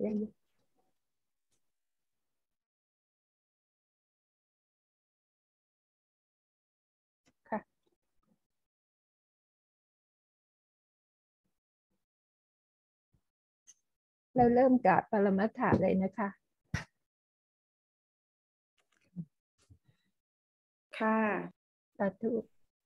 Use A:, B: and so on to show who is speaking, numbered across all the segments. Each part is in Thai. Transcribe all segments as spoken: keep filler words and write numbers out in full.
A: ค่ะเราเริ่มกับปรมัตถะเลยนะคะ
B: ค่ะ
A: สาธุ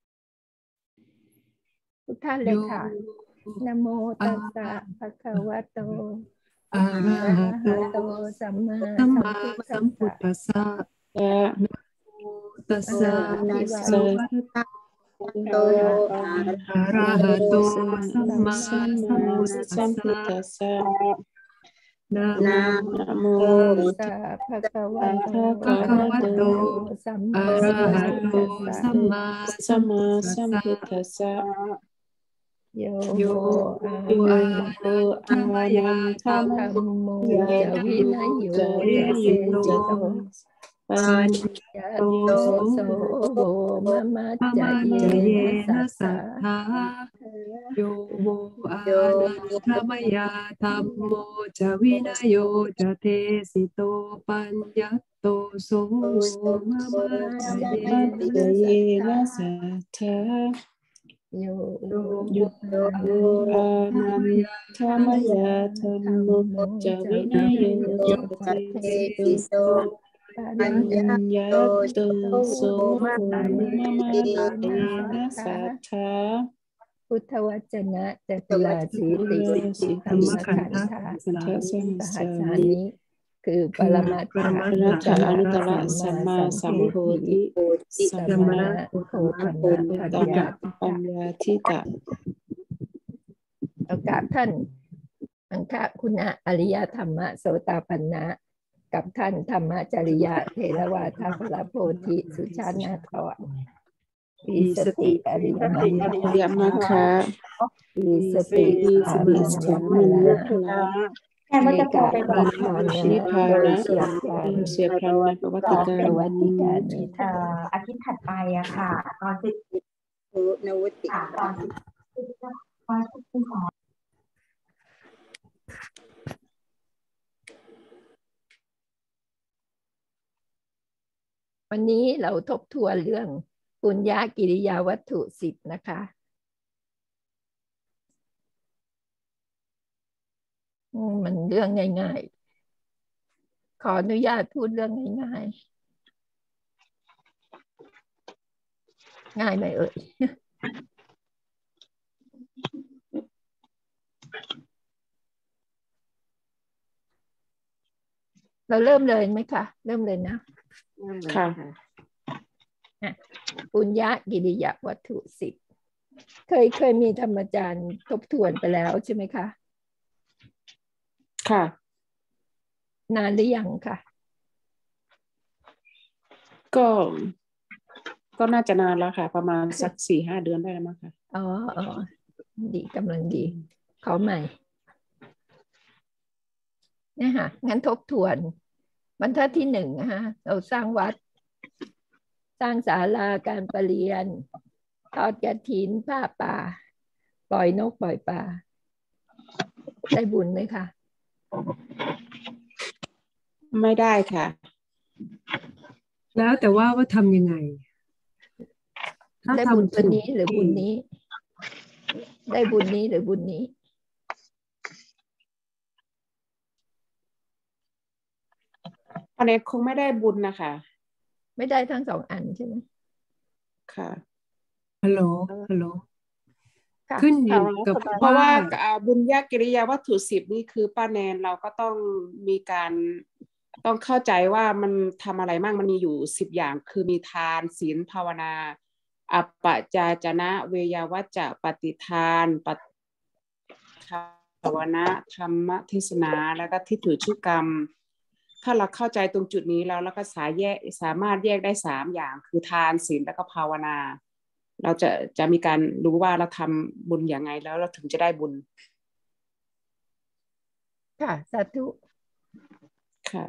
A: ทุกท่านเลยค่ะนะโมตัสสะภะคะวะโต
C: อะระหะโต
A: โตสัมมา
C: สัม
A: สัม
C: มา
A: พุท
C: สั
A: ธั
C: ม
A: ส
C: พุท
A: สะ
C: ธัสสะนะโมตัสสะ
A: อะระหะ
C: ภะคะวะโต อะระหะโตสัมมาสัมพุทธัสสะนะโม
A: ตัสสะภะคะวะโต
C: ภะคะวะโต
A: สัม
C: อะ
A: มา
C: ระ
A: สัม
C: หะ
A: พุท
C: โต
A: ธัสสะ
C: สัมมาสัมพุทธัสสะ
A: โย
C: โย
A: อา
C: อา
A: นั
C: นันทมยาธัม
A: ธัมโม
C: โม
A: จะวินัยโย
C: จะเท
A: จะเท
C: สิโต
A: สิโต
C: ปัญญ
A: ยะ
C: โต
A: โต
C: โส
A: โสโหมะมัจ
C: มะ
A: จะ
C: มัจ
A: เย
C: จะเย
A: นะสั
C: นะ
A: ท
C: สั
A: ธา
C: ทธาโยโวอานันทมยาธัมโมจะวินโยจะเทสิโตปัญญโตโสมะมัจ
A: จะ
C: จะ
A: เย
C: เย
A: นะสัทธาโย
C: โย อานันทมยาธัมโมจะวินโยจะเทสิโตปัญญโตโสมะมัจจะเยนะสัทธา
A: พุทธวจนะจตุราสีติสิทธิธรรมขันธาสหัสสานิคือปรมัตถะ
C: ปรมัตถะอนุตตร
A: สัมมาสัมโพธิสัมมาโพธัมมะปัญญา
C: ปัญญาทิตะ
A: โอกาสท่านอังคคุณะอริยธรรมโสตปันนะกับท่านธรรมจริยะเถรวาทพระโพธิสุชาตินาถรมีสติอริยมรรค
C: อริยมรรค
A: มีสติสามัญญพละ
D: แทนว่าจะโทรไปบอก
A: นิพพานะ
C: นิพพา
A: โดย
C: นะ
A: เฉียบพลัน
C: เสียพลันในประวัติการ
A: ประวัติการนี้
D: เอ่ออาทิตย์ถัดไปอะค่ะตอนสิบนวุฒิค่ะตอนสิบตอนสิบสอง
A: วันนี้เราทบทวนเรื่องปุญญากิริยาวัตถุสิบนะคะมันเรื่องง่ายๆขออนุญาตพูดเรื่องง่ายๆง่ายไหมเอ่ยเราเริ่มเลยไหมคะเริ่มเลยนะ
C: ค่ะ
A: ปุญญากิริยาวัตถุสิบเคยเคยมีธรรมจารย์ทบทวนไปแล้วใช่ไหมคะ
C: ค่ะ
A: นานหรือยังคะ
C: ก็ก็น่าจะนานแล้วค่ะประมาณสักสี่ห้าเดือนได้แล้วมั้งค่ะ
A: อ๋ออ๋อดีกำลังดีขอใหม่เนี่ยค่ะงั้นทบทวนบรรทัดที่หนึ่งนะคะเราสร้างวัดสร้างศาลาการประเรียนทอดกฐินผ้าป่าปล่อยนกปล่อยปลาได้บุญไหมคะ
C: ไม่ได้ค่ะแล้วแต่ว่าว่าทำยังไง
A: ได้บุญตัวนี้หรือบุญนี้ได้บุญนี้หรือบุญนี้
C: อันนี้คงไม่ได้บุญนะคะ
A: ไม่ได้ทั้งสองอันใช่ไหม
C: ค่ะฮัลโหลฮัลโหล
A: ค่ะ
C: ขึ้นอยู่กับเพราะว่าบุญญากิริยาวัตถุสิบนี่คือป้าแนนเราก็ต้องมีการต้องเข้าใจว่ามันทำอะไรบ้างมันมีอยู่สิบอย่างคือมีทานศีลภาวนาอัปปจาจนะเวยาวัจจะปฏิทานปฏิภาวนาธรรมเทศนาแล้วก็ทิฏฐุชุกรรมถ้าเราเข้าใจตรงจุดนี้แล้วแล้วก็สายแยกสามารถแยกได้สามอย่างคือทานศีลแล้วก็ภาวนาเราจะจะมีการรู้ว่าเราทำบุญอย่างไงแล้วเราถึงจะได้บุญ
A: ค่ะสาธุ
C: ค่ะ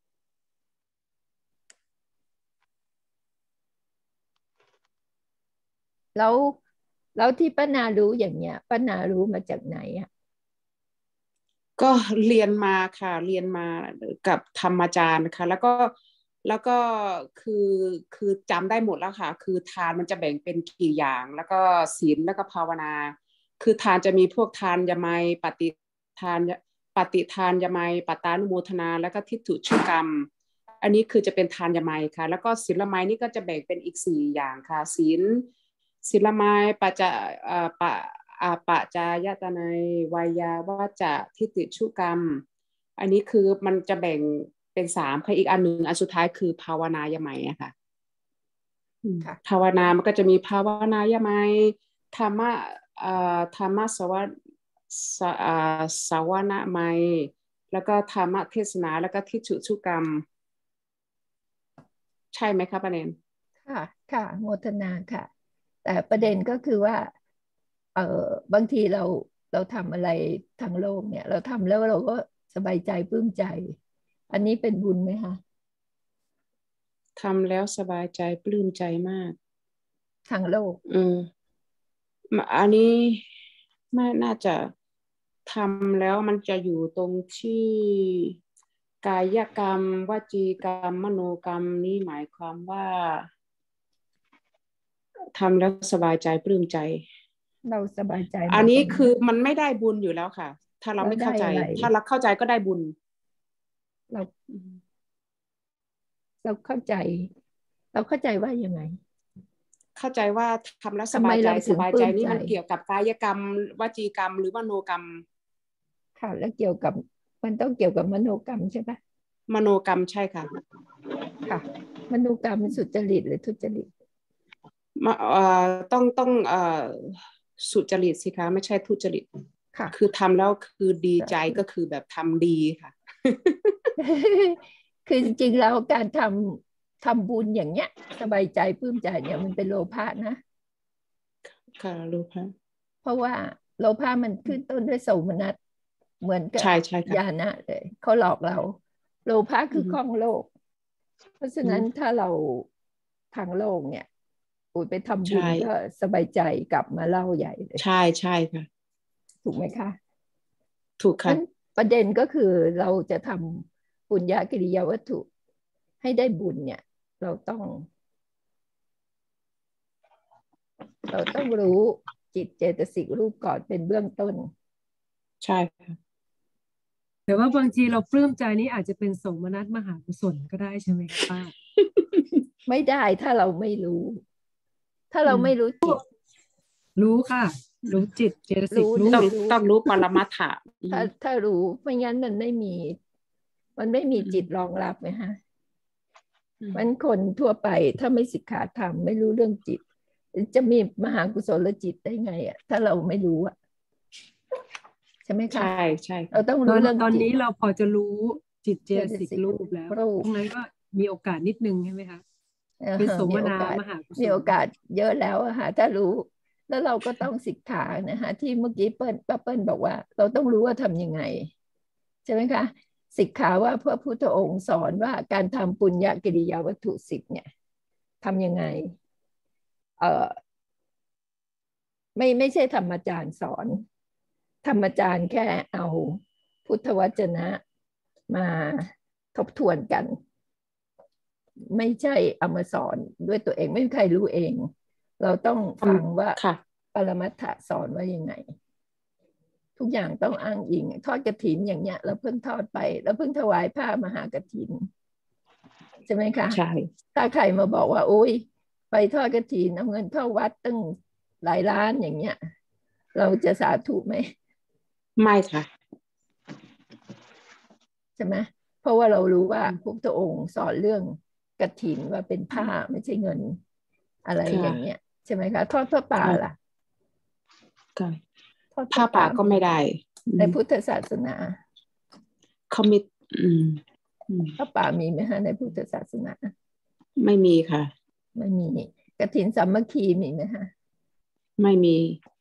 A: แล้วแล้วที่ป้านารู้อย่างเนี้ยป้านารู้มาจากไหนอ่ะ
C: ก็เรียนมาค่ะเรียนมากับธรรมอาจารย์ค่ะแล้วก็แล้วก็คือคือจำได้หมดแล้วค่ะคือทานมันจะแบ่งเป็นกี่อย่างแล้วก็ศีลแล้วก็ภาวนาคือทานจะมีพวกทานยมัยปฏิทานปฏิทานยมัยปตานุโมทนาแล้วก็ทิฏฐุชุกรรมอันนี้คือจะเป็นทานยมัยค่ะแล้วก็ศีลมัยนี่ก็จะแบ่งเป็นอีกสี่อย่างค่ะศีลศีลมัยปัจจะอ่าปะอาปะจายตนัยวายาวาจะทิฏฐิชุกรรมอันนี้คือมันจะแบ่งเป็นสามค่ะอีกอันหนึ่งอันสุดท้ายคือภาวนายมัยอะค่ะภาวนามันก็จะมีภาวนายมัยธรรมะอ่าธรรมะสวะสอ่าสวนามัยแล้วก็ธรรมะเทศนาแล้วก็ทิฏฐุชุกรรมใช่ไหมคะป้าเนน
A: ค่ะค่ะโมทนาค่ะแต่ประเด็นก็คือว่าเออบางทีเราเราทำอะไรทางโลกเนี่ยเราทำแล้วเราก็สบายใจปลื้มใจอันนี้เป็นบุญไหมคะ
C: ทำแล้วสบายใจปลื้มใจมาก
A: ทางโลก
C: อืมอันนี้ไม่น่าจะทำแล้วมันจะอยู่ตรงที่กายกรรมวจีกรรมมโนกรรมนี่หมายความว่าทำแล้วสบายใจปลื้มใจ
A: เราสบายใจ
C: อันนี้คือมันไม่ได้บุญอยู่แล้วค่ะถ้าเราไม่เข้าใจถ้าเราเข้าใจก็ได้บุญ
A: เราเราเข้าใจเราเข้าใจว่ายังไง
C: เข้าใจว่าทำแล้วสบายใจสบายใจนี่มันเกี่ยวกับกายกรรมวจีกรรมหรือมโนกรรม
A: ค่ะแล้วเกี่ยวกับมันต้องเกี่ยวกับมโนกรรมใช่ปะ
C: มโนกรรมใช่ค่ะ
A: ค่ะมโนกรรมสุจริตหรือทุจริต
C: มาเอ่อต้องต้องเอ่อสุจริตสิคะไม่ใช่ทุจริต
A: ค่ะ
C: คือทำแล้วคือดีใจก็คือแบบทำดีค่ะ
A: คือจริงๆแล้วการทำทำบุญอย่างเงี้ยสบายใจปลื้มใจเนี่ยมันเป็นโลภะนะ
C: ค่ะโลภะ
A: เพราะว่าโลภะมันขึ้นต้นด้วยโสมนัสเหมือนกับญาณะเลยเขาหลอกเราโลภะคือข้องโลกเพราะฉะนั้นถ้าเราทางโลกเนี่ยอุยไปทำบุญก็สบายใจกลับมาเล่าใหญ่เลย
C: ใช่ใช่ค่ะ
A: ถูกไหมคะ
C: ถูกค่ะ
A: ประเด็นก็คือเราจะทำปุญญกิริยาวัตถุให้ได้บุญเนี่ยเราต้องเราต้องรู้จิตเจตสิกรูปก่อนเป็นเบื้องต้น
C: ใช่ค่ะ
B: แต่ว่าบางทีเราปลื้มใจนี้อาจจะเป็นโสมนัสมหากุศลก็ได้ใช่ไหมคะป้า
A: ไม่ได้ถ้าเราไม่รู้ถ้าเราไม่รู้จิต
B: รู้ค่ะรู้จิตเจตสิกรู้
C: ต้องต้องรู้ปรมัตถะ
A: ถ้าถ้ารู้ไม่งั้นมันไม่มีมันไม่มีจิตรองรับไหมฮะมันคนทั่วไปถ้าไม่ศึกษาธรรมไม่รู้เรื่องจิตจะมีมหากุศลจิตได้ไงอ่ะถ้าเราไม่รู้อ่ะใช่ไหมคะ
C: ใช่ใช่
A: เราต้องรู้เรื่อง
B: ตอนนี้เราพอจะรู้จิตเจตสิกรูปแล้วตรงนั้นก็มีโอกาสนิดนึงใช่ไหมคะเป็นสมนามหากุศล
A: มีโอกาสเยอะแล้วอะค่ะถ้ารู้แล้วเราก็ต้องศึกษานะคะที่เมื่อกี้เปิ้ลป้าเปิ้ลบอกว่าเราต้องรู้ว่าทำยังไงใช่ไหมคะศึกษาว่าพระพุทธองค์สอนว่าการทำปุญญกิริยาวัตถุสิบเนี่ยทำยังไงเออไม่ไม่ใช่ธรรมอาจารย์สอนธรรมอาจารย์แค่เอาพุทธวจนะมาทบทวนกันไม่ใช่เอามาสอนด้วยตัวเองไม่มีใครรู้เองเราต้องฟังว่าปรมัตถะสอนว่ายังไงทุกอย่างต้องอ้างอิงทอดกฐินอย่างเงี้ยเราเพิ่งทอดไปแล้วเพิ่งถวายผ้ามหากฐินใช่ไหมคะ
C: ใช่
A: ถ้าใครมาบอกว่าโอ๊ยไปทอดกฐินเอาเงินเข้าวัดตั้งหลายล้านอย่างเงี้ยเราจะสาธุไหม
C: ไม่ค่ะ
A: ใช่ไหมเพราะว่าเรารู้ว่าพระพุทธองค์สอนเรื่องกฐินว่าเป็นผ้าไม่ใช่เงินอะไรอย่างเงี้ยใช่ไหมคะทอดผ้าป่าล่ะ
C: ผ้าป่าก็ไม่ได้
A: ในพุทธศาสนา
C: เขามี
A: ผ้าป่ามีไหมคะในพุทธศาสนา
C: ไม่มีค่ะ
A: ไม่มีกฐินสามัคคีมีไหมคะ
C: ไม่มี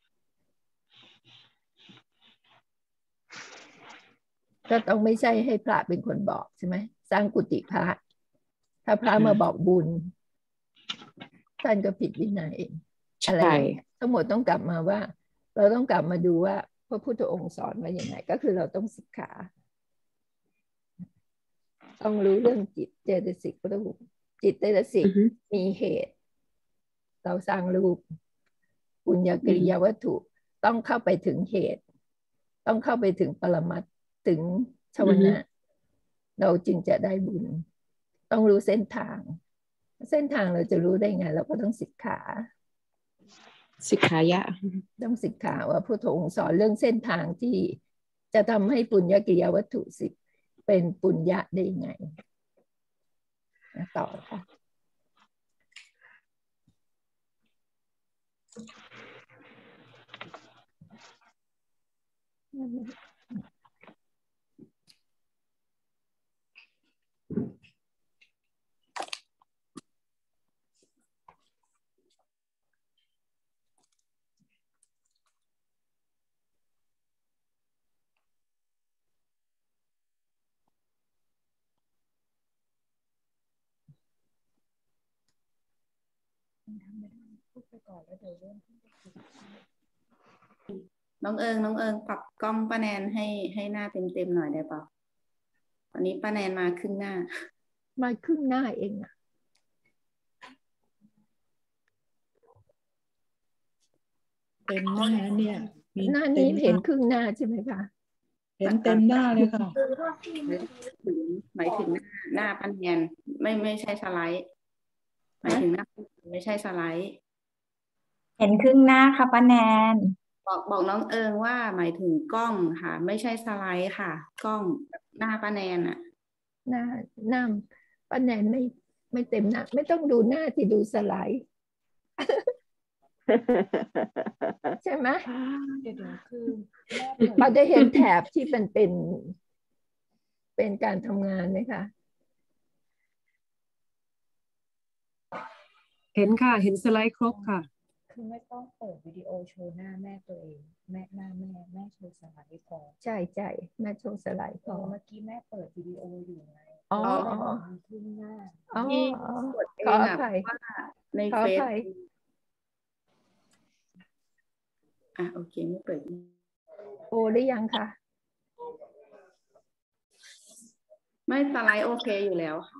A: ก็ต้องไม่ใช่ให้พระเป็นคนบอกใช่ไหมสร้างกุฏิพระถ้าพระมาบอกบุญท่านก็ผิดวินัยอะไรทั้งหมดต้องกลับมาว่าเราต้องกลับมาดูว่าพระพุทธองค์สอนว่าอย่างไงก็คือเราต้องศึกษาต้องรู้เรื่องจิตเจตสิกรูปจิตเจตสิกมีเหตุเราสร้างรูปปุญญกิริยาวัตถุต้องเข้าไปถึงเหตุต้องเข้าไปถึงปรมัตถ์ถึงชวนะเราจึงจะได้บุญต้องรู้เส้นทางเส้นทางเราจะรู้ได้ไงเราก็ต้องศึกษา
C: สิกขายะ
A: ต้องศึกษาว่าพุทธองค์สอนเรื่องเส้นทางที่จะทำให้ปุญญกิริยาวัตถุสิบเป็นปุญญะได้ไงต่อค่ะ
E: น้องเอิงน้องเอิงปรับกล้องป้าแนนให้ให้หน้าเต็มเต็มหน่อยได้เปล่าตอนนี้ป้าแนนมาครึ่งหน้า
A: มาครึ่งหน้าเองอะ
B: เต็มหน้าเนี่ย
A: หน้านี้เห็นครึ่งหน้าใช่ไหมคะ
B: เห็นเต็มหน้าเลยค่ะ
E: หมายถึงหน้าหน้าป้าแนนไม่ไม่ใช่สไลด์หมายถึงหน้าไม่ใช่สไลด์
D: เห็นครึ่งหน้าค่ะป้าแนน
E: บอกบอกน้องเอิงว่าหมายถึงกล้องค่ะไม่ใช่สไลด์ค่ะกล้องหน้าป้าแนนอะ
A: หน้าหน้าป้าแนนไม่ไม่เต็มหน้าไม่ต้องดูหน้าที่ดูสไลด์ใช่ไหมเดี๋ยวคือเราได้เห็นแถบที่เป็นเป็นเป็นการทำงานไหมคะ
B: เห็นค่ะเห็นสไลด์ครบค่ะ
F: คือไม่ต้องเปิดวิดีโอโชว์หน้าแม่ตัวเองแม่หน้าแม่แม่โชว์สไลด์พอ
A: ใช่ใช่แม่โชว์สไลด์พอ
F: เมื่อกี้แม่เปิดวิดีโออยู่ไง
A: อ๋อ
F: ขึ้นหน้า
A: อ๋อกดเองอ่ะว่า
E: ในเฟซอ่ะโอเคไม่เปิด
A: โอ้ได้ยังคะ
E: ไม่สไลด์โอเคอยู่แล้วค่ะ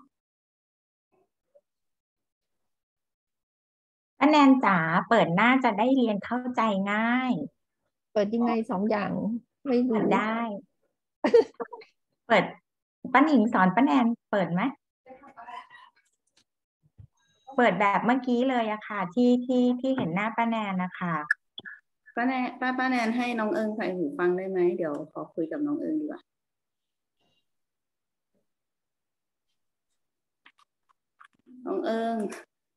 D: ป้าแนนจ๋าเปิดหน้าจะได้เรียนเข้าใจง่าย
A: เปิดยังไงสองอย่างไม่รู้
D: ได้ เปิดป้าหนิงสอนป้าแนนเปิดไหมเปิดแบบเมื่อกี้เลยอะค่ะที่ที่ที่เห็นหน้าป้าแนนนะคะ
E: ป้าแนนป้าป้าแนนให้น้องเอิงใส่หูฟังได้ไหมเดี๋ยวขอคุยกับน้องเอิงดีกว่าน้องเอิง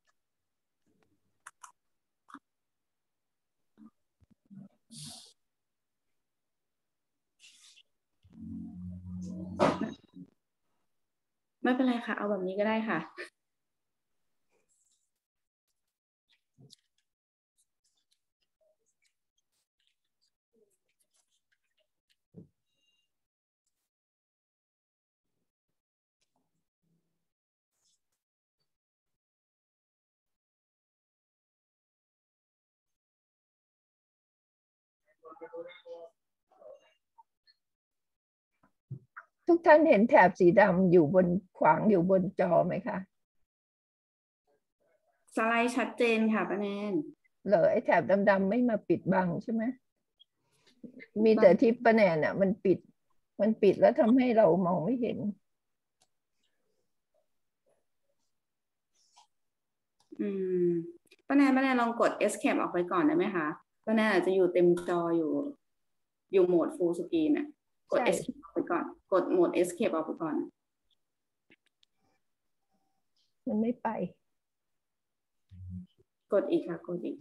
E: ไม่เป็นไรค่ะเอาแบบนี้ก็ได้ค่ะ
A: ทุกท่านเห็นแถบสีดำอยู่บนขวางอยู่บนจอไหมคะ
E: สไลด์ชัดเจนค่ะป้าแนน
A: เหรอไอ้แถบดำๆไม่มาปิดบังใช่ไหมมีแต่ที่ป้าแนนอ่ะมันปิดมันปิดแล้วทำให้เรามองไม่เห็น
E: อืมป้าแนนป้าแนนลองกด escape ออกไปก่อนได้ไหมคะป้าแนนอาจจะอยู่เต็มจออยู่อยู่โหมด full screen น่ะกด escape ออกไปก่อนกดโหมด escape ออกไปก่อน
A: มันไม่ไป
E: กดอีกค่ะกดอีก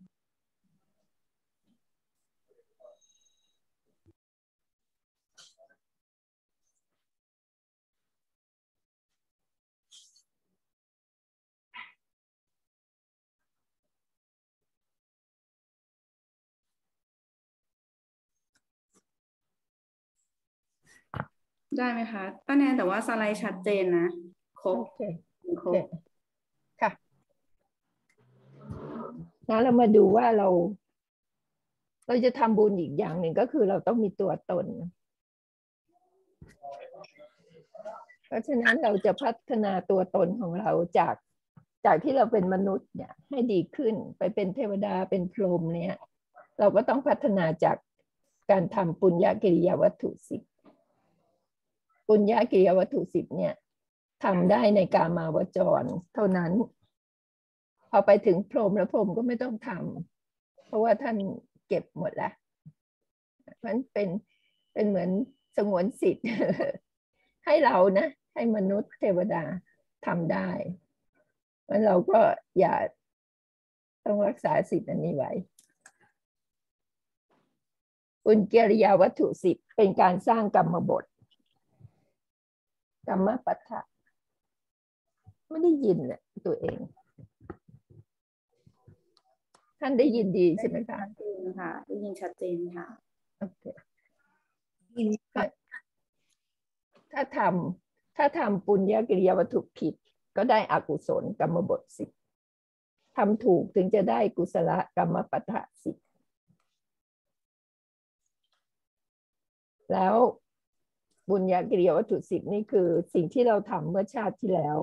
E: ได้ไหมคะป้าแนนแต่ว่าสไลด์ชัดเจนนะครบครบ
A: ค่ะแล้วเรามาดูว่าเราเราจะทำบุญอีกอย่างหนึ่งก็คือเราต้องมีตัวตนเพราะฉะนั้นเราจะพัฒนาตัวตนของเราจากจากที่เราเป็นมนุษย์เนี่ยให้ดีขึ้นไปเป็นเทวดาเป็นพรหมเนี่ยเราก็ต้องพัฒนาจากการทำปุญญกิริยาวัตถุสิบปุญญกิริยาวัตถุสิบเนี่ยทำได้ในกามาวจรเท่านั้นพอไปถึงพรหมแล้วพรหมก็ไม่ต้องทำเพราะว่าท่านเก็บหมดแล้วมันเป็นเป็นเหมือนสงวนสิทธิ์ให้เรานะให้มนุษย์เทวดาทำได้งั้นเราก็อย่าต้องรักษาสิทธิ์อันนี้ไว้ปุญญกิริยาวัตถุสิบเป็นการสร้างกรรมบทกรรมปัฏฐะไม่ได้ยินเนี่ยตัวเองท่านได้ยินดีใช่ไหมคะ
E: ได้ยินค่ะได้ยินชัดเจนค่ะ
A: โอเคถ้าทำถ้าทำปุญญกิริยาวัตถุผิดก็ได้อกุศลกรรมบทสิบทำถูกถึงจะได้กุศลกรรมปัฏฐะสิบแล้วบุญญากิริยาวัตถุสิบนี่คือสิ่งที่เราทำเมื่อชาติที่แล้ว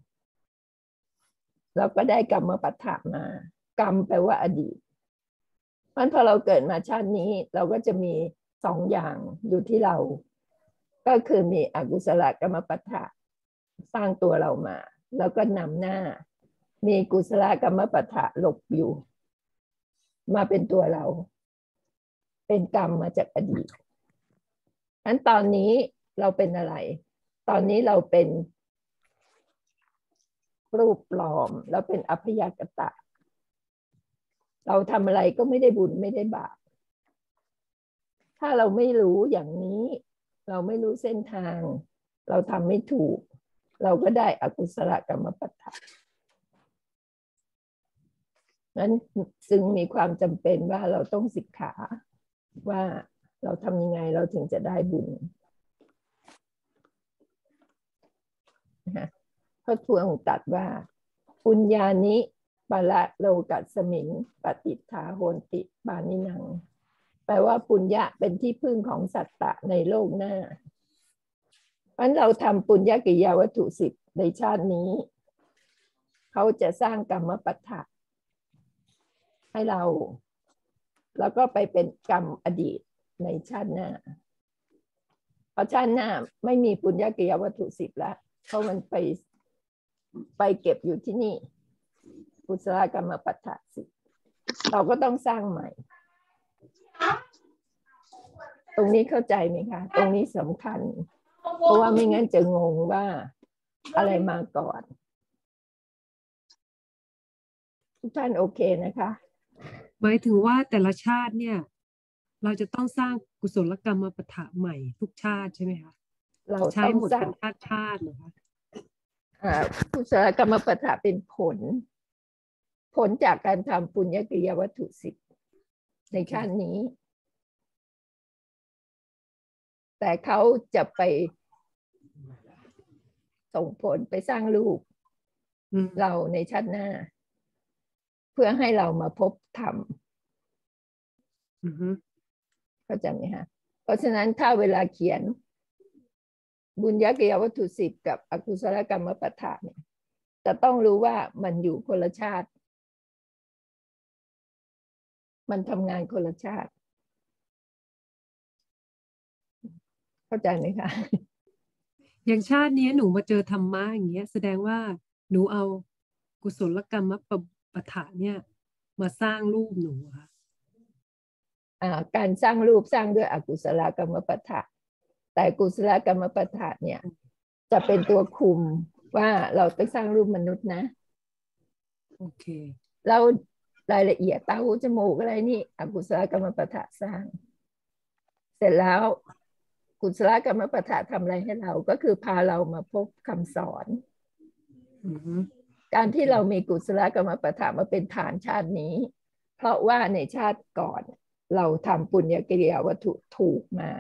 A: เราก็ได้กรรมปัฏฐะมากรรมแปลว่าอดีตเพราะพอเราเกิดมาชาตินี้เราก็จะมีสองอย่างอยู่ที่เราก็คือมีอกุศลกรรมปัฏฐะสร้างตัวเรามาแล้วก็นำหน้ามีกุศลกรรมปัฏฐะหลบอยู่มาเป็นตัวเราเป็นกรรมมาจากอดีตงั้นตอนนี้เราเป็นอะไรตอนนี้เราเป็นรูปปลอมเราเป็นอัพยากตะเราทำอะไรก็ไม่ได้บุญไม่ได้บาปถ้าเราไม่รู้อย่างนี้เราไม่รู้เส้นทางเราทำไม่ถูกเราก็ได้อกุศลกรรมปัฏฐะนั้นซึ่งมีความจำเป็นว่าเราต้องศึกษาว่าเราทำยังไงเราถึงจะได้บุญนะพระทวงตัดว่าปุญญานิปะละโลกัสสมิงปฏิฐาโหนติปานินังแปลว่าปุญญะเป็นที่พึ่งของสัตตะในโลกหน้าเพราะเราทำปุญญกิริยาวัตถุสิบในชาตินี้เขาจะสร้างกรรมปัฏฐะให้เราแล้วก็ไปเป็นกรรมอดีตในชาติหน้าเพราะชาติหน้าไม่มีปุญญกิริยาวัตถุสิบแล้วเพราะมันไปไปเก็บอยู่ที่นี่กุศลกรรมปัฏฐะสิเราก็ต้องสร้างใหม่ตรงนี้เข้าใจไหมคะตรงนี้สำคัญเพราะว่าไม่งั้นจะงงว่าอะไรมาก่อนทุกท่านโอเคนะคะ
B: หมายถึงว่าแต่ละชาติเนี่ยเราจะต้องสร้างกุศลกรรมปัฏฐะใหม่ทุกชาติใช่ไหมคะ
A: เรา
B: ใช้หมดเป็นชาติชาติเหรอคะ
A: อ่ากุศลกรรมปัฏฐะเป็นผลผลจากการทำปุญญกิริยาวัตถุสิบในชาตินี้แต่เขาจะไปส่งผลไปสร้างลูกเราในชาติหน้าเพื่อให้เรามาพบธรรมเข้าใจไหมคะเพราะฉะนั้นถ้าเวลาเขียนบุญญกิริยาวัตถุสิบกับอกุศลกรรมปัฏฐะเนี่ยจะต้องรู้ว่ามันอยู่คนละชาติมันทำงานคนละชาติเข้าใจไหมคะ
B: อย่างชาตินี้หนูมาเจอธรรมะอย่างเงี้ยแสดงว่าหนูเอากุศลกรรมปัฏฐะเนี่ยมาสร้างรูปหนูค่ะ
A: อ่าการสร้างรูปสร้างด้วยอกุศลกรรมปัฏฐะแต่กุศลกรรมปัฏฐะเนี่ยจะเป็นตัวคุมว่าเราต้องสร้างรูปมนุษย์นะ
B: โอเค
A: เรารายละเอียดตาหูจมูกอะไรนี่อกุศลกรรมปัฏฐะสร้างเสร็จแล้วกุศลกรรมปัฏฐะทำอะไรให้เราก็คือพาเรามาพบคำสอนการที่เรามีกุศลกรรมปัฏฐะมาเป็นฐานชาตินี้เพราะว่าในชาติก่อนเราทำปุญญกิริยาวัตถุถูกมา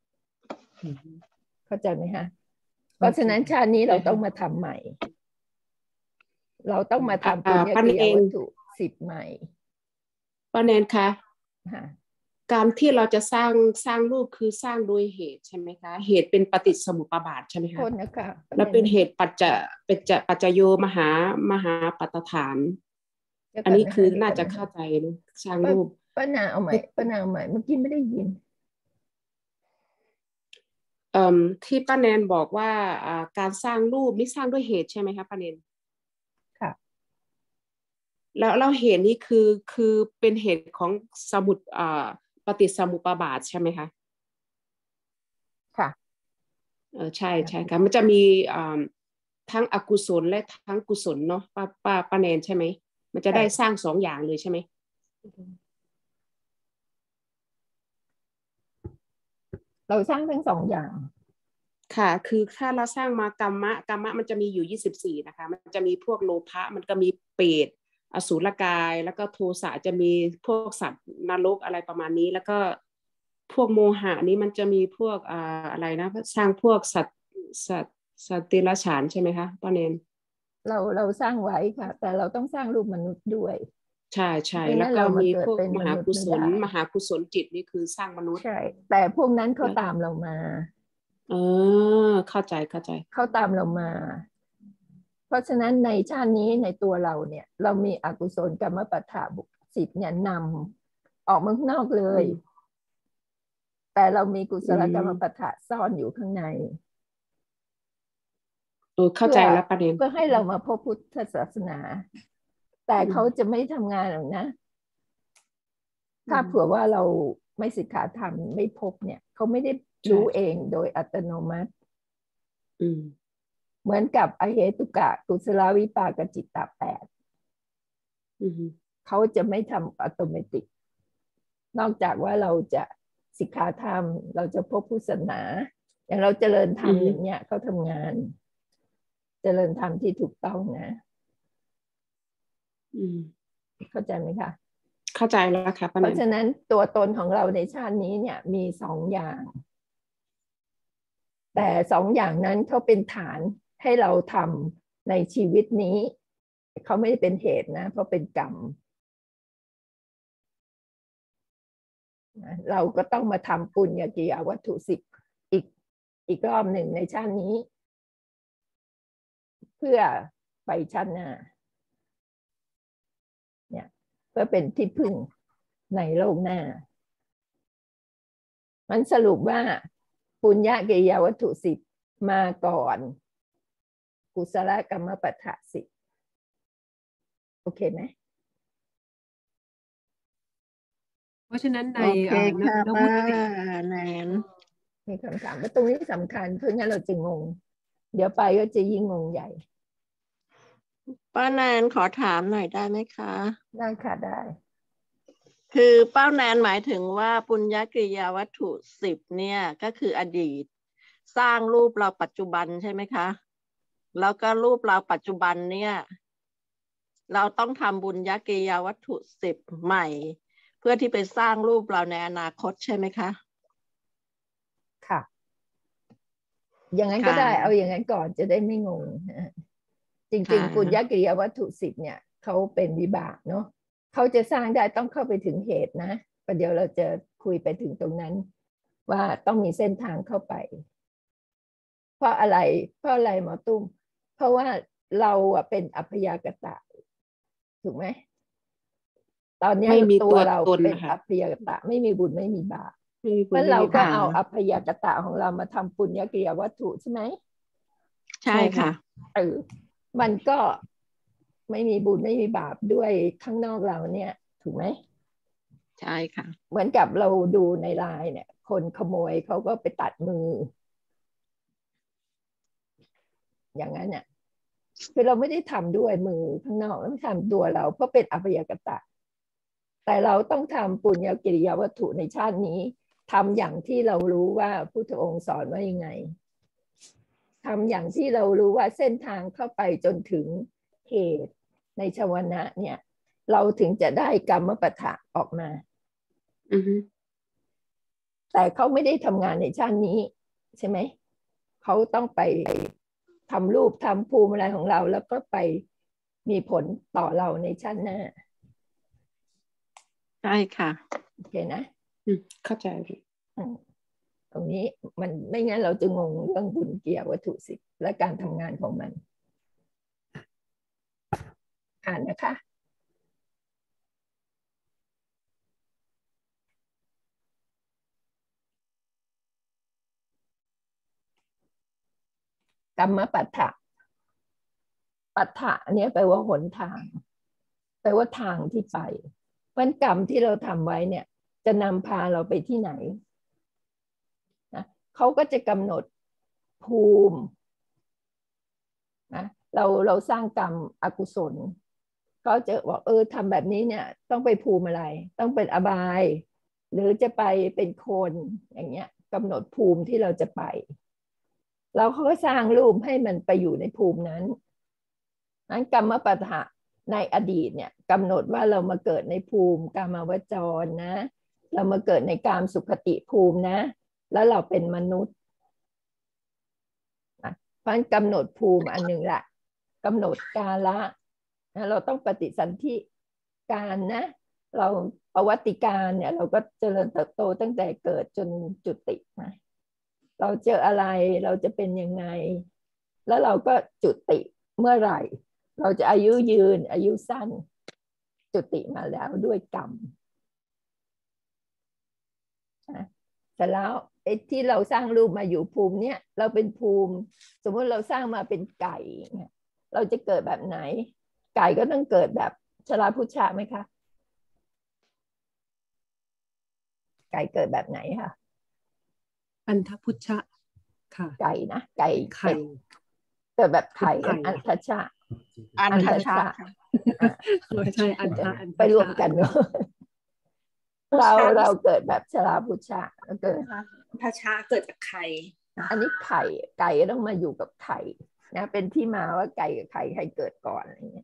A: เข้าใจไหมคะเพราะฉะนั้นชาตินี้เราต้องมาทำใหม่เราต้องมาทำปุญญกิริยาวัตถุสิบใหม่
C: ป้าแนนคะการที่เราจะสร้างสร้างรูปคือสร้างโดยเหตุใช่ไหมคะเหตุเป็นปฏิสมุปบาทใช่ไหม
A: โท
C: คะ
A: ษนะคะประ
C: แล้ว
A: เด็น
C: เป็นเหตุปัจจะเป็นจะปัจจโยมหามหาปัตฐาน
A: เดี๋ยว
C: อัน
A: ก่อน
C: นี้
A: นะ
C: คือ
A: คะเดี๋ยว
C: น่า
A: ก่อน
C: จะ
A: นะ
C: เข้า
A: คะ
C: ใจนะสร้าง
A: ป้า
C: รูป
A: ป้านาเอาใหม่ป้านาเอาใหม่เมื่อกี้ไม่ได้ยิน
C: เอ่อที่ป้าแนนบอกว่าอ่าการสร้างรูปนี่สร้างด้วยเหตุใช่ไหมคะป้าแนน
A: ค่ะ
C: แล้วแล้วเหตุนี้คือคือเป็นเหตุของสมุดอ่าปฏิสมุปบาทใช่ไหมคะ
A: ค่ะ
C: เออใช่ใช่ค่ะมันจะมีอ่าทั้งอกุศลและทั้งกุศลเนาะป้าป้าป้าแนนใช่ไหมมันจะ
A: ใช่
C: ได้สร้างสองอย่างเลยใช่ไหม
A: เราสร้างทั้งสองอย่าง
C: ค่ะคือถ้าเราสร้างมากรรมะกรรมะมันจะมีอยู่ยี่สิบสี่นะคะมันจะมีพวกโลภะมันก็มีเปรตอสูรกายแล้วก็โทสะจะมีพวกสัตว์นรกอะไรประมาณนี้แล้วก็พวกโมหะนี้มันจะมีพวกอ่าอะไรนะสร้างพวกสัตว์สัตว์สัตว์เดรัจฉานใช่ไหมคะป้าเนน
A: เราเราสร้างไว้ค่ะ แต่เราต้องสร้างรูปมนุษย์ด้วย
C: ใช่ใช่
A: ไม่
C: แล้ว
A: งั้น
C: ก็
A: เรามา
C: มี
A: เกิด
C: พวก
A: เป็น
C: ม
A: ม
C: หา
A: นุษย์
C: กุ
A: ไม่
C: ศล
A: ได้
C: มหากุศลจิตนี่คือสร้างมนุษย์
A: ใช่ แต่พวกนั้นเขา
C: แล้ว
A: ตามเรามา
C: เออเข้าใจเข้าใจ
A: เขาตามเรามา เพราะฉะนั้นในชาตินี้ในตัวเราเนี่ย เรามีอกุศลกรรมปฏะบุสิบเนี่ยนำออกมาข้างนอกเลย
C: อืม
A: แต่เรามีกุศล
C: อืม
A: กรรมปฏะซ่อนอยู่ข้างใน
C: เออเข้า
A: เพื่
C: ใจ
A: อ
C: แล้วประเด็น
A: เพื่อให้เรามาพบพุทธศาสนา แต่
C: อืม
A: เขาจะไม่ทำงานหรอกนะ ถ้า
C: อืม
A: เผื่อว่าเราไม่สิกขาธรรมไม่พบเนี่ย เขาไม่ได้
C: ใช่
A: รู้เองโดยอัตโนมัติ
C: อืม
A: เหมือนกับอเหตุกะกุศลวิปากจิตตแปด
C: อืม
A: เขาจะไม่ทำอัตโนมัติ นอกจากว่าเราจะสิกขาธรรม เราจะพบพุทธศาสนา อย่างเราเจริญธรรม
C: อืม
A: อย่างเงี้ยเขาทำงาน เจริญธรรมที่ถูกต้องนะ
C: อืม
A: เข้าใจไหมคะ
C: เข้าใจแล้วค่ะป้า
A: เพ
C: แน
A: ราะ
C: น
A: ฉะนั้นตัวตนของเราในชาตินี้เนี่ยมีสองอย่าง แต่สองอย่างนั้นเขาเป็นฐานให้เราทำในชีวิตนี้ เขาไม่ได้เป็นเหตุนะ เพราะเป็นกรรมนะเราก็ต้องมาทำปุญญกิริยาวัตถุสิบอีกอีกรอบหนึ่งในชาตินี้ เพื่อไปชาติหน้าเนี่ยเพื่อเป็นที่พึ่งในโลกหน้า มันสรุปว่าปุญญกิริยาวัตถุสิบมาก่อนกุศลกรรมปฏะสิบโอเคไหม
B: เพราะฉะนั้นใน
G: โอเค
B: เอ่อ
G: ค่ะ
B: น
G: ป้า
B: วุติ
G: แนน
A: มีคำถามว่าตรงนี้สำคัญเพื่องั้นเราจะงง เดี๋ยวไปก็จะยิ่งงงใหญ่
G: ป้าแนนขอถามหน่อยได้ไหมคะ
A: ได้ค่ะได้
G: คือป้าแนนหมายถึงว่าปุญญกิริยาวัตถุสิบเนี่ยก็คืออดีต สร้างรูปเราปัจจุบันใช่ไหมคะ แล้วก็รูปเราปัจจุบันเนี่ยเราต้องทำบุญญกิริยาวัตถุสิบใหม่ เพื่อที่ไปสร้างรูปเราในอนาคตใช่ไหมคะ
A: ค่ะ อย่างนั้นก็ได้ เอาอย่างนั้นก่อนจะได้ไม่งงนะจริง
G: ค่ะ
A: ๆ ปุญญกิริยาวัตถุสิบเนี่ยเขาเป็นวิบากเนาะเขาจะสร้างได้ต้องเข้าไปถึงเหตุนะประเดี๋ยวเราจะคุยไปถึงตรงนั้น ว่าต้องมีเส้นทางเข้าไป เพราะอะไร เพราะอะไรหมอตุ้ม เพราะว่าเราอะเป็นอัพยากตะถูกไหม ตอนนี้
C: ไม่มี
A: ตั
C: ตัว ว
A: เรา
C: ตน
A: เป็น
C: นะคะ
A: อัพยากตะไม่มีบุญไม่มีบาป
C: ไม่มีบุญ
A: งั้น
C: ไม่
A: เรา
C: มี
A: ก็
C: บาป
A: เอาอัพยากตะของเรามาทำปุญญกิริยาวัตถุใช่ไหม
G: ใช่ค่ะ
A: เออมันก็ไม่มีบุญไม่มีบาปด้วยข้างนอกเราเนี่ยถูกไหม
G: ใช่ค่ะ
A: เหมือนกับเราดูในไลน์เนี่ย คนขโมยเขาก็ไปตัดมือ อย่างนั้นเนี่ยคือเราไม่ได้ทำด้วยมือข้างนอกเราไม่ทำตัวเราเพราะเป็นอัพยากตะ แต่เราต้องทำปุญญกิริยาวัตถุในชาตินี้ทำอย่างที่เรารู้ว่าพุทธองค์สอนว่ายังไงทำอย่างที่เรารู้ว่าเส้นทางเข้าไปจนถึงเหตุในชวนะเนี่ย เราถึงจะได้กรรมปฏะออกมา
C: อือฮึ
A: แต่เขาไม่ได้ทำงานในชาตินี้ใช่ไหม เขาต้องไปทำรูปทำภูมิอะไรของเรา แล้วก็ไปมีผลต่อเราในชาติหน้า
G: ใช่ค่ะ
A: โอเคนะ
C: อืมเข้าใจ
A: ตรงนี้มันไม่งั้นเราจะงงเรื่องบุญเกียรวัตถุสิบและการทำงานของมันอ่านนะคะกรรมปัฏฐะปัฏฐะเนี่ยแปลว่าหนทางแปลว่าทางที่ไปเพราะกรรมที่เราทำไว้เนี่ยจะนำพาเราไปที่ไหนนะเขาก็จะกำหนดภูมินะเราเราสร้างกรรมอกุศลเขาจะบอกเออทำแบบนี้เนี่ยต้องไปภูมิอะไรต้องเป็นอบายหรือจะไปเป็นคนอย่างเงี้ยกำหนดภูมิที่เราจะไปเราเขาก็สร้างรูปให้มันไปอยู่ในภูมินั้นนั้นกรรมปัฏฐะในอดีตเนี่ยกำหนดว่าเรามาเกิดในภูมิกามวจรนะเรามาเกิดในกามสุขติภูมินะแล้วเราเป็นมนุษย์เพราะกำหนดภูมิอันหนึ่งละกำหนดกาละนะเราต้องปฏิสันธิการนะเราประวัติการเนี่ยเราก็เจริญเติบโตตั้งแต่เกิดจนจุตินะเราเจออะไรเราจะเป็นยังไงแล้วเราก็จุติเมื่อไหร่เราจะอายุยืนอายุสั้นจุติมาแล้วด้วยกรรมนะแต่แล้วไอ้ที่เราสร้างรูปมาอยู่ภูมิเนี่ยเราเป็นภูมิสมมติเราสร้างมาเป็นไก่เนี่ยเราจะเกิดแบบไหนไก่ก็ต้องเกิดแบบชราพุชะไหมคะไก่เกิดแบบไหนคะ
B: อันทพุชะค่ะ
A: ไก่นะไก่
B: ไข่
A: เกิดแบบไข่อันทชะ
G: อันทชะ
B: ใช่อันทะ
A: ไปรวมกันเนอะเราเราเกิดแบบชราพุชะเกิด
F: ทชะเกิดจากไข่
A: อันนี้ไข่ไก่ต้องมาอยู่กับไข่นะเป็นที่มาว่าไก่กับไข่ใครเกิดก่อนอะไรเงี้ย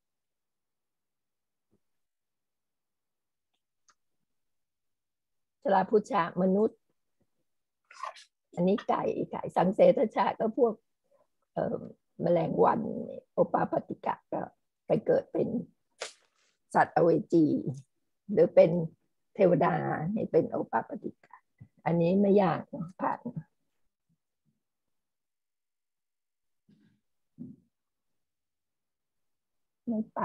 A: ชราพุชะมนุษย์อันนี้ไก่ไก่สังเสทชะก็พวกเอ่อแมลงวันโอปาปติกะก็ไปเกิดเป็นสัตว์อเวจีหรือเป็นเทวดาให้เป็นโอปาปติกะอันนี้ไม่ยากผ่านไม่ไป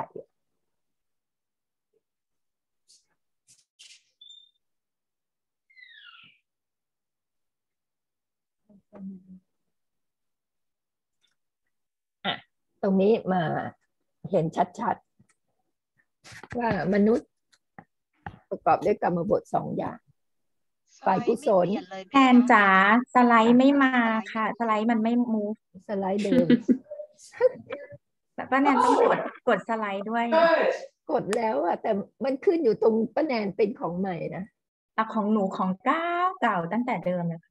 A: อ่ะตรงนี้มาเห็นชัดๆว่ามนุษย์ประกอบด้วยกรรมบทสองอย่างฝ่ายกุศล
D: แทนจ๋าสไลด์ไม่มาค่ะสไลด์มันไม่มูฟ
A: สไลด์เดิม
D: ป้าแนนต้องกดกดสไลด์ด้วย
A: กดแล้วอะแต่มันขึ้นอยู่ตรงป้าแนนเป็นของใหม่นะ
D: อ่ะของหนูของเก่าเก่าตั้งแต่เดิมเลย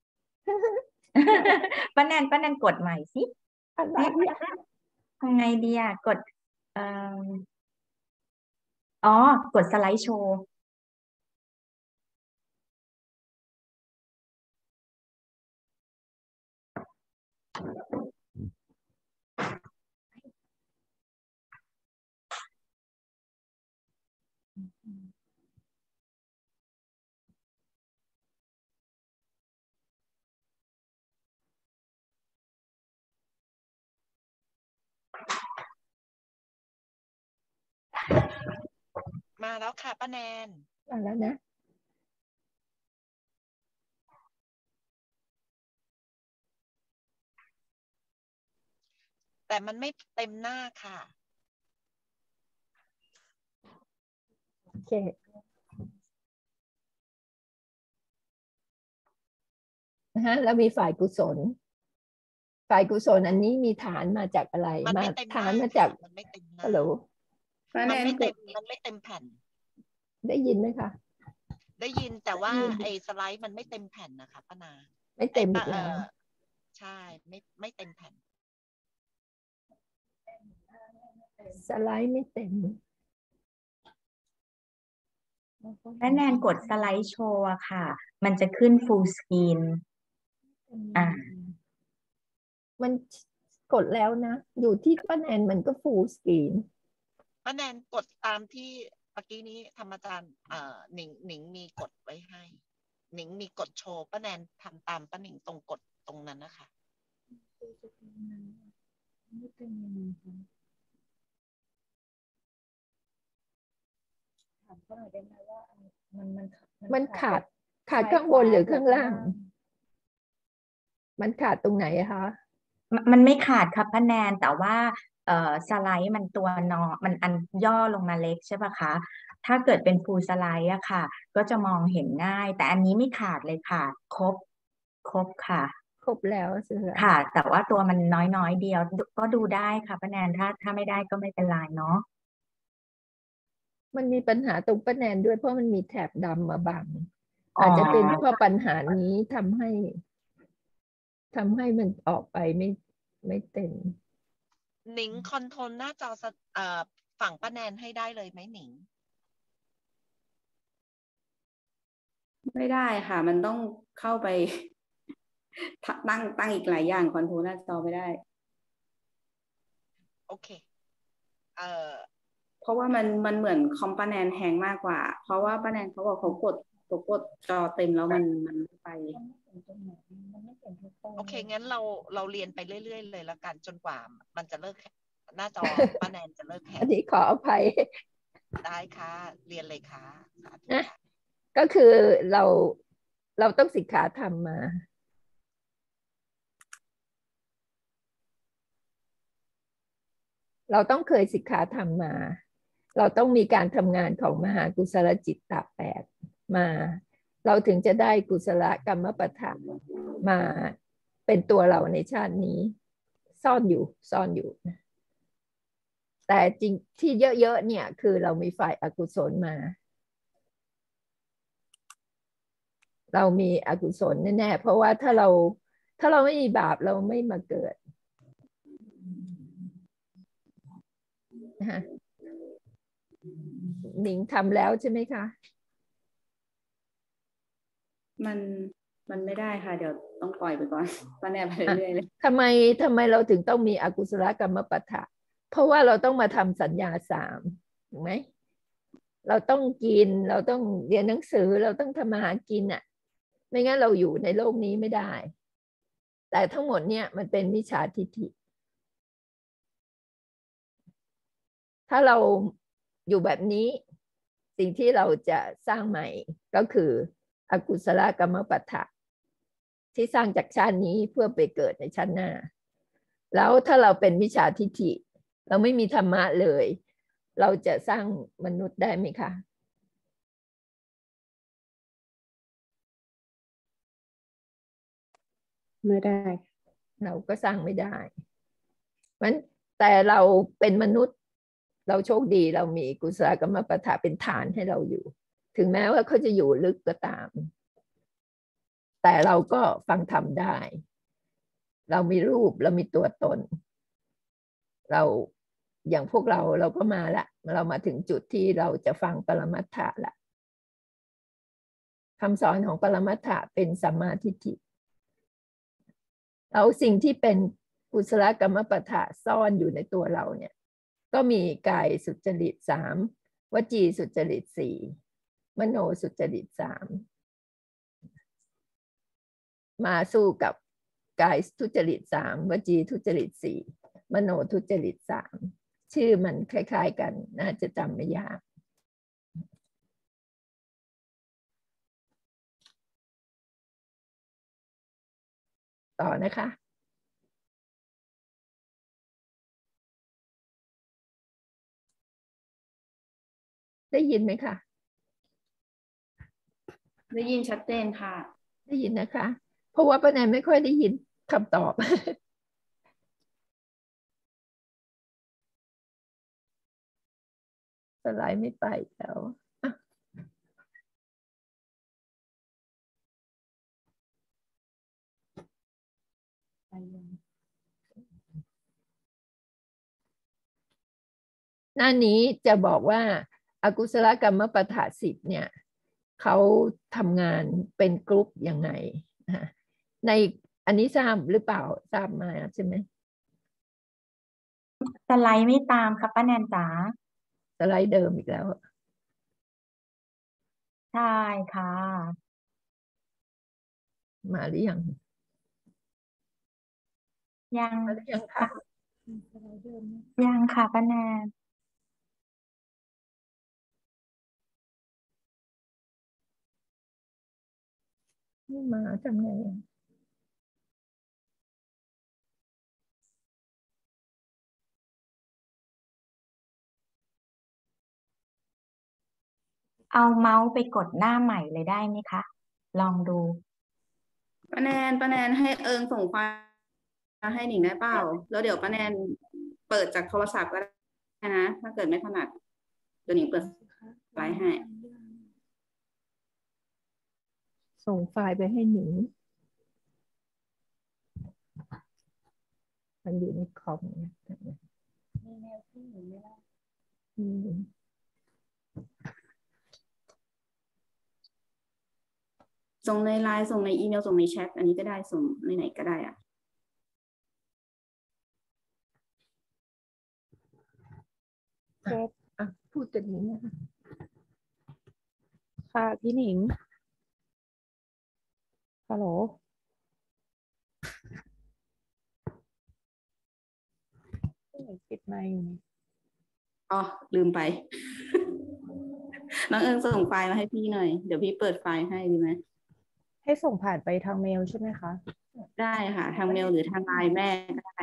D: ป้าแนนป้าแนนกดใหม่สิทำไงดีอ่ะกดเอ่ออ๋อกดสไลด์โชว์
H: มาแล้วค่ะป้าแนน
A: มาแล้วนะ
H: แต่มันไม่เต็มหน้าค่ะ
A: โอเคนะฮะแล้วมีฝ่ายกุศลฝ่ายกุศลอันนี้มีฐานมาจากอะไรมาฐานมาจากฮัลโหล
H: มันไม่เต็มมันไม่เต็มแผ่น
A: ได้ยินไหมคะ
H: ได้ยินแต่ว่าไอ้สไลด์มันไม่เต็มแผ่นนะคะป้านา
A: ไม่เต็มอีกแล้ว
H: ใช่ไม่ไม่เต็มแผ่น
A: สไลด์ไม่เต็ม
D: ถ้าแนนกดสไลด์โชว์อะค่ะมันจะขึ้น full screen อ่ะ
A: มันกดแล้วนะอยู่ที่ป้าแนนมันก็ full screen
H: ป้าแนนกดตามที่เมื่อกี้นี้ธรรมอาจารย์เอ่อหนิงหนิงมีกดไว้ให้หนิงมีกฎโชว์ป้าแนนทำตามป้าหนิงตรงกฎตรงนั้นนะคะ
F: ถามเขาหน่อยได้ไหมว่ามันมัน
A: มันขาดขาดข้างบนหรือข้างล่าง มันขาดตรงไหนอะคะ
D: มันมันไม่ขาดครับป้าแนนแต่ว่าเอ่อสไลด์มันตัวนอมันอันย่อลงมาเล็กใช่ปะคะถ้าเกิดเป็นฟูลสไลด์อะค่ะก็จะมองเห็นง่าย แต่อันนี้ไม่ขาดเลยค่ะครบครบค่ะ
A: ครบแล้วใช่ไหม
D: ค่ะ แต่ว่าตัวมันน้อยน้อยเดียวก็ดูได้ค่ะป้าแนนถ้าถ้าไม่ได้ก็ไม่เป็นไรเนาะ
A: มันมีปัญหาตรงป้าแนนด้วยเพราะมันมีแถบดำมาบัง
D: อ๋อ
A: อาจจะเป็นเพราะปัญหานี้ทำให้ทำให้มันออกไปไม่ไม่เต็ม
H: หนิงคอนโทรลหน้าจอสเอ่อฝั่งป้าแนนให้ได้เลยไหมหนิง
E: ไม่ได้ค่ะ มันต้องเข้าไป ตั้งตั้งอีกหลายอย่างคอนโทรลหน้าจอไม่ได้
H: โอเคเอ่อ
E: เพราะว่ามันมันเหมือนคอมป้าแนนแฮงมากกว่า เพราะว่าป้าแนนเขาบอกเขากดเขากดจอเต็มแล้วมันมันไม่ไป
H: โอเคงั้นเราเราเรียนไปเรื่อยๆเลยละกันจนกว่ามันจะเลิกหน้าจอป้าแนนจะเลิกแฮ
A: อั
H: ง
A: นนี้ขออภัย
H: ได้ค่ะเรียนเลยค่ะสาธุ
A: นะ
H: ค่ะ
A: ก็คือเราเราต้องศึกษาธรรมมา เราต้องเคยศึกษาธรรมมา เราต้องมีการทำงานของมหากุศลจิตตแปดมา เราถึงจะได้กุศลกรรมปทะมาเป็นตัวเราในชาตินี้ ซ่อนอยู่ซ่อนอยู่ แต่จริงที่เยอะๆเนี่ยคือเรามีฝ่ายอกุศลมา เรามีอกุศลแน่ๆเพราะว่าถ้าเราถ้าเราไม่มีบาปเราไม่มาเกิดนะหนิงทำแล้วใช่ไหมคะ
E: มันมันไม่ได้ค่ะ เดี๋ยวต้องปล่อยไปก่อนป้าแนนไปเรื่อยๆเลย
A: ทำไมทำไมเราถึงต้องมีอกุศลกรรมปทะเพราะว่าเราต้องมาทำสัญญาสามถูกไหมเราต้องกินเราต้องเรียนหนังสือเราต้องทำมาหากินอ่ะไม่งั้นเราอยู่ในโลกนี้ไม่ได้ แต่ทั้งหมดเนี่ยมันเป็นมิจฉาทิฏฐิถ้าเราอยู่แบบนี้สิ่งที่เราจะสร้างใหม่ก็คืออกุศลกรรมปทะที่สร้างจากชาตินี้เพื่อไปเกิดในชาติหน้าแล้วถ้าเราเป็นมิจฉาทิฏฐิเราไม่มีธรรมะเลยเราจะสร้างมนุษย์ได้ไหมคะ
C: ไม่ได้
A: เราก็สร้างไม่ได้มันแต่เราเป็นมนุษย์เราโชคดีเรามีกุศลกรรมปทะเป็นฐานให้เราอยู่ถึงแม้ว่าเขาจะอยู่ลึกก็ตามแต่เราก็ฟังธรรมได้เรามีรูปเรามีตัวตนเราอย่างพวกเราเราก็มาละเรามาถึงจุดที่เราจะฟังปรมัตถะละคำสอนของปรมัตถะเป็นสัมมาทิฏฐิแล้วสิ่งที่เป็นกุศลกรรมปทะซ่อนอยู่ในตัวเราเนี่ยก็มีกายสุจริตสามวจีสุจริตสี่มโนสุจริตสามมาสู้กับกายทุจริตสามวจีทุจริตสี่มโนทุจริตสามชื่อมันคล้ายๆกันน่าจะจำไม่ยากต่อนะคะได้ยินไหมคะ
E: ได้ยินชัดเจนค่ะ
A: ได้ยินนะคะเพราะว่าป้าแนนไม่ค่อยได้ยินคำตอบ สไลด์ไม่ไปแล้วหน้านี้จะบอกว่าอากุศลกรรมปทะสิบเนี่ยเขาทำงานเป็นกรุ๊ปยังไงในอันนี้ทราบหรือเปล่าทราบมาใช่ไหม
D: สไลด์ไม่ตามครับป้าแนนจ๋า
A: สไลด์เดิมอีกแล้ว
D: ใช่ค่ะ
A: มาหรือยัง
D: ยัง
A: มาหรือยังคะ
D: ยังค่ะป้าแนน
A: ไม่มาทำไงอ่ะ
D: เอาเมาส์ไปกดหน้าใหม่เลยได้ไหมคะ ลองดู
E: ป้าแนนป้าแนนให้เอิงส่งไฟล์ให้หนิงได้เปล่าแล้วเดี๋ยวป้าแนนเปิดจากโทรศัพท์ก็ได้นะถ้าเกิดไม่ถนัดเดี๋ยวหนิงเปิดไฟล์ให้
A: ส่งไฟล์ไปให้หนิงมันอยู่ในคอมเนี่ย
F: มีแนวที่หนูไม่ได้
A: อืม
E: ส่งในไลน์ส่งในอีเมลส่งในแชทอันนี้ก็ได้ส่งในไหนก็ได้อะ
F: เช็ค
A: อ่ะพูดแต่นี้นะ
F: ค่ะพี่หนิงฮัลโหลพี่หนิงปิดไมค์อยู่นี่
E: อ๋อลืมไป น้องเอิงส่งไฟล์มาให้พี่หน่อยเดี๋ยวพี่เปิดไฟล์ให้ดีไหม
F: ให้ส่งผ่านไปทางเมลใช่ไหมคะ
E: ได้ค่ะทางเมลหรือทางไลน์แม่ก็ได้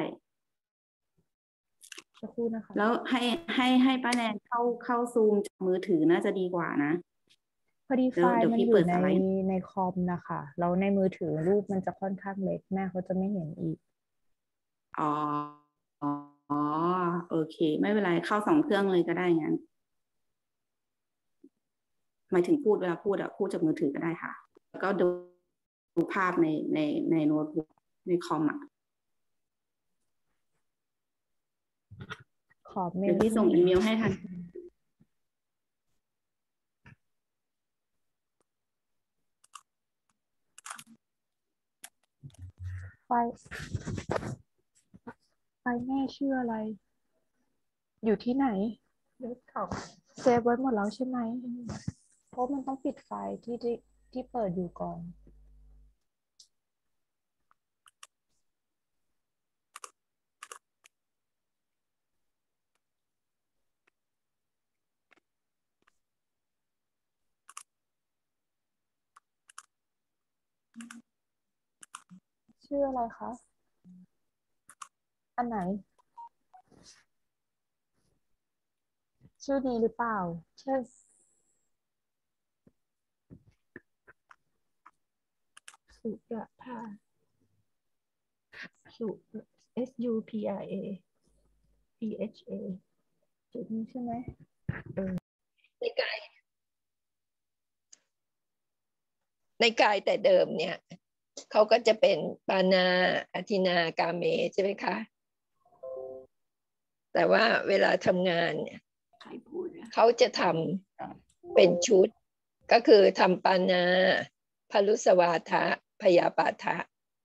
F: สักครู่นะคะ
E: แล้วให้ให้ให้ป้าแนนเข้าเข้าซูมจากมือถือน่าจะดีกว่านะ
F: พอดี
E: เดี๋
F: ไฟ
E: ยว
F: ล์
E: เดี๋ยว
F: มัน
E: พี่
F: อ
E: เปิ
F: ยู่
E: ด
F: ใน
E: สไลด์
F: ในคอมนะคะแล้วในมือถือรูปมันจะค่อนข้างเล็กแม่เขาจะไม่เห็นอีก
E: อ๋ออ๋อโอเค ไม่เป็นไรเข้าสองเครื่องเลยก็ได้งั้นหมายถึงพูดเวลาพูดอะพูดจากมือถือก็ได้ค่ะ แล้วก็ดูดูภาพในในในโน้ตบุ๊กในคอมอะ
F: ขอเม
E: เดี๋ย
F: ล
E: วพี่ส่งอีเมลให้ทัน
F: ไฟล์ไฟล์แม่ชื่ออะไร อยู่ที่ไหน
A: เล็กของ
F: เซฟไว้หมดแล้วใช่ไหม เพราะมันต้องปิดไฟล์ที่ที่ที่เปิดอยู่ก่อน ชื่ออะไรคะ อันไหน ชื่อนี้หรือเปล่าใช่
A: สุรภา สุ S U P R A P H A จุดนี้ใช่ไหมเออในกายในกายแต่เดิมเนี่ยเขาก็จะเป็นปานาอธินากาเมใช่ไหมคะ แต่ว่าเวลาทำงานเนี่ยเขาจะทำเป็นชุดก็คือทำปานาพลุสวาทะพยาปาทะ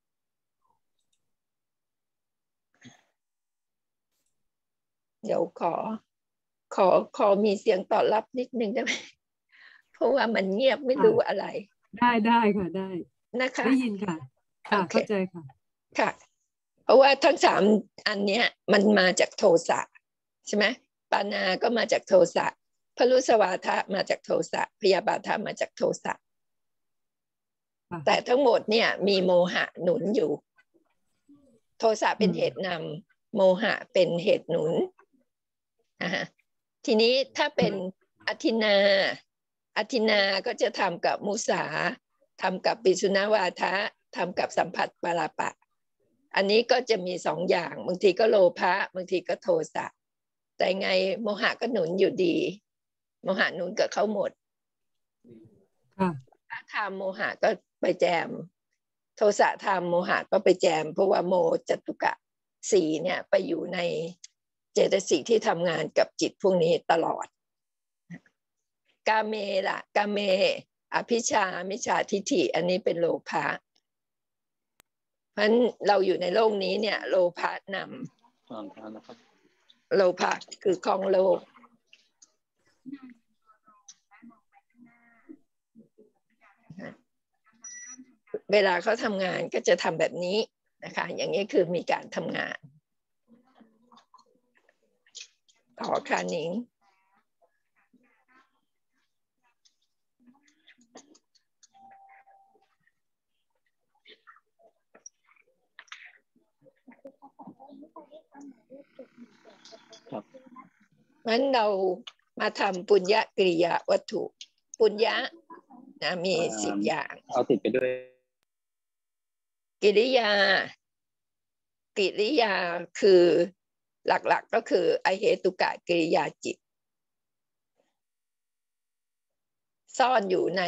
A: เดี๋ยวขอขอขอมีเสียงตอบรับนิดนึงได้ไหมเพราะว่ามันเงียบไม่รู้อะไร
B: ได้ได้ค่ะได้
A: นะคะ
B: ได้ยินค่ะ ค่ะ
A: โอเค
B: เข้าใจค่ะ
A: ค่ะ เพราะว่าทั้งสามอันเนี้ยมันมาจากโทสะใช่ไหมปานาก็มาจากโทสะพลุสวาทะมาจากโทสะพยาบาทะมาจากโทสะ
B: ค่ะ
A: แต่ทั้งหมดเนี่ยมีโมหะหนุนอยู่ โทสะเป็น
B: อืม
A: เหตุนำโมหะเป็นเหตุหนุนอ่าฮะทีนี้ถ้าเป็นอธินาอธินาก็จะทำกับมุสาทำกับปิสุนวาทะทำกับสัมผัสปราปะ อันนี้ก็จะมีสองอย่างบางทีก็โลภะบางทีก็โทสะแต่ไงโมหะก็หนุนอยู่ดีโมหะหนุนกับเขาหมด
B: ค่ะ
A: ถ้าทำโมหะก็ไปแจมโทสะทำโมหะก็ไปแจมเพราะว่าโมจตุกะสี่เนี่ยไปอยู่ในเจตสิกที่ทำงานกับจิตพวกนี้ตลอดกาเมล่ะกาเมอภิชามิจฉาทิฏฐิอันนี้เป็นโลภะเพราะฉะนั้นเราอยู่ในโลกนี้เนี่ยโลภะนำโลภะคือครองโลกเวลาเขาทำงานก็จะทำแบบนี้นะคะอย่างนี้คือมีการทำงานต่อค่ะหนิง
I: ครับ
A: งั้นเรามาทำปุญญกิริยาวัตถุปุญญะนะมีสิบอย่าง
I: เอาติดไปด้วย
A: กิริยากิริยาคือหลักๆก็คืออเหตุกะกิริยาจิตซ่อนอยู่ใน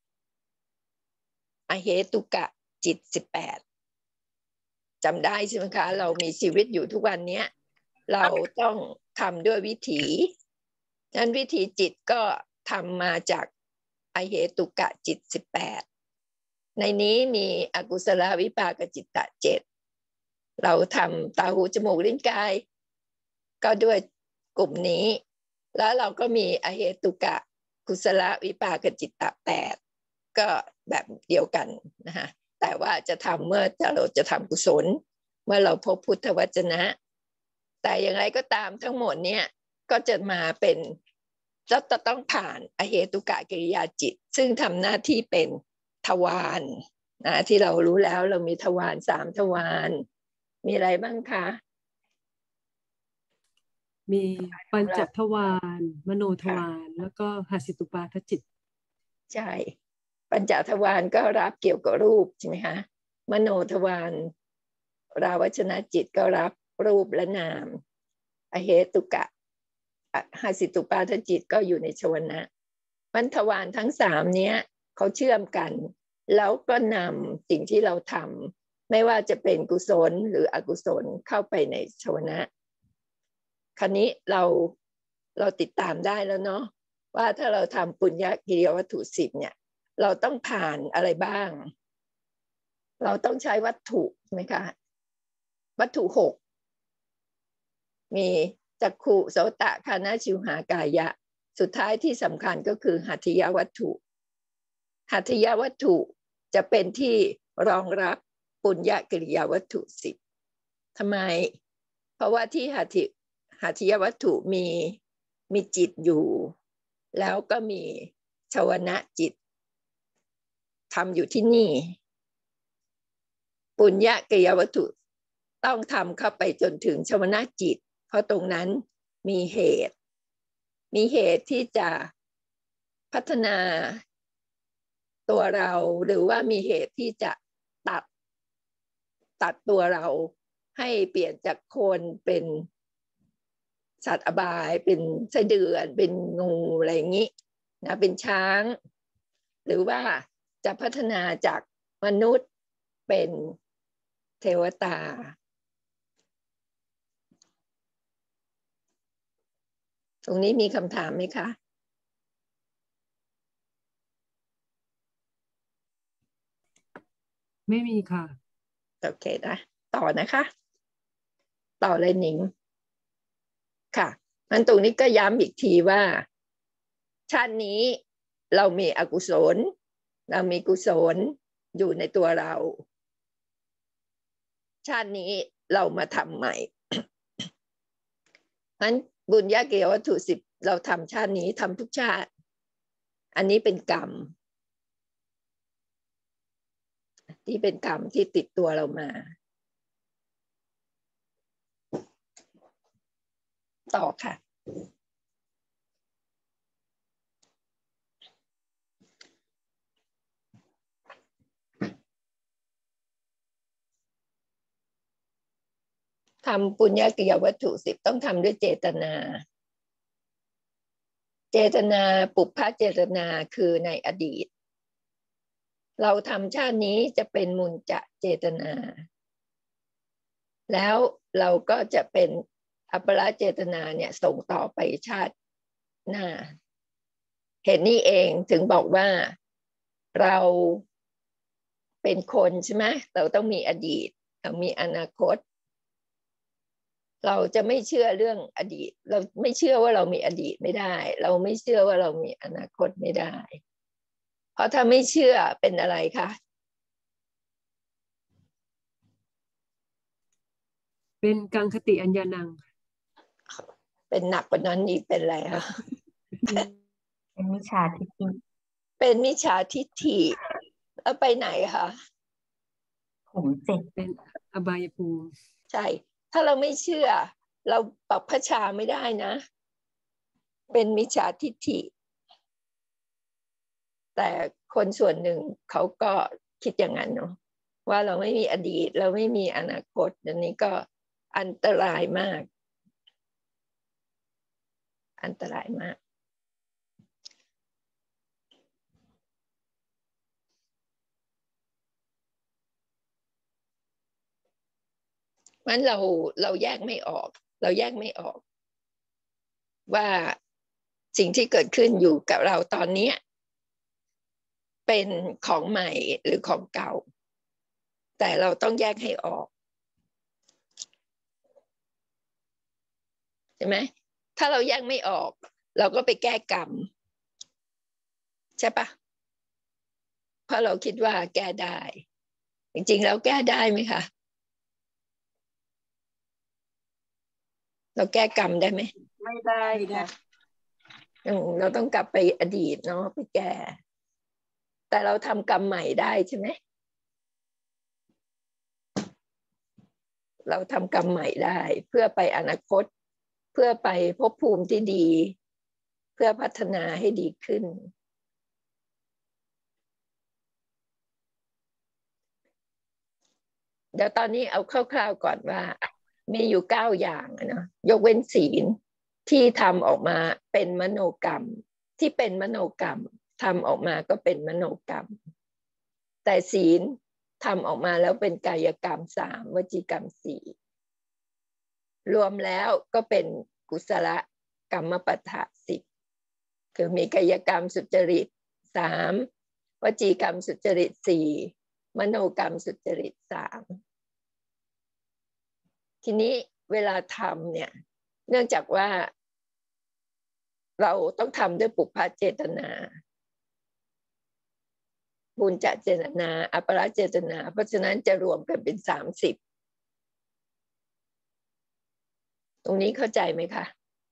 A: อเหตุกะจิตสิบแปดจำได้ใช่ไหมคะเรามีชีวิตอยู่ทุกวันนี้เราต้องทำด้วยวิถีนั้นวิถีจิตก็ทำมาจากอเหตุกะจิตสิบแปดในนี้มีอกุศลวิปากจิตตะเจ็ดเราทำตาหูจมูกลิ้นกายก็ด้วยกลุ่มนี้แล้วเราก็มีอเหตุกะกุศลวิปากจิตตะแปดก็แบบเดียวกันนะคะแต่ว่าจะทำเมื่อเราจะทำกุศลเมื่อเราพบพุทธวจนะแต่อย่างไรก็ตามทั้งหมดเนี่ยก็จะมาเป็นจะต้องผ่านอเหตุกะกิริยาจิตซึ่งทำหน้าที่เป็นทวารนะที่เรารู้แล้วเรามีทวารสามทวารมีอะไรบ้างคะ
B: มีปัญจทวารมโนทวารแล้วก็หัสสิตุปาทจิต
A: ใช่ปัญจทวารก็รับเกี่ยวกับรูปใช่ไหมคะมโนทวารราวัชนะจิตก็รับรูปและนามอเหตุกะหัสสิตุปาทจิตก็อยู่ในชวนะมันทวารทั้งสามเนี้ยเขาเชื่อมกันแล้วก็นำสิ่งที่เราทำไม่ว่าจะเป็นกุศลหรืออกุศลเข้าไปในชวนะคราวนี้เราเราติดตามได้แล้วเนาะว่าถ้าเราทำปุญญกิริยาวัตถุสิบเนี่ยเราต้องผ่านอะไรบ้างเราต้องใช้วัตถุใช่ไหมคะวัตถุหกมีจักขุโสตคานะชิวหากายะสุดท้ายที่สำคัญก็คือหัตถิยวัตถุหัตถิยวัตถุจะเป็นที่รองรับปุญญกิริยาวัตถุสิบทำไมเพราะว่าที่หัตถิหัตถิยวัตถุมีมีจิตอยู่แล้วก็มีชวนะจิตทำอยู่ที่นี่ปุญญกิริยาวัตถุต้องทำเข้าไปจนถึงชวนะจิตเพราะตรงนั้นมีเหตุมีเหตุที่จะพัฒนาตัวเราหรือว่ามีเหตุที่จะตัดตัดตัวเราให้เปลี่ยนจากคนเป็นสัตว์อบายเป็นไส้เดือนเป็นงูอะไรอย่างนี้นะเป็นช้างหรือว่าจะพัฒนาจากมนุษย์เป็นเทวตาตรงนี้มีคำถามไหมคะ
B: ไม่มีค่ะ
A: โอเคนะต่อนะคะต่อเลยหนิงค่ะมันตรงนี้ก็ย้ำอีกทีว่าชาตินี้เรามีอกุศลเรามีกุศลอยู่ในตัวเราชาตินี้เรามาทำใหม่งั้นบุญญากิริยาวัตถุสิบเราทำชาตินี้ทำทุกชาติอันนี้เป็นกรรมที่เป็นกรรมที่ติดตัวเรามาต่อค่ะทำปุญญกิริยาวัตถุสิบต้องทำด้วยเจตนาเจตนาปุพพเจตนาคือในอดีตเราทำชาตินี้จะเป็นมุญจะเจตนาแล้วเราก็จะเป็นอัปปละเจตนาเนี่ยส่งต่อไปชาติหน้าเหตุนี้เองถึงบอกว่าเราเป็นคนใช่ไหมเราต้องมีอดีตเรามีอนาคตเราจะไม่เชื่อเรื่องอดีตเราไม่เชื่อว่าเรามีอดีตไม่ได้เราไม่เชื่อว่าเรามีอนาคตไม่ได้เพราะถ้าไม่เชื่อเป็นอะไรคะ
B: เป็นกังคติอัญญานัง
A: เป็นหนักกว่านั้นอีกเป็นอะไรคะ
D: เป็นมิจฉาทิฏฐิ
A: เป็นมิจฉาทิฏฐิแล้วไปไหนคะ
D: ผมเจ็บ
B: เป็นอบายภูมิ
A: ใช่ ถ้าเราไม่เชื่อ เราปรับพระชาไม่ได้นะ เป็นมิจฉาทิฏฐิแต่คนส่วนหนึ่งเขาก็คิดอย่างนั้นเนาะว่าเราไม่มีอดีตเราไม่มีอนาคตอันนี้ก็อันตรายมากอันตรายมากงั้นเราเราแยกไม่ออกเราแยกไม่ออกว่าสิ่งที่เกิดขึ้นอยู่กับเราตอนนี้เป็นของใหม่หรือของเก่าแต่เราต้องแยกให้ออกใช่ไหมถ้าเราแยกไม่ออกเราก็ไปแก้กรรมใช่ปะเพราะเราคิดว่าแก้ได้จริงๆแล้วแก้ได้ไหมคะเราแก้กรรมได้ไหม
G: ไม่ได้ค่ะ
A: เราต้องกลับไปอดีตเนาะไปแก้แต่เราทำกรรมใหม่ได้ใช่ไหมเราทำกรรมใหม่ได้เพื่อไปอนาคตเพื่อไปภพภูมิที่ดีเพื่อพัฒนาให้ดีขึ้นเดี๋ยวตอนนี้เอาคร่าวๆก่อนว่ามีอยู่เก้าอย่างนะยกเว้นศีลที่ทำออกมาเป็นมโนกรรมที่เป็นมโนกรรมทำออกมาก็เป็นมโนกรรมแต่ศีลทำออกมาแล้วเป็นกายกรรมสามวจีกรรมสี่รวมแล้วก็เป็นกุศลกรรมปทะสิบคือมีกายกรรมสุจริตสามวจีกรรมสุจริตสี่มโนกรรมสุจริตสามทีนี้เวลาทำเนี่ยเนื่องจากว่าเราต้องทำด้วยปุพพเจตนาบุญจะเจตนาอัปปราเจตนาเพราะฉะนั้นจะรวมกันเป็นสามสิบตรงนี้เข้าใจไหมคะ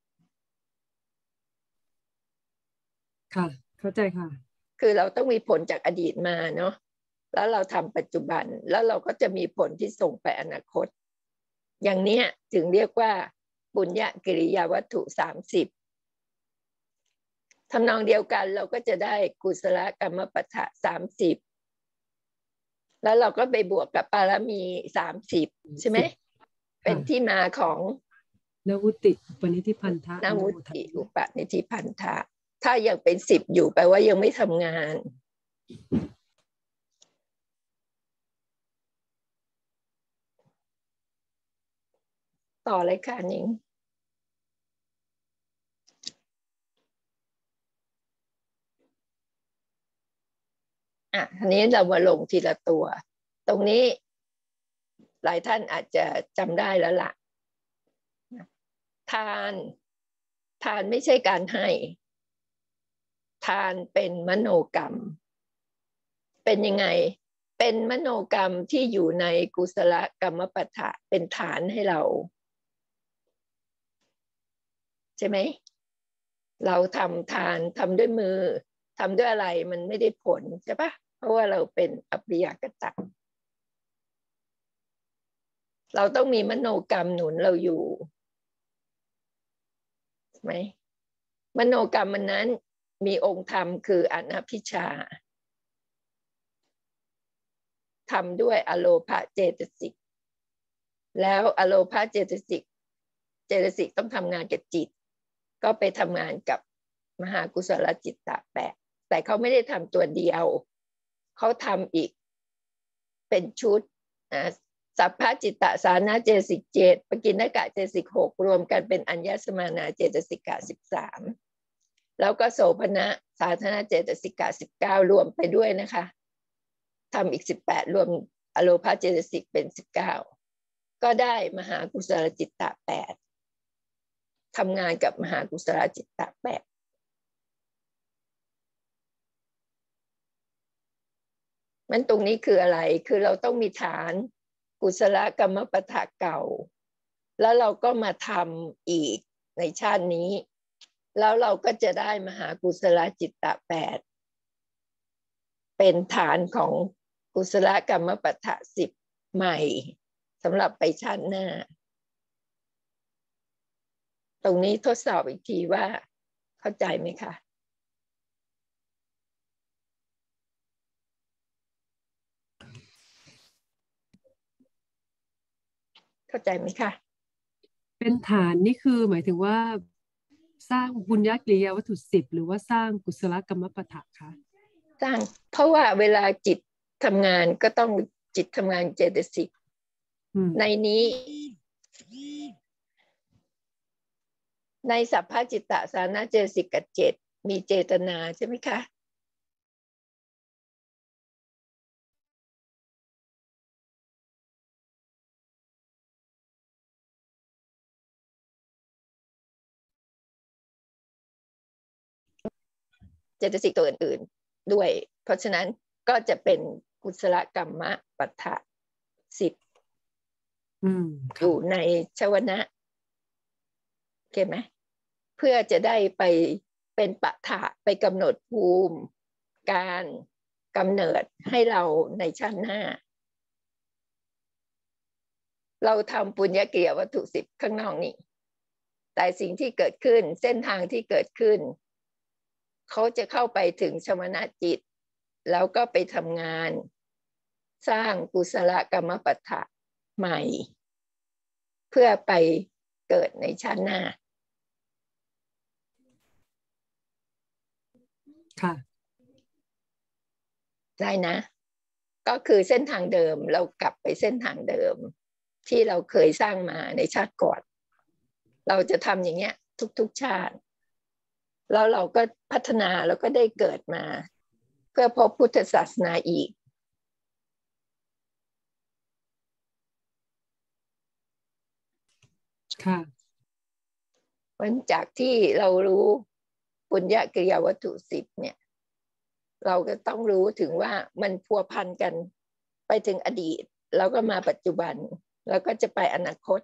B: ค่ะเข้าใจค่ะ
A: คือเราต้องมีผลจากอดีตมาเนาะแล้วเราทำปัจจุบันแล้วเราก็จะมีผลที่ส่งไปอนาคตอย่างนี้ถึงเรียกว่าบุญญกิริยาวัตถุสามสิบทำนองเดียวกันเราก็จะได้กุศลกรรมปทะสามสิบแล้วเราก็ไปบวกกับปารมีสามสิบใช่ไหมเป็นที่มาของ
B: นวุติอุปนิธิพันธะ
A: นวุติอุปนิธิพันธะถ้ายังเป็นสิบอยู่แปลว่ายังไม่ทำงานต่อเลยค่ะนิงอ่ะทีนี้เรามาลงทีละตัวตรงนี้หลายท่านอาจจะจำได้แล้วล่ะทานทานไม่ใช่การให้ทานเป็นมโนกรรมเป็นยังไงเป็นมโนกรรมที่อยู่ในกุศลกรรมปทะเป็นฐานให้เราใช่ไหมเราทำทานทำด้วยมือทำด้วยอะไรมันไม่ได้ผลใช่ปะเพราะว่าเราเป็นอภิยากตะเราต้องมีมโนกรรมหนุนเราอยู่ใช่ไหมมโนกรรมมันนั้นมีองค์ธรรมคืออนัพพิชฌาทำด้วยอโลภะเจตสิกแล้วอโลภะเจตสิกเจตสิกต้องทำงานกับจิตก็ไปทำงานกับมหากุศลจิตตะแปดแต่เขาไม่ได้ทำตัวเดียวเขาทำอีกเป็นชุดนะสัพพจิตตสานะเจตสิกเจ็ดปกิณณกะเจตสิกหกรวมกันเป็นอัญญสมานาเจตสิกะสิบสามแล้วก็โสภณะสาธนะเจตสิกะสิบเก้ารวมไปด้วยนะคะทำอีกสิบแปดรวมอโลภะเจตสิกเป็นสิบเก้าก็ได้มหากุศลจิตตะแปดทำงานกับมหากุศลจิตตะแปดมันตรงนี้คืออะไรคือเราต้องมีฐานกุศลกรรมปทะเก่าแล้วเราก็มาทำอีกในชาตินี้แล้วเราก็จะได้มหากุศลจิตตะแปดเป็นฐานของกุศลกรรมปทะสิบใหม่สำหรับไปชาติหน้าตรงนี้ทดสอบอีกทีว่าเข้าใจไหมคะเข้าใจไหมคะ
B: เป็นฐานนี่คือหมายถึงว่าสร้างบุญญกิริยาวัตถุสิบหรือว่าสร้างกุศลกรรมปทะคะ
A: สร้างเพราะว่าเวลาจิตทำงานก็ต้องจิตทำงานเจตสิกในนี้ในสัพพจิตตสานะเจตสิกกับเจ็ดมีเจตนาใช่ไหมคะเจตสิกตัวอื่นๆด้วยเพราะฉะนั้นก็จะเป็นกุศลกรรมปทะสิบอยู่ในชวนะโอเคไหมเพื่อจะได้ไปเป็นปะทะไปกำหนดภูมิการกำเนิดให้เราในชาติหน้าเราทำปุญญกิริยาวัตถุสิบข้างนอกนี่แต่สิ่งที่เกิดขึ้นเส้นทางที่เกิดขึ้นเขาจะเข้าไปถึงชวนะจิตแล้วก็ไปทำงานสร้างกุศลกรรมปทะใหม่เพื่อไปเกิดในชาติหน้า
B: ค่ะ
A: ได้นะก็คือเส้นทางเดิมเรากลับไปเส้นทางเดิมที่เราเคยสร้างมาในชาติก่อนเราจะทำอย่างเงี้ยทุกๆชาติแล้วเราก็พัฒนาแล้วก็ได้เกิดมาเพื่อพบพุทธศาสนาอีก
B: ค่ะ
A: วันจากที่เรารู้ปุญญกิริยาวัตถุสิบเนี่ยเราก็ต้องรู้ถึงว่ามันพัวพันกันไปถึงอดีตแล้วก็มาปัจจุบันแล้วก็จะไปอนาคต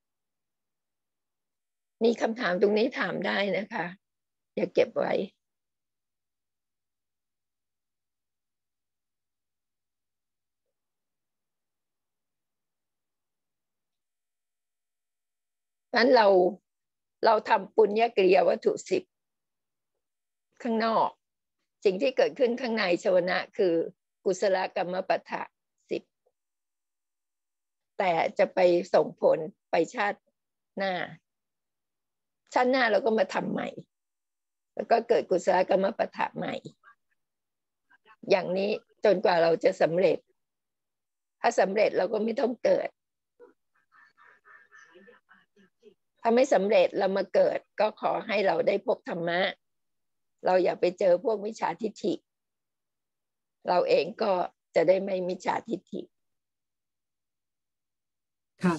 A: มีคำถามตรงนี้ถามได้นะคะอย่าเก็บไว้งั้นเราเราทำปุญญกิริยาวัตถุสิบข้างนอกสิ่งที่เกิดขึ้นข้างในชวนะคือกุศลกรรมปทะสิบแต่จะไปส่งผลไปชาติหน้าชาติหน้าเราก็มาทำใหม่แล้วก็เกิดกุศลกรรมปทะใหม่อย่างนี้จนกว่าเราจะสำเร็จถ้าสำเร็จเราก็ไม่ต้องเกิดถ้าไม่สำเร็จเรามาเกิดก็ขอให้เราได้พบธรรมะเราอย่าไปเจอพวกมิจฉาทิฏฐิเราเองก็จะได้ไม่มิจฉาทิฏฐิ
B: ค่ะ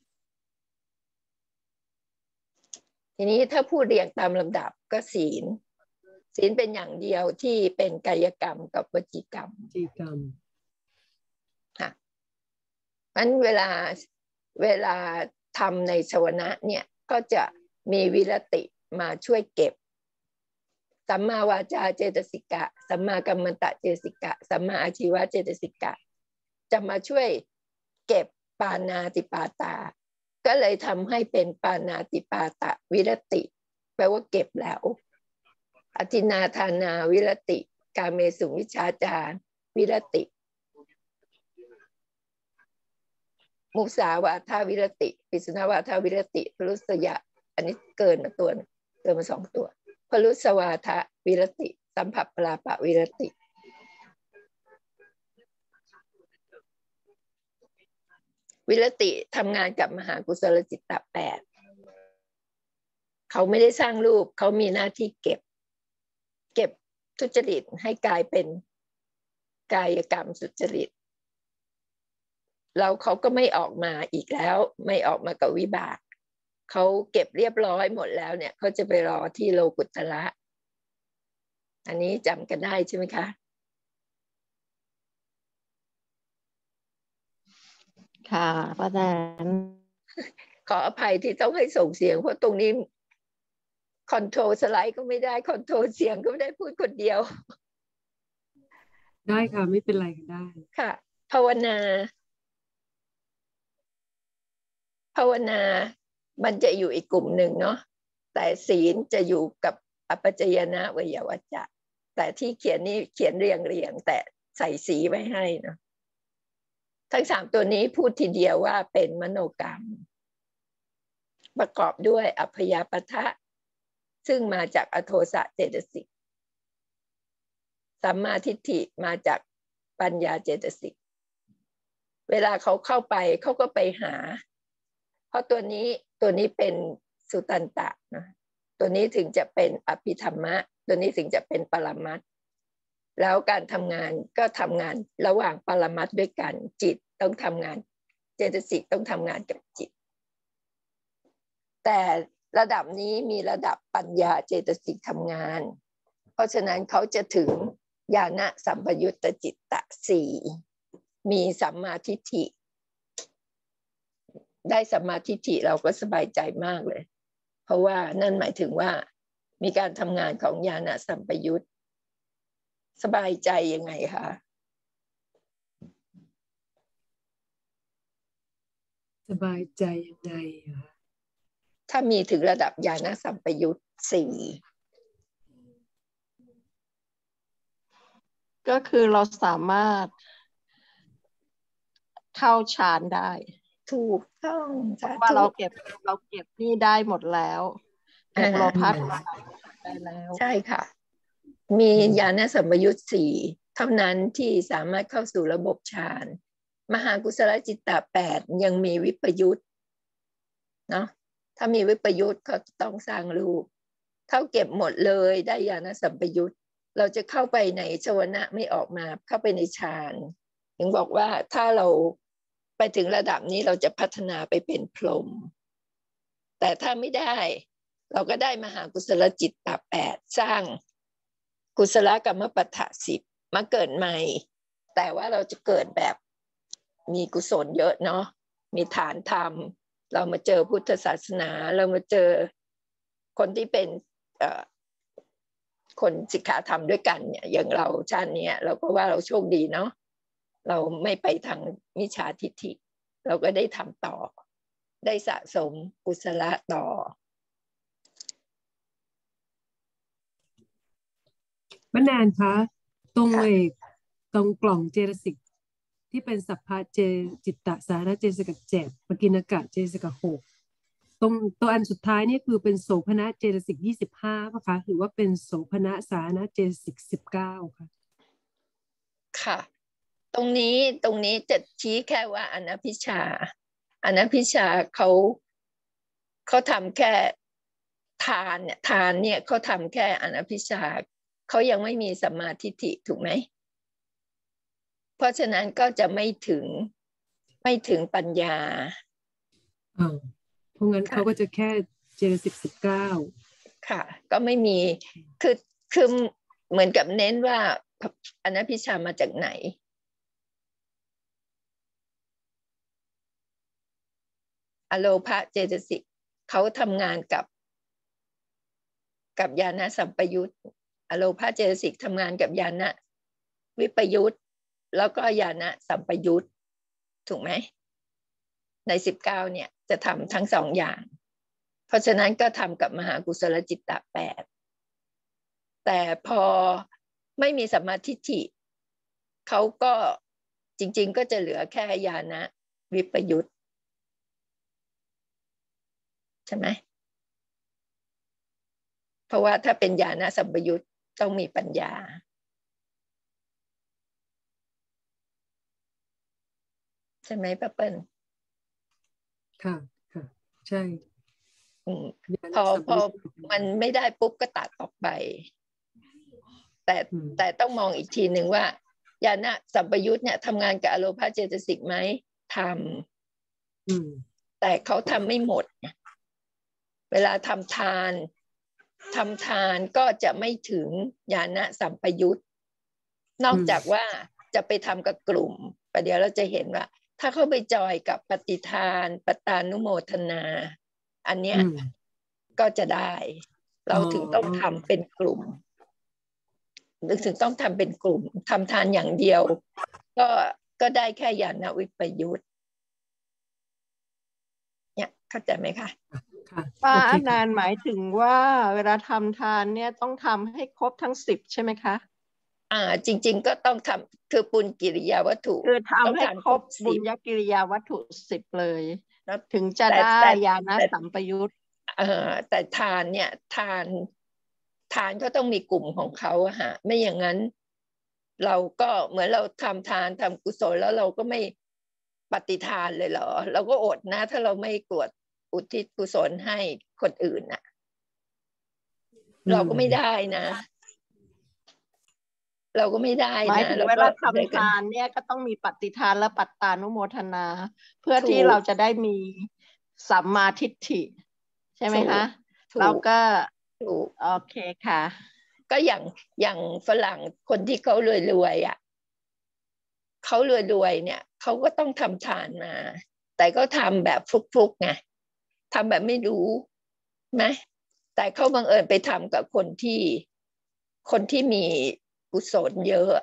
A: ทีนี้ถ้าพูดเรียงตามลำดับก็ศีลศีลเป็นอย่างเดียวที่เป็นกายกรรมกับวจีกรรม
B: วจีกรรม
A: ค่ะงั้นเวลาเวลาทำในชวนะเนี่ยก็จะมีวิรติมาช่วยเก็บสัมมาวาจาเจตสิกะสัมมากัมมันตะเจตสิกะสัมมาอาชีวะเจตสิกะจะมาช่วยเก็บปานาติปาตาก็เลยทำให้เป็นปานาติปาตะวิรติแปลว่าเก็บแล้วอธินาทานาวิรติกาเมสุวิชฌาจารวิรติมุสาวาทาวิรติปิสนาวาทาวิรติพลุสยะอันนี้เกินมาตัวเกินมาสองตัวพลุสวาทาวิรติสัมผัสปลาปะวิรติวิรติทำงานกับมหากุศลจิตตะแปดเขาไม่ได้สร้างรูปเขามีหน้าที่เก็บเก็บทุจริตให้กลายเป็นกายกรรมสุจริตแล้วเขาก็ไม่ออกมาอีกแล้วไม่ออกมากับวิบากเขาเก็บเรียบร้อยหมดแล้วเนี่ยเขาจะไปรอที่โลกุตระอันนี้จำกันได้ใช่ไหมคะ
G: ค่ะป้าแตน
A: ขออภัยที่ต้องให้ส่งเสียงเพราะตรงนี้คอนโทรลสไลด์ก็ไม่ได้คอนโทรลเสียงก็ไม่ได้พูดคนเดียว
B: ได้ค่ะไม่เป็นไรก็ได้
A: ค่ะภาวนาภาวนามันจะอยู่อีกกลุ่มหนึ่งเนาะแต่ศีลจะอยู่กับอัปปจายนะเวยวัจจะแต่ที่เขียนนี่เขียนเรียงเรียงแต่ใส่สีไว้ให้เนาะทั้งสามตัวนี้พูดทีเดียวว่าเป็นมโนกรรมประกอบด้วยอัพยาปทะซึ่งมาจากอโทสะเจตสิกสัมมาทิฏฐิมาจากปัญญาเจตสิกเวลาเขาเข้าไปเขาก็ไปหาเพราะตัวนี้ตัวนี้เป็นสุตันตะนะตัวนี้ถึงจะเป็นอภิธรรมะตัวนี้ถึงจะเป็นปรมัตถ์แล้วการทำงานก็ทำงานระหว่างปรมัตถ์ด้วยกันจิตต้องทำงานเจตสิกต้องทำงานกับจิตแต่ระดับนี้มีระดับปัญญาเจตสิกทำงานเพราะฉะนั้นเขาจะถึงญาณสัมปยุตตจิตตะสี่มีสัมมาทิฏฐิได้สัมมาทิฏฐิเราก็สบายใจมากเลยเพราะว่านั่นหมายถึงว่ามีการทำงานของญาณสัมปยุตสบายใจยังไงคะ
B: สบายใจยังไงคะ
A: ถ้ามีถึงระดับญาณสัมปยุตสี่
G: ก็คือเราสามารถเข้าฌานได้
A: ถูกต้อง
G: ว่าเราเก็บเราเก็บนี่ได้หมดแล้วเก็บโลภะได้แล้ว
A: ใช่ค่ะมีญาณสัมปยุตสี่เท่านั้นที่สามารถเข้าสู่ระบบฌานมหากุศลจิตตะแปดยังมีวิปยุตเนาะถ้ามีวิปยุตเขาต้องสร้างรูปเท่าเก็บหมดเลยได้ญาณสัมปยุตเราจะเข้าไปในชวนะไม่ออกมาเข้าไปในฌานถึงบอกว่าถ้าเราไปถึงระดับนี้เราจะพัฒนาไปเป็นพรหมแต่ถ้าไม่ได้เราก็ได้มหากุศลจิตตะแปดสร้างกุศลกรรมปัฏฐะสิบมาเกิดใหม่แต่ว่าเราจะเกิดแบบมีกุศลเยอะเนาะมีฐานธรรมเรามาเจอพุทธศาสนาเรามาเจอคนที่เป็นคนศิกขาธรรมด้วยกันเนี่ยอย่างเราชาตินี้เราก็ว่าเราโชคดีเนาะเราไม่ไปทางมิจฉาทิฏฐิเราก็ได้ทำต่อได้สะสมกุศลต่อ
B: ป้าแนนคะตรงเลขตรงกล่องเจตสิกที่เป็นสัพพะเจจิตตสานะเจตสิกเจ็ดปกิณกะเจตสิกหกตรงตัวอันสุดท้ายนี่คือเป็นโสภณะเจตสิกยี่สิบห้าป่ะคะหรือว่าเป็นโสภณะสานะเจตสิกสิบเก้าค่ะ
A: ค่ะตรงนี้ตรงนี้จะชี้แค่ว่าอนัพพิชาอนัพพิชาเขาเขาทำแค่ทานเนี่ยทานเนี่ยเขาทำแค่อนัพพิชาเขายังไม่มีสัมมาทิฏฐิถูกไหมเพราะฉะนั้นก็จะไม่ถึงไม่ถึงปัญญา
B: อ่าเพราะงั้นเขาก็จะแค่เจตสิกสิบเก้า
A: ค่ะก็ไม่มีคือคือเหมือนกับเน้นว่าอนัพพิชามาจากไหนอโลภะเจตสิกเขาทำงานกับกับญาณสัมปยุตอโลภะเจตสิกทำงานกับญาณวิปยุตแล้วก็ญาณสัมปยุตถูกไหมในสิบเก้าเนี่ยจะทำทั้งสองอย่างเพราะฉะนั้นก็ทำกับมหากุศลจิตตะแปดแต่พอไม่มีสัมมาทิฏฐิเขาก็จริงๆก็จะเหลือแค่ญาณวิปยุตใช่ไหมเพราะว่าถ้าเป็นญาณสัมปยุตต้องมีปัญญาใช่ไหมป้าเปิ้ล
B: ค่ะค่ะใช่
A: พอพอมันไม่ได้ปุ๊บก็ตัดออกไปแต่แต่ต้องมองอีกทีหนึ่งว่าญาณสัมปยุตเนี่ยทำงานกับอโลภะเจตสิกไหมทำแต่เขาทำไม่หมดเวลาทำทานทำทานก็จะไม่ถึงญาณสัมปยุตนอกจากว่าจะไปทำกับกลุ่มประเดี๋ยวเราจะเห็นว่าถ้าเขาไปจอยกับปฏิทานปตานุโมทนา อันเนี้ยก็จะได้ เราถึงต้องทำเป็นกลุ่มถึงต้องทำเป็นกลุ่มทำทานอย่างเดียวก็ก็ได้แค่ญาณวิปยุตเนี่ยเข้าใจไหมคะ
G: ป้าอนันต์หมายถึงว่าเวลาทำทานเนี่ยต้องทำให้ครบทั้งสิบใช่ไหมคะ
A: อ่าจริงๆก็ต้องทำคือปุญกิริยาวัตถุ
G: คือทำให้ครบบุญญกิริยาวัตถุสิบเลยถึงจะได้ญาณสัมปยุต
A: เอ่อแต่ทานเนี่ยทานทานก็ต้องมีกลุ่มของเขาอะฮะไม่อย่างนั้นเราก็เหมือนเราทำทานทำกุศลแล้วเราก็ไม่ปฏิทานเลยเหรอเราก็อดนะถ้าเราไม่กรวดอุทิศกุศลให้คนอื่นน่ะเราก็ไม่ได้นะเราก็ไม่ได้นะ
G: หมายถึงเวลาทำทานเนี่ยก็ต้องมีปฏิทานและปัตตานุโมทนาเพื่อที่เราจะได้มีสัมมาทิฏฐิใช่ไหมคะเราก็โอเคค่ะ
A: ก็อย่างอย่างฝรั่งคนที่เขารวยๆอ่ะเขารวยๆเนี่ยเขาก็ต้องทำทานมาแต่ก็ทำแบบฟลุกๆไงทำแบบไม่รู้ไหมแต่เขาบังเอิญไปทำกับคนที่คนที่มีกุศลเยอะ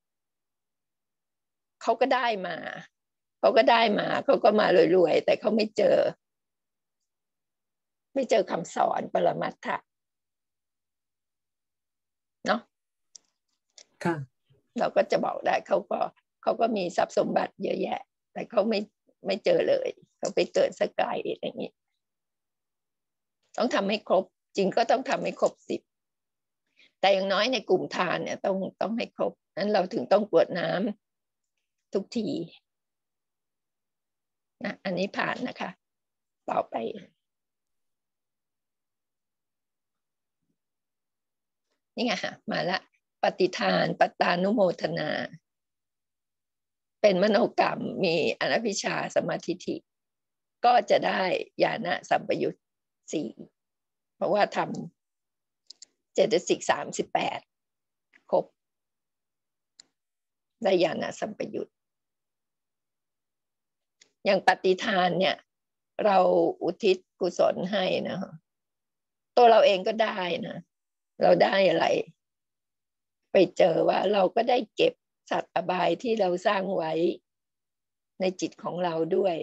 A: เขาก็ได้มาเขาก็ได้มาเขาก็มารวยๆแต่เขาไม่เจอไม่เจอคำสอนปรมัตถะเนาะ
B: ค่ะ
A: เราก็จะบอกได้เขาก็เขาก็มีทรัพย์สมบัติเยอะแยะแต่เขาไม่ไม่เจอเลยเขาไปเกิดสกายอย่างนี้ต้องทำให้ครบจริงก็ต้องทำให้ครบสิบแต่อย่างน้อยในกลุ่มทานเนี่ยต้องต้องให้ครบนั้นเราถึงต้องกรวดน้ำทุกทีนะอันนี้ผ่านนะคะต่อไปนี่ไงค่ะมาละปฏิทานปตานุโมทนาเป็นมโนกรรมมีอนัพพิชาสมาธิิก็จะได้ญาณสัมปยุตสี่เพราะว่าทำเจตสิกสามสิบแปดครบได้ญาณสัมปยุตอย่างปฏิทานเนี่ยเราอุทิศกุศลให้นะตัวเราเองก็ได้นะเราได้อะไรไปเจอว่าเราก็ได้เก็บสัตว์อบายที่เราสร้างไว้ในจิตของเราด้วย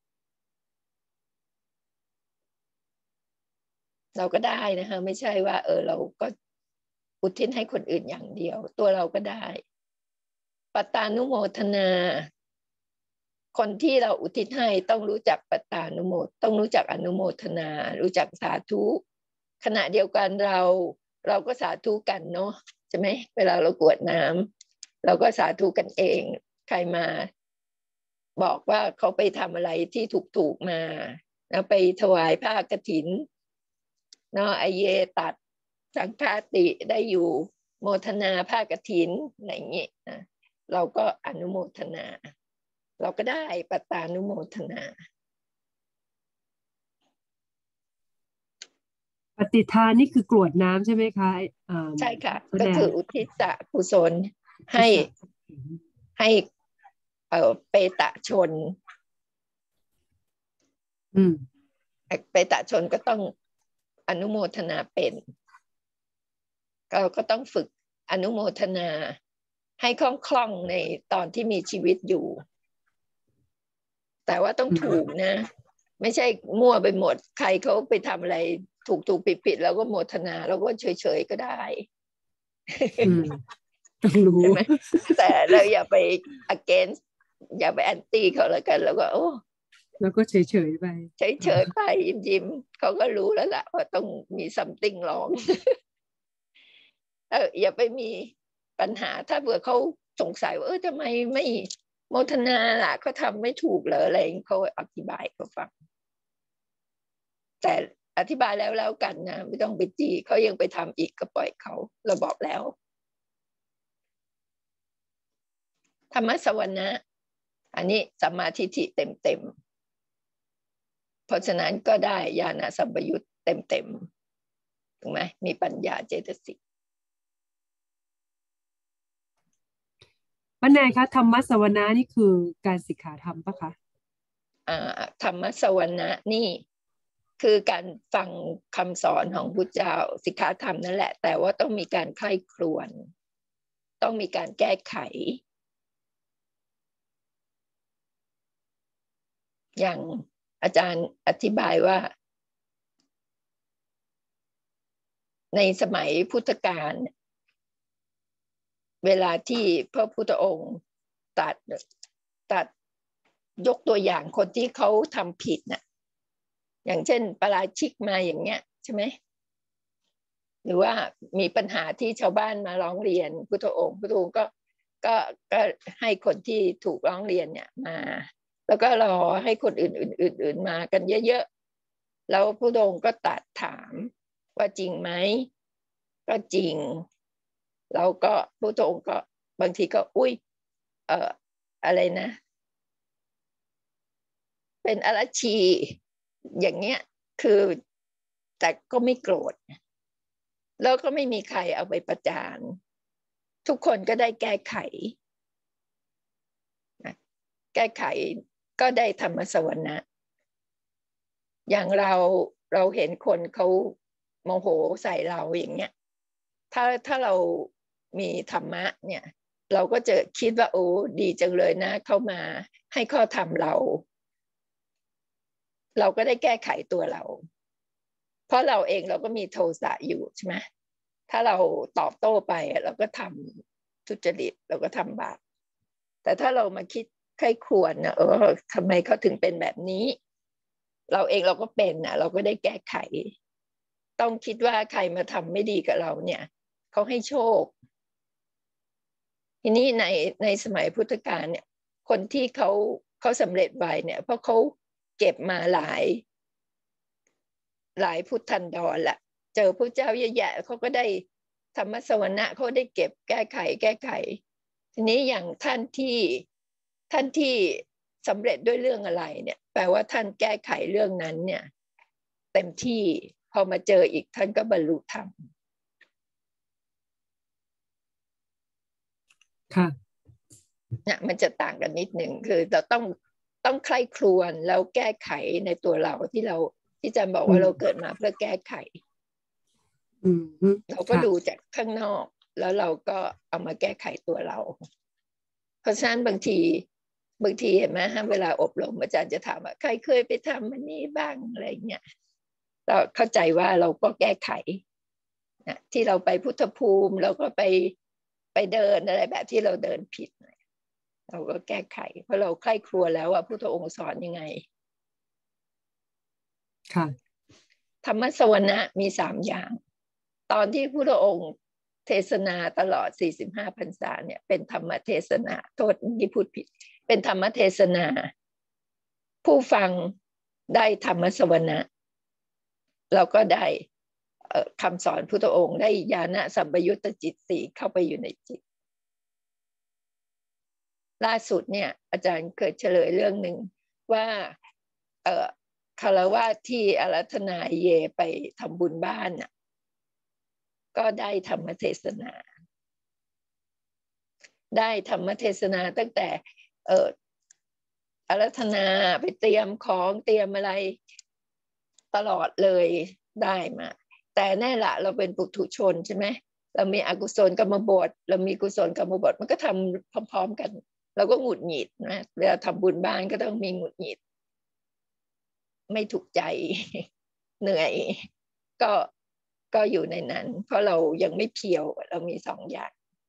A: เราก็ได้นะคะไม่ใช่ว่าเออเราก็อุทิศให้คนอื่นอย่างเดียวตัวเราก็ได้ปตานุโมทนาคนที่เราอุทิศให้ต้องรู้จักปตานุโมทต้องรู้จักอนุโมทนารู้จักสาธุขณะเดียวกันเราเราก็สาธุกันเนาะใช่ไหมเวลาเรากรวดน้ำเราก็สาธุกันเองใครมาบอกว่าเขาไปทำอะไรที่ถูกๆมาแล้วไปถวายผ้ากฐินเนาะไอเยตัดสังฆาติได้อยู่โมทนาผ้ากฐินอะไรอย่างเงี้ยนะเราก็อนุโมทนาเราก็ได้ปตานุโมทนา
B: ปฏิทานนี่คือกรวดน้ำใช่ไหมคะ
A: ใช่ค่ะก็คืออุทิศกุศลให้ให้เอ่อเปตะชน
B: อืม
A: เปตะชนก็ต้องอนุโมทนาเป็นเราก็ต้องฝึกอนุโมทนาให้คล่องๆในตอนที่มีชีวิตอยู่แต่ว่าต้องถูกนะไม่ใช่มั่วไปหมดใครเขาไปทำอะไรถูกถูกผิดผิดแล้วก็โมทนาแล้วก็เฉยเฉยก็ได้
B: ต้องรู้
A: แต่เราอย่าไป against อย่าไป anti เขาแล้วกันแล้วก็โอ้
B: แล้วก็เฉยเฉยไป
A: เฉยเฉยไปยิ้มยิ้มเขาก็รู้แล้วล่ะว่าต้องมี something wrong เอออย่าไปมีปัญหาถ้าเผื่อเขาสงสัยว่าเออทำไมไม่โมทนาล่ะเขาทำไม่ถูกเหรออะไรเขาอธิบายเขาฟังแต่อธิบายแล้วแล้วกันนะไม่ต้องไปจี้เขายังไปทำอีกก็ปล่อยเขาเราบอกแล้วธรรมสวรรณะอันนี้สัมมาทิฏฐิเต็มเต็มเพราะฉะนั้นก็ได้ญาณสัมปยุตเต็มเต็มถูกไหมมีปัญญาเจตสิก
B: ปป้าแนนคะธรรมสวนะนี่คือการสิกขาธรรมปะคะ
A: อ่าธรรมสวนะนี่คือการฟังคำสอนของพุทธเจ้าสิกขาธรรมนั่นแหละแต่ว่าต้องมีการใคร่ครวญต้องมีการแก้ไขอย่างอาจารย์อธิบายว่าในสมัยพุทธกาลเวลาที่พระพุทธองค์ตัดตัดยกตัวอย่างคนที่เขาทำผิดน่ะอย่างเช่นปาราชิกมาอย่างเงี้ยใช่ไหมหรือว่ามีปัญหาที่ชาวบ้านมาร้องเรียนพุทธองค์พุทธองค์ก็ก็ก็ให้คนที่ถูกร้องเรียนเนี่ยมาแล้วก็รอให้คนอื่นๆมากันเยอะๆแล้วพุทธองค์ก็ตัดถามว่าจริงไหมก็จริงแล้วก็พุทธองค์ก็บางทีก็อุ้ยเอ่ออะไรนะเป็นอรชีอย่างเงี้ยคือแต่ก็ไม่โกรธแล้วก็ไม่มีใครเอาไปประจานทุกคนก็ได้แก้ไขแก้ไขก็ได้ธรรมสวนะอย่างเราเราเห็นคนเขาโมโหใส่เราอย่างเงี้ยถ้าถ้าเรามีธรรมะเนี่ยเราก็จะคิดว่าโอ้ดีจังเลยนะเข้ามาให้ข้อธรรมเราเราก็ได้แก้ไขตัวเราเพราะเราเองเราก็มีโทสะอยู่ใช่ไหมถ้าเราตอบโต้ไปเราก็ทำทุจริตเราก็ทำบาปแต่ถ้าเรามาคิดใคร่ครวญนะเออทำไมเขาถึงเป็นแบบนี้เราเองเราก็เป็นนะเราก็ได้แก้ไขต้องคิดว่าใครมาทำไม่ดีกับเราเนี่ยเขาให้โชคทีนี้ในในสมัยพุทธกาลเนี่ยคนที่เขาเขาสำเร็จไวเนี่ยเพราะเขาเก็บมาหลายหลายพุทธันดรแหละเจอพระเจ้าเยอะแยะเขาก็ได้ธรรมสวนะเขาได้เก็บแก้ไขแก้ไขทีนี้อย่างท่านที่ท่านที่สำเร็จด้วยเรื่องอะไรเนี่ยแปลว่าท่านแก้ไขเรื่องนั้นเนี่ยเต็มที่พอมาเจออีกท่านก็บรรลุธรรม
B: ค่ะ
A: เนี่ยมันจะต่างกันนิดหนึ่งคือเราต้องต้องใคร่ครวญแล้วแก้ไขในตัวเราที่เราที่จะบอกว่าเราเกิดมาเพื่อแก้ไขเราก็ดูจากข้างนอกแล้วเราก็เอามาแก้ไขตัวเราเพราะฉะนั้นบางทีบางทีเห็นไหมฮะเวลาอบรมอาจารย์จะถามว่าใครเคยไปทำมันนี้บ้างอะไรเงี้ยเราเข้าใจว่าเราก็แก้ไขนะที่เราไปพุทธภูมิเราก็ไปไปเดินอะไรแบบที่เราเดินผิดเราก็แก้ไขเพราะเราใคร่ครวญแล้วว่าพุทธองค์สอนยังไง
B: ค่ะ
A: ธรรมสวนะมีสามอย่างตอนที่พุทธองค์เทศนาตลอดสี่สิบห้าพรรษาเนี่ยเป็นธรรมเทศนาโทษที่พูดผิดเป็นธรรมเทศนาผู้ฟังได้ธรรมสวนะเราก็ได้คำสอนพุทธองค์ได้ญาณสัมปยุตตจิตสี่เข้าไปอยู่ในจิตล่าสุดเนี่ยอาจารย์เคยเฉลยเรื่องหนึ่งว่าเอ่อคารวะที่อารัธนาเยไปทำบุญบ้านน่ะก็ได้ธรรมเทศนาได้ธรรมเทศนาตั้งแต่เอ่ออารัธนาไปเตรียมของเตรียมอะไรตลอดเลยได้มาแต่แน่ละเราเป็นปุถุชนใช่ไหมเรามีอกุศลกรรมบทเรามีกุศลกรรมบทมันก็ทำพร้อมๆกันเราก็หงุดหงิดนะเวลาทำบุญบ้านก็ต้องมีหงุดหงิดไม่ถูกใจเหนื่อยก็ก็อยู่ในนั้นเพราะเรายังไม่เพียวเรามีสองอย่าง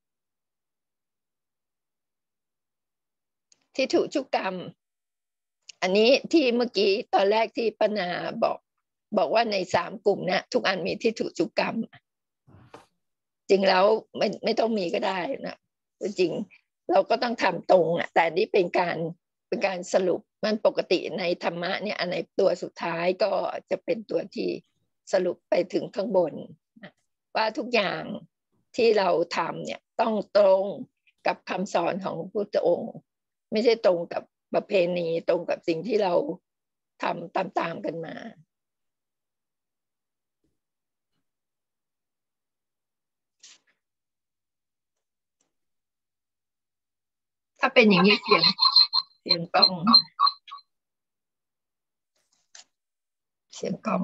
A: ทิฏฐุชุกกรรมอันนี้ที่เมื่อกี้ตอนแรกที่ปนาบอกบอกว่าในสามกลุ่มนะทุกอันมีทิฏฐุชุกกรรมจริงแล้วไม่ไม่ต้องมีก็ได้นะจริงเราก็ต้องทำตรงอ่ะแต่นี่เป็นการเป็นการสรุปมันปกติในธรรมะเนี่ยอันในตัวสุดท้ายก็จะเป็นตัวที่สรุปไปถึงข้างบนว่าทุกอย่างที่เราทำเนี่ยต้องตรงกับคำสอนของพระพุทธองค์ไม่ใช่ตรงกับประเพณีตรงกับสิ่งที่เราทำตามๆกันมาาเป็นอย่างนี้เสียงเสียงกล้องเสียงกล้อง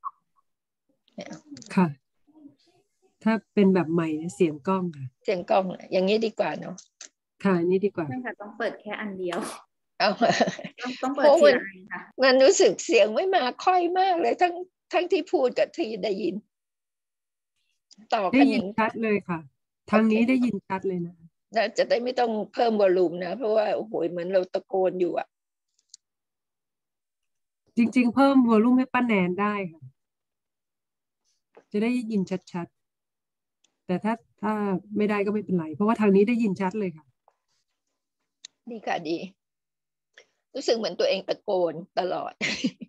B: ค่ะถ้าเป็นแบบใหม่เนี่ยเสียงกล้องค่ะ
A: เสียงกล้องอย่างนี้ดีกว่าเนาะ
B: ค่ะนี่ดีกว่า
E: ใช่ค่ะต้องเปิดแค่อันเดียว
A: เอา
E: ต้องต้องเปิดทีละอันค่ะ
A: มันรู้สึกเสียงไม่มาค่อยมากเลยทั้งทั้งที่พูดกับที่ได้ยินต่อ
B: ได้ยินชัดเลยค่ะทางนี้ได้ยินชัดเลยนะ
A: จะได้ไม่ต้องเพิ่มวอลลุ่มนะเพราะว่าโอ้โหเหมือนเราตะโกนอยู่อะ
B: จริงๆเพิ่มวอลลุ่มให้ป้าแนนได้ค่ะจะได้ยินชัดๆแต่ถ้าถ้าไม่ได้ก็ไม่เป็นไรเพราะว่าทางนี้ได้ยินชัดเลยค่ะ
A: ดีค่ะดีรู้สึกเหมือนตัวเองตะโกนตลอด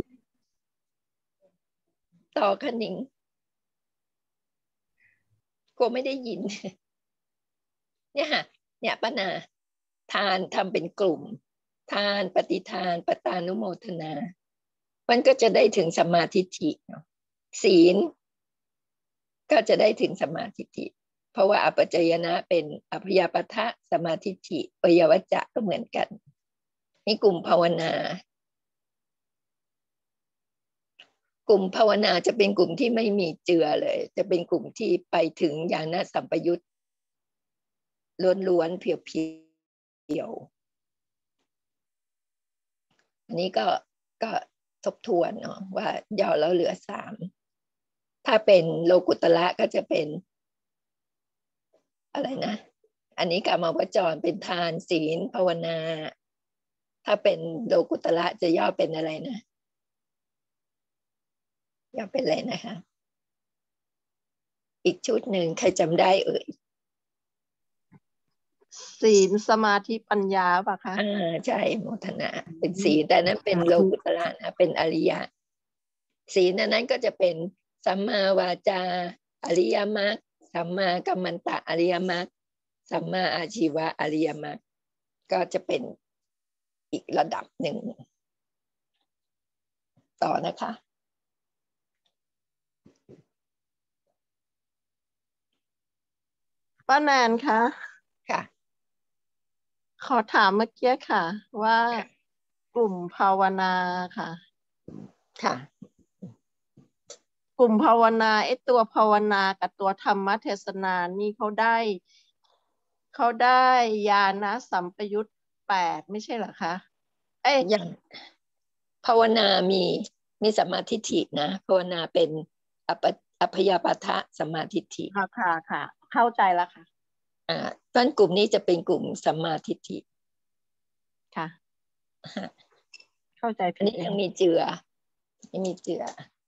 A: ต่อคะนิงกลัวไม่ได้ยินเนี่ยค่ะเนี่ยป้านาทานทำเป็นกลุ่มทานปฏิทานปตานุโมทนามันก็จะได้ถึงสัมมาทิฏฐิศีลก็จะได้ถึงสัมมาทิฏฐิเพราะว่าอปัจจยนะเป็นอภยปทะสัมมาทิฏฐิปยวัจจะก็เหมือนกันนี่กลุ่มภาวนากลุ่มภาวนาจะเป็นกลุ่มที่ไม่มีเจือเลยจะเป็นกลุ่มที่ไปถึงญาณสัมปยุตล้วนๆเพียวๆอันนี้ก็ก็ทบทวนเนาะว่าย่อแล้วเหลือสามถ้าเป็นโลกุตระก็จะเป็นอะไรนะอันนี้กามาวจรเป็นทานศีลภาวนาถ้าเป็นโลกุตระจะย่อเป็นอะไรนะย่อเป็นอะไรนะคะอีกชุดหนึ่งใครจำได้เอ่ย
G: ศีลสมาธิปัญญาป่ะคะ
A: อ่าใช่โมทนาเป็นศีลแต่นั้นเป็นโลกุตระนะเป็นอริยะศีลนั้นก็จะเป็นสัมมาวาจาอริยมรรคสัมมากัมมันตะอริยมรรคสัมมาอาชีวะอริยมรรคก็จะเป็นอีกระดับหนึ่งต่อนะคะ
G: ป้าแนนคะ
A: ค่ะ
G: ขอถามเมื่อกี้ค่ะว่ากลุ่มภาวนาค่ะ
A: ค่ะ
G: กลุ่มภาวนาไอ้ตัวภาวนากับตัวธรรมเทศนานี่เขาได้เขาได้ญาณสัมปยุตแปดไม่ใช่เหรอคะเอ้ย
A: อย่างภาวนามีมีสัมมาทิฏฐินะภาวนาเป็นอปอภยปทะสัมมาทิฏฐิ
G: ค่ะค่ะค่ะเข้าใจแล้วค่ะ
A: อ่าต้นกลุ่มนี้จะเป็นกลุ่มสัมมาทิฏฐิ
G: ค่ะเข้าใจ
A: อันนี้ยังมีเจือยังมีเจือ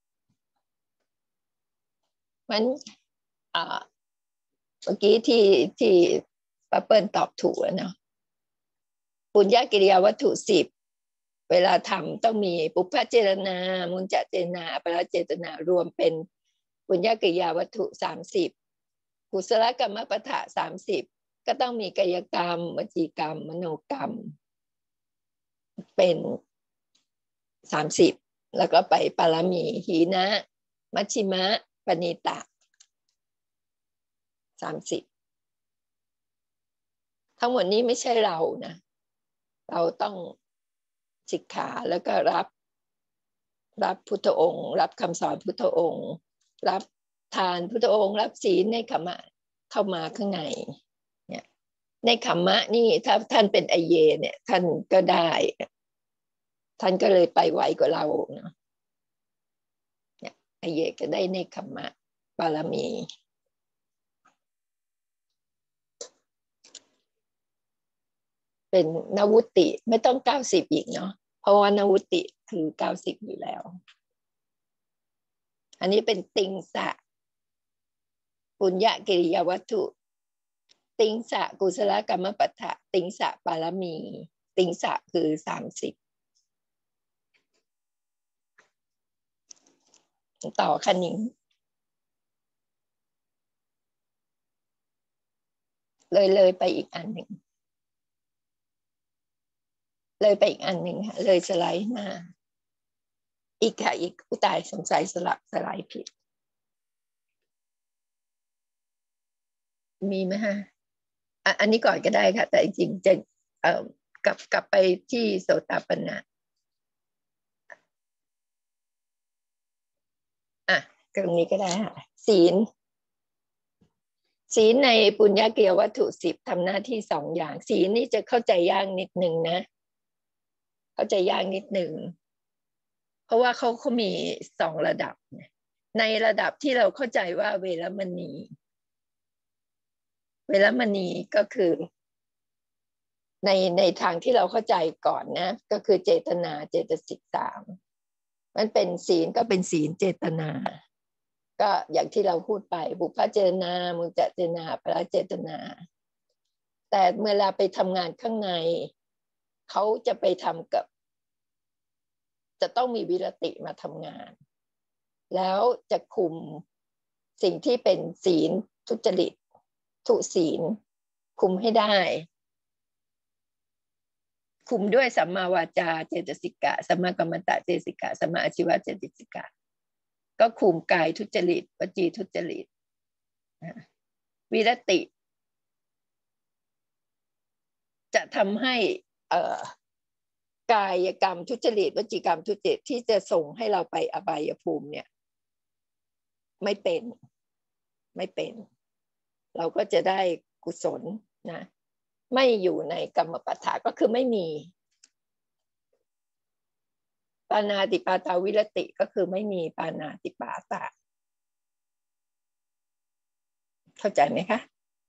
A: มันอ่าเมื่อกี้ที่ที่ป้าเปิ้ลตอบถูกเนาะปุญญกิริยาวัตถุสิบเวลาทำต้องมีปุพพเจตนามุญจเจตนาอัปปราเจตนารวมเป็นปุญญกิริยาวัตถุสามสิบกุศลกรรมปะทะสามสิบก็ต้องมีกายกรรมวจีกรรมมโนกรรมเป็นสามสิบแล้วก็ไปปารมีหีนะมัชชิมะปณิตะสามสิบทั้งหมดนี้ไม่ใช่เรานะเราต้องศิกขาแล้วก็รับรับพุทธองค์รับคำสอนพุทธองค์รับทานพุทธองค์รับศีลในขมะเข้ามาข้างในเนี่ยในขมะนี่ถ้าท่านเป็นไอเยเนี่ยท่านก็ได้ท่านก็เลยไปไวกว่าเราเนาะเนี่ยไอเยก็ได้ในขมะบารมีเป็นนวุติไม่ต้องเก้าสิบอีกเนาะเพราะว่านวุติคือเก้าสิบอยู่แล้วอันนี้เป็นติงสะปุญญกิริยาวัตถุติงสะกุศลกรรมปัฏฐะติงสะปารมีติงสะคือสามสิบต่อคันนิงเลยเลยไปอีกอันหนึ่งเลยไปอีกอันหนึ่งค่ะเลยสไลด์มาอีกค่ะอีกอุตายสงสัยสลับสไลด์ผิดมีไหมฮะอ่ะอันนี้ก่อนก็ได้ค่ะแต่จริงๆจะเอ่อกลับกลับไปที่โสตปันนะอ่ะตรงนี้ก็ได้ค่ะศีลศีลในปุญญเกียวัตถุสิบทำหน้าที่สองอย่างศีลนี่จะเข้าใจยากนิดหนึ่งนะเข้าใจยากนิดหนึ่งเพราะว่าเขาเขามีสองระดับในระดับที่เราเข้าใจว่าเวรมณีเวรมณีก็คือในในทางที่เราเข้าใจก่อนนะก็คือเจตนาเจตสิกสามมันเป็นศีลก็เป็นศีลเจตนาก็อย่างที่เราพูดไปบุพเจตนามุจเจตนาปราเจตนาแต่เมื่อเราไปทำงานข้างในเขาจะไปทำกับจะต้องมีวิรติมาทำงานแล้วจะคุมสิ่งที่เป็นศีลทุจริตทุศีลคุมให้ได้คุมด้วยสัมมาวาจาเจตสิกะสัมมากัมมันตะเจตสิกะสัมมาอาชีวะเจตสิกะก็คุมกายทุจริตวจีทุจริตวิรติจะทำให้เอ่อกายกรรมทุจริตวจีกรรมทุจริตที่จะส่งให้เราไปอบายภูมิเนี่ยไม่เป็นไม่เป็นเราก็จะได้กุศลนะไม่อยู่ในกรรมปัฏฐานก็คือไม่มีปานาติปาตาวิรติก็คือไม่มีปานาติปาตาเข้าใจไหมคะ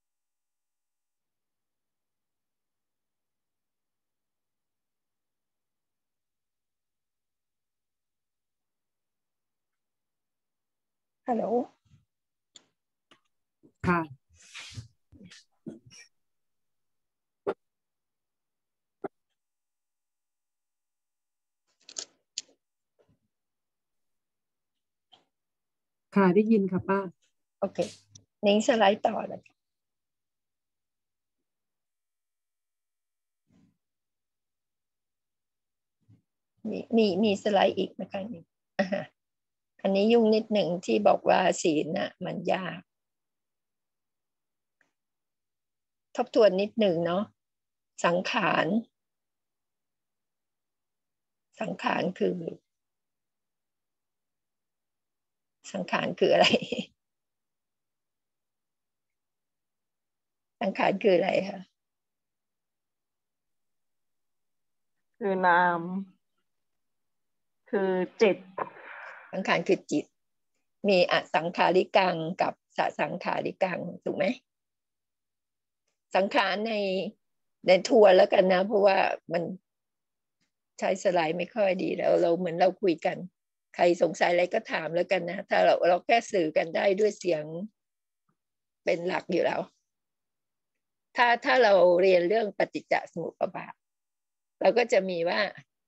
A: ฮัลโหล
B: ค่ะค่ะได้ยินค่ะป้า
A: โอเคนิ้งสไลด์ต่อเลยมีมีมีสไลด์อีกนะคะนี่อันนี้ยุ่งนิดหนึ่งที่บอกว่าศีลน่ะมันยากทบทวนนิดหนึ่งเนาะสังขารสังขารคือสังขารคืออะไรสังขารคืออะไรคะ
G: คือนามคือจิต
A: สังขารคือจิตมีอสังขาริกังกับสสังขาริกังถูกไหมสังขารในในทัวร์แล้วกันนะเพราะว่ามันใช้สไลด์ไม่ค่อยดีแล้วเราเหมือนเราคุยกันใครสงสัยอะไรก็ถามแล้วกันนะถ้าเราเราแค่สื่อกันได้ด้วยเสียงเป็นหลักอยู่แล้วถ้าถ้าเราเรียนเรื่องปฏิจจสมุปบาทเราก็จะมีว่า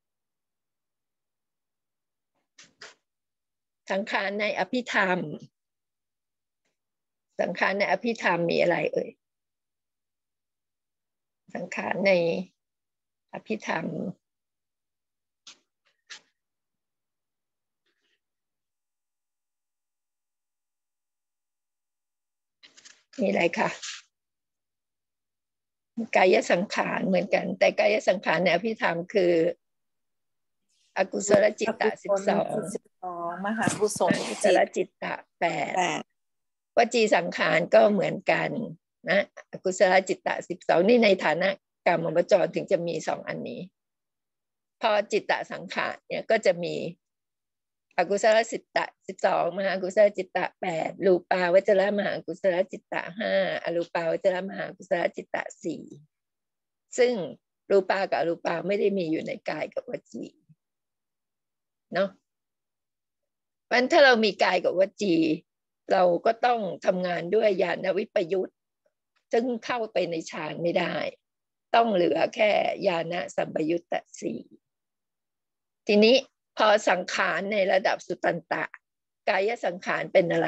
A: สังขารในอภิธรรมสังขารในอภิธรรมมีอะไรเอ่ยสังขารในอภิธรรมมีอะไรคะกายสังขารเหมือนกันแต่กายสังขารในอภิธรรมคืออกุศลจิตตะสิบสอง
J: มหากุศล
A: อกุศลจิตตะแปดวจีสังขารก็เหมือนกันนะอกุศลจิตตะสิบสองนี่ในฐานะกรรมวจรถึงจะมีสองอันนี้พอจิตตะสังขารเนี่ยก็จะมีอกุศลจิตตะสิบสองมหากุศลจิตตะแปดรูปาวจรมหากุศลจิตตะห้าอรูปาวจรมหากุศลจิตตะสี่ซึ่งรูปากับอรูปาไม่ได้มีอยู่ในกายกับวจีเนาะเพราะฉะนั้นถ้าเรามีกายกับวจีเราก็ต้องทำงานด้วยญาณวิปยุตซึ่งเข้าไปในฌานไม่ได้ต้องเหลือแค่ญาณสัมปยุตตะสี่ทีนี้พอสังขารในระดับสุตันตะกายสังขารเป็นอะไร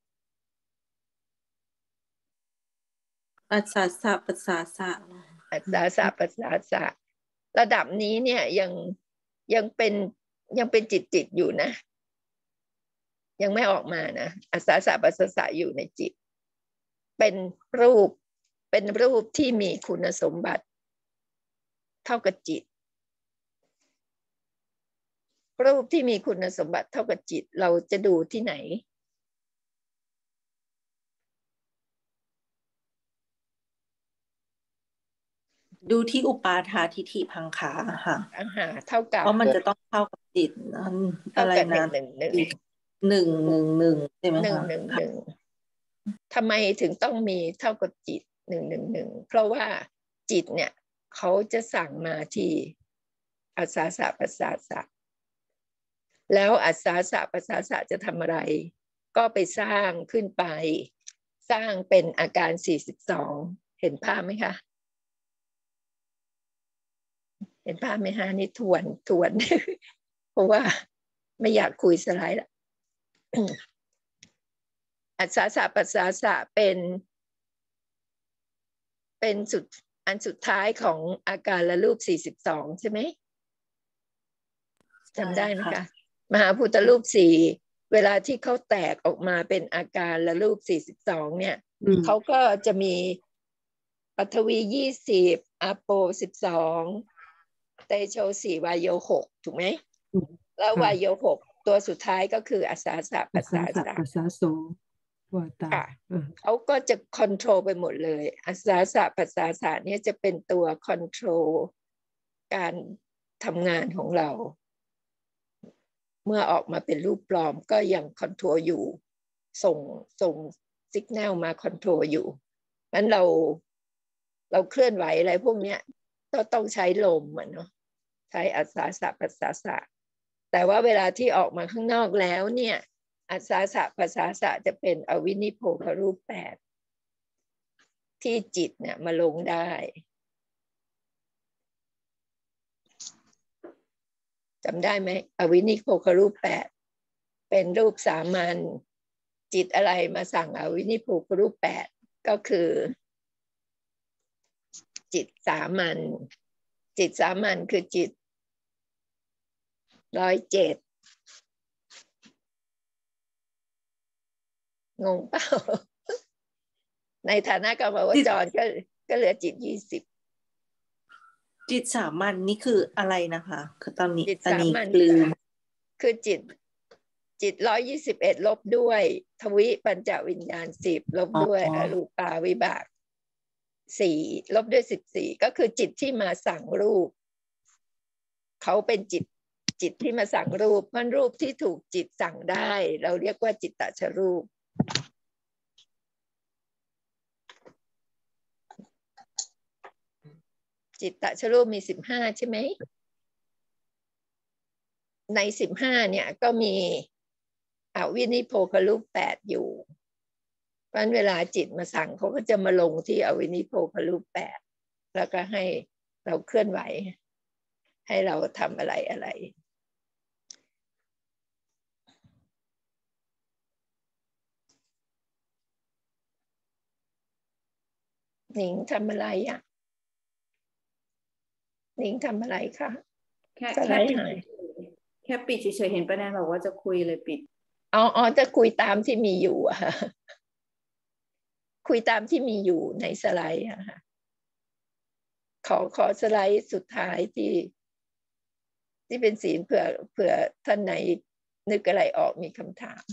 J: ปัสสาสะปัสสาสะ
A: ปัสสาสะปัสสาสะระดับนี้เนี่ยยังยังเป็นยังเป็นจิตจิตอยู่นะยังไม่ออกมานะอัสสาสะปัสสาสะอยู่ในจิตเป็นรูปเป็นรูปที่มีคุณสมบัติเท่ากับจิตรูปที่มีคุณสมบัติเท่ากับจิตเราจะดูที่ไหน
J: ดูที่อุปาทาทิฏฐิพังขาค่ะ
A: อาหารเท่ากับ
J: เพราะมันจะต้องเท่ากับจิตนั่นอะไรนะ
A: หนึ่งหนึ่ง
J: หนึ่งหนึ่งหนึ่งใช่ไหม
A: หนึ่ง
J: คะ
A: หนึ่งหนึ่งทำไมถึงต้องมีเท่ากับจิตหนึ่งหนึ่งหนึ่งเพราะว่าจิตเนี่ยเขาจะสั่งมาที่อัศสาสะปัสสาสะแล้วอัศสาสะปัสสาสะจะทำอะไรก็ไปสร้างขึ้นไปสร้างเป็นอาการสี่สิบสองเห็นภาพไหมคะเห็นภาพไหมฮะนี่ทวนทวน เพราะว่าไม่อยากคุยสไลด์ละ อัศสาสะปัสสาสะเป็นเป็นสุดอันสุดท้ายของอาการละรูปสี่สิบสองใช่ไหมจำได้ไหมคะมหาพุทธรูปสี่เวลาที่เขาแตกออกมาเป็นอาการละรูปสี่สิบสองเนี่ยเขาก็จะมีปฐวียี่สิบอาโปสิบสองเตโชสี่วายโยหกถูกไหมแล้ววายโยหกตัวสุดท้ายก็คืออัศสาสะปัสสาสะ
B: ปัสสาโสวาตา
A: เขาก็จะคอนโทรลไปหมดเลยอัศสาสะปัสสาสะเนี่ยจะเป็นตัวคอนโทรลการทำงานของเราเมื่อออกมาเป็นรูปปลอมก็ยังคอนโทรลอยู่ส่งส่งสัญญาณมาคอนโทรลอยู่งั้นเราเราเคลื่อนไหวอะไรพวกเนี้ยก็ต้องใช้ลมอ่ะเนาะใช้อัศสาสะปัสสาสะแต่ว่าเวลาที่ออกมาข้างนอกแล้วเนี่ยอัศสาสะปัสสาสะจะเป็นอวินิโพครูปแปดที่จิตเนี่ยมาลงได้จำได้ไหมอวินิโพครูปแปดเป็นรูปสามัญจิตอะไรมาสั่งอวินิโพครูปแปดก็คือจิตสามัญจิตสามัญคือจิตร้อยเจ็ดงงเปล่าในฐานะกรรมวจรก็ก็เหลือจิตยี่สิบ
J: จิตสามัญนี่คืออะไรนะคะคือตอนนี้
A: จิต
J: ตอน
A: สา
J: นี้
A: มัญ
J: ลืม
A: คือจิตจิตร้อยยี่สิบเอ็ดลบด้วยทวิปัญจวิญญาณสิบลบด้วยอรูปาวิบากสี่ลบด้วยสิบสี่ก็คือจิตที่มาสั่งรูปเขาเป็นจิตจิตที่มาสั่งรูปเพราะรูปที่ถูกจิตสั่งได้เราเรียกว่าจิตตชรูปจิตตชรูปมีสิบห้าใช่ไหมในสิบห้าเนี่ยก็มีอวินิโพครูปแปดอยู่เพราะเวลาจิตมาสั่งเขาก็จะมาลงที่อวินิโพครูปแปดแล้วก็ให้เราเคลื่อนไหวให้เราทำอะไรอะไรหนิงทำอะไรอ่ะหนิงทำอะไรคะ
E: แค่แค่ปิดแค่ปิดเฉยๆเห็นป้าแนนบอกว่าจะคุยเลยปิด
A: อ๋ออ๋อจะคุยตามที่มีอยู่อะคุยตามที่มีอยู่ในสไลด์อะค่ะขอขอสไลด์สุดท้ายที่ที่เป็นสีเผื่อเผื่อท่านไหนนึกอะไรออกมีคำถาม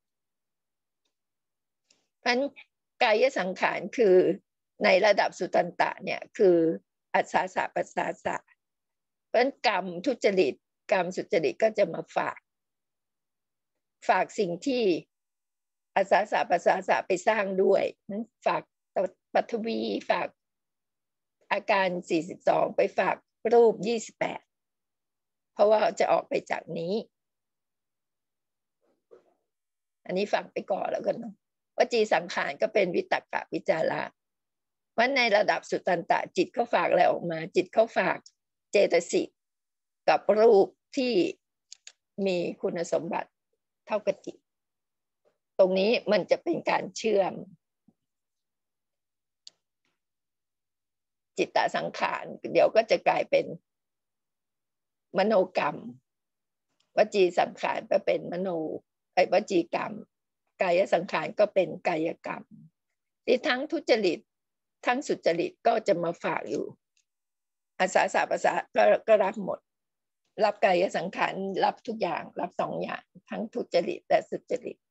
A: เพราะฉะนั้นกายสังขารคือในระดับสุตันตะเนี่ยคืออัศสาสะปัสสาสะเพราะฉะนั้นกรรมทุจริตกรรมสุจริตก็จะมาฝากฝากสิ่งที่อัศสาสะปัสสาสะไปสร้างด้วยนั้นฝากปฐวีฝากอาการสี่สิบสองไปฝากรูปยี่สิบแปดเพราะว่าจะออกไปจากนี้อันนี้ฟังไปก่อนแล้วกันเนาะวจีสังขารก็เป็นวิตกะวิจาระว่าในระดับสุตันตะจิตเขาฝากอะไรออกมาจิตเขาฝากเจตสิกกับรูปที่มีคุณสมบัติเท่ากับจิตตรงนี้มันจะเป็นการเชื่อมจิตตสังขารเดี๋ยวก็จะกลายเป็นมโนกรรมวจีสังขารก็เป็นมโนไอ้วจีกรรมกายสังขารก็เป็นกายกรรมที่ทั้งทุจริตทั้งสุจริตก็จะมาฝากอยู่อาสาสะภาษาก็ก็รับหมดรับกายสังขารรับทุกอย่างรับสองอย่างทั้งทุจริตและสุจริต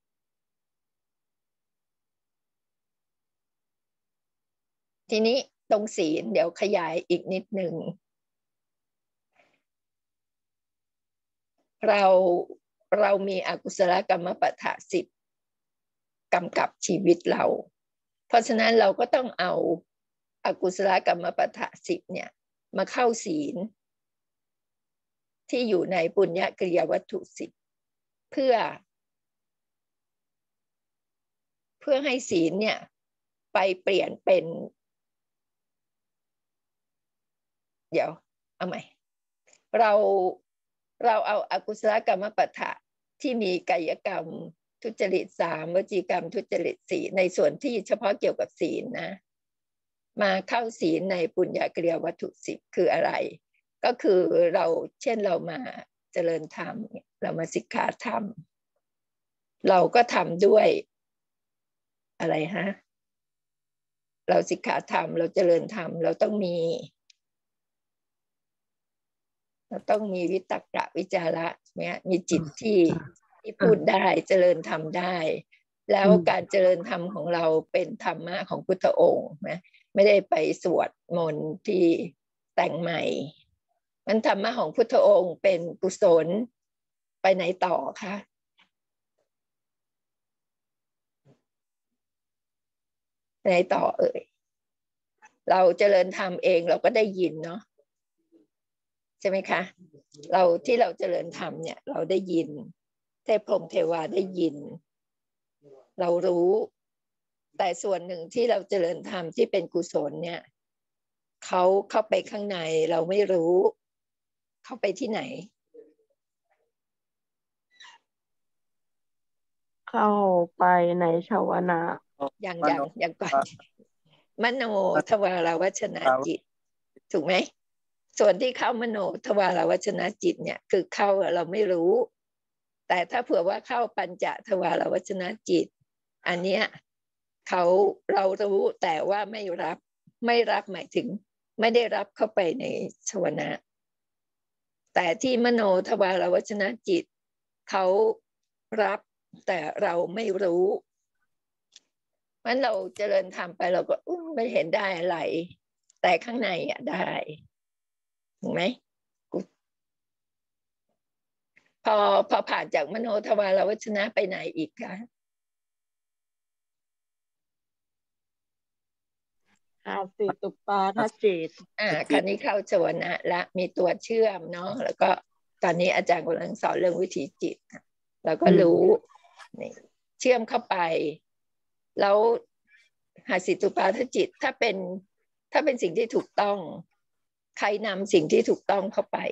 A: ทีนี้ตรงศีลเดี๋ยวขยายอีกนิดหนึ่งเราเรามีอกุศลกรรมปทะสิบกำกับชีวิตเราเพราะฉะนั้นเราก็ต้องเอาอกุศลกรรมปทะสิบเนี่ยมาเข้าศีลที่อยู่ในปุญญกริยาวัตถุสิบเพื่อเพื่อให้ศีลเนี่ยไปเปลี่ยนเป็นเดี๋ยวเอาใหม่เราเราเอาอกุศลกรรมปทะที่มีกายกรรมทุจริตสามวจีกรรมทุจริตสี่ในส่วนที่เฉพาะเกี่ยวกับศีลนะมาเข้าศีลในปุญญกริยาวัตถุสิบคืออะไรก็คือเราเช่นเรามาเจริญธรรมเรามาสิกขาธรรมเราก็ทำด้วยอะไรฮะเราสิกขาธรรมเราเจริญธรรมเราต้องมีเราต้องมีวิตกะวิจาระเนี่ยมีจิตที่ที่พูดได้เจริญธรรมได้แล้วการเจริญธรรมของเราเป็นธรรมะของพุทธองค์นะไม่ได้ไปสวดมนต์ที่แต่งใหม่มันธรรมะของพุทธองค์เป็นกุศลไปไหนต่อคะไหนต่อเอ่ยเราเจริญธรรมเองเราก็ได้ยินเนาะใช่ไหมคะเราที่เราเจริญธรรมเนี่ยเราได้ยินเทพพรหมเทวาได้ยินเรารู้แต่ส่วนหนึ่งที่เราเจริญธรรมที่เป็นกุศลเนี่ยเขาเข้าไปข้างในเราไม่รู้เข้าไปที่ไหน
G: เข้าไปในชาวนะ
A: อย่างอย่างอย่างก่อนมโนทวารวัชนะจิตถูกไหมส่วนที่เข้ามโนทวารวัชนะจิตเนี่ยคือเข้าเราไม่รู้แต่ถ้าเผื่อว่าเข้าปัญจทวารวัชนะจิตอันเนี้ยเขาเรารู้แต่ว่าไม่รับไม่รับหมายถึงไม่ได้รับเข้าไปในชวนะแต่ที่มโนทวารวัชนะจิตเขารับแต่เราไม่รู้งั้นเราเจริญธรรมไปเราก็ไม่เห็นได้อะไรแต่ข้างในอ่ะได้ถูกไหมพอพอผ่านจากมโนทวารวัชนะไปไหนอีกคะ
G: อาสิตุปาทจิต
A: อ่าคราวนี้เข้าชวนะและมีตัวเชื่อมเนาะแล้วก็ตอนนี้อาจารย์กำลังสอนเรื่องวิถีจิตเราก็รู้นี่เชื่อมเข้าไปแล้วหาสิตุปาทจิตถ้าเป็นถ้าเป็นสิ่งที่ถูกต้องใครนำสิ่งที่ถูกต้องเข้าไป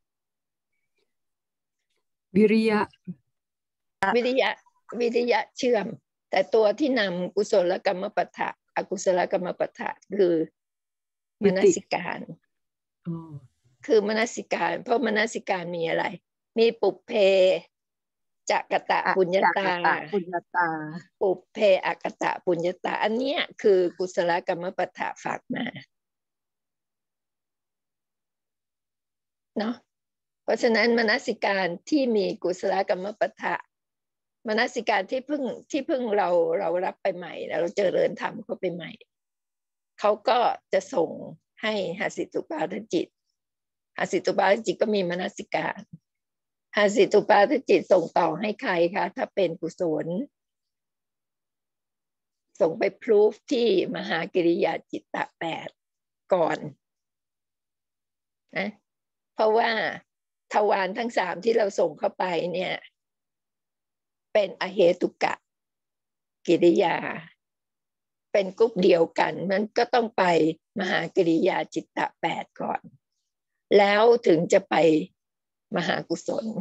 B: วิริยะ
A: วิริยะวิริยะเชื่อมแต่ตัวที่นำกุศลกรรมปทะอกุศลกรรมปทะคือมนสิการคือมนสิการเพราะมนสิการมีอะไรมีปุพเพจักตะปุญญตา
G: ปุญญตา
A: ปุพเพอักตะปุญญตาอันเนี้ยคือกุศลกรรมปทะฝากมาเนาะเพราะฉะนั้นมนสิการที่มีกุศลกรรมปทะมนสิการที่เพิ่งที่เพิ่งเราเรารับไปใหม่แล้วเราเจริญธรรมเข้าไปใหม่เขาก็จะส่งให้หสิตุปาทจิตหสิตุปาทจิตก็มีมนสิการหสิตุปาทจิตส่งต่อให้ใครคะถ้าเป็นกุศลส่งไปพรูฟที่มหากิริยาจิตตะแปดก่อนนะเพราะว่าทวารทั้งสามที่เราส่งเข้าไปเนี่ยเป็นอเหตุกะกิริยาเป็นกลุ่มเดียวกันมันก็ต้องไปมหากิริยาจิตตะแปดก่อนแล้วถึงจะไปมหากุศล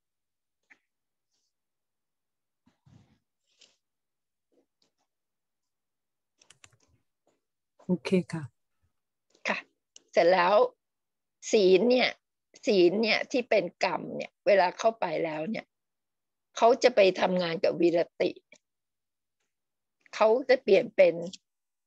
B: โอเคค่ะ
A: ค่ะเสร็จแล้วศีลเนี่ยศีลเนี่ยที่เป็นกรรมเนี่ยเวลาเข้าไปแล้วเนี่ยเขาจะไปทำงานกับวิรติเขาจะเปลี่ยนเป็น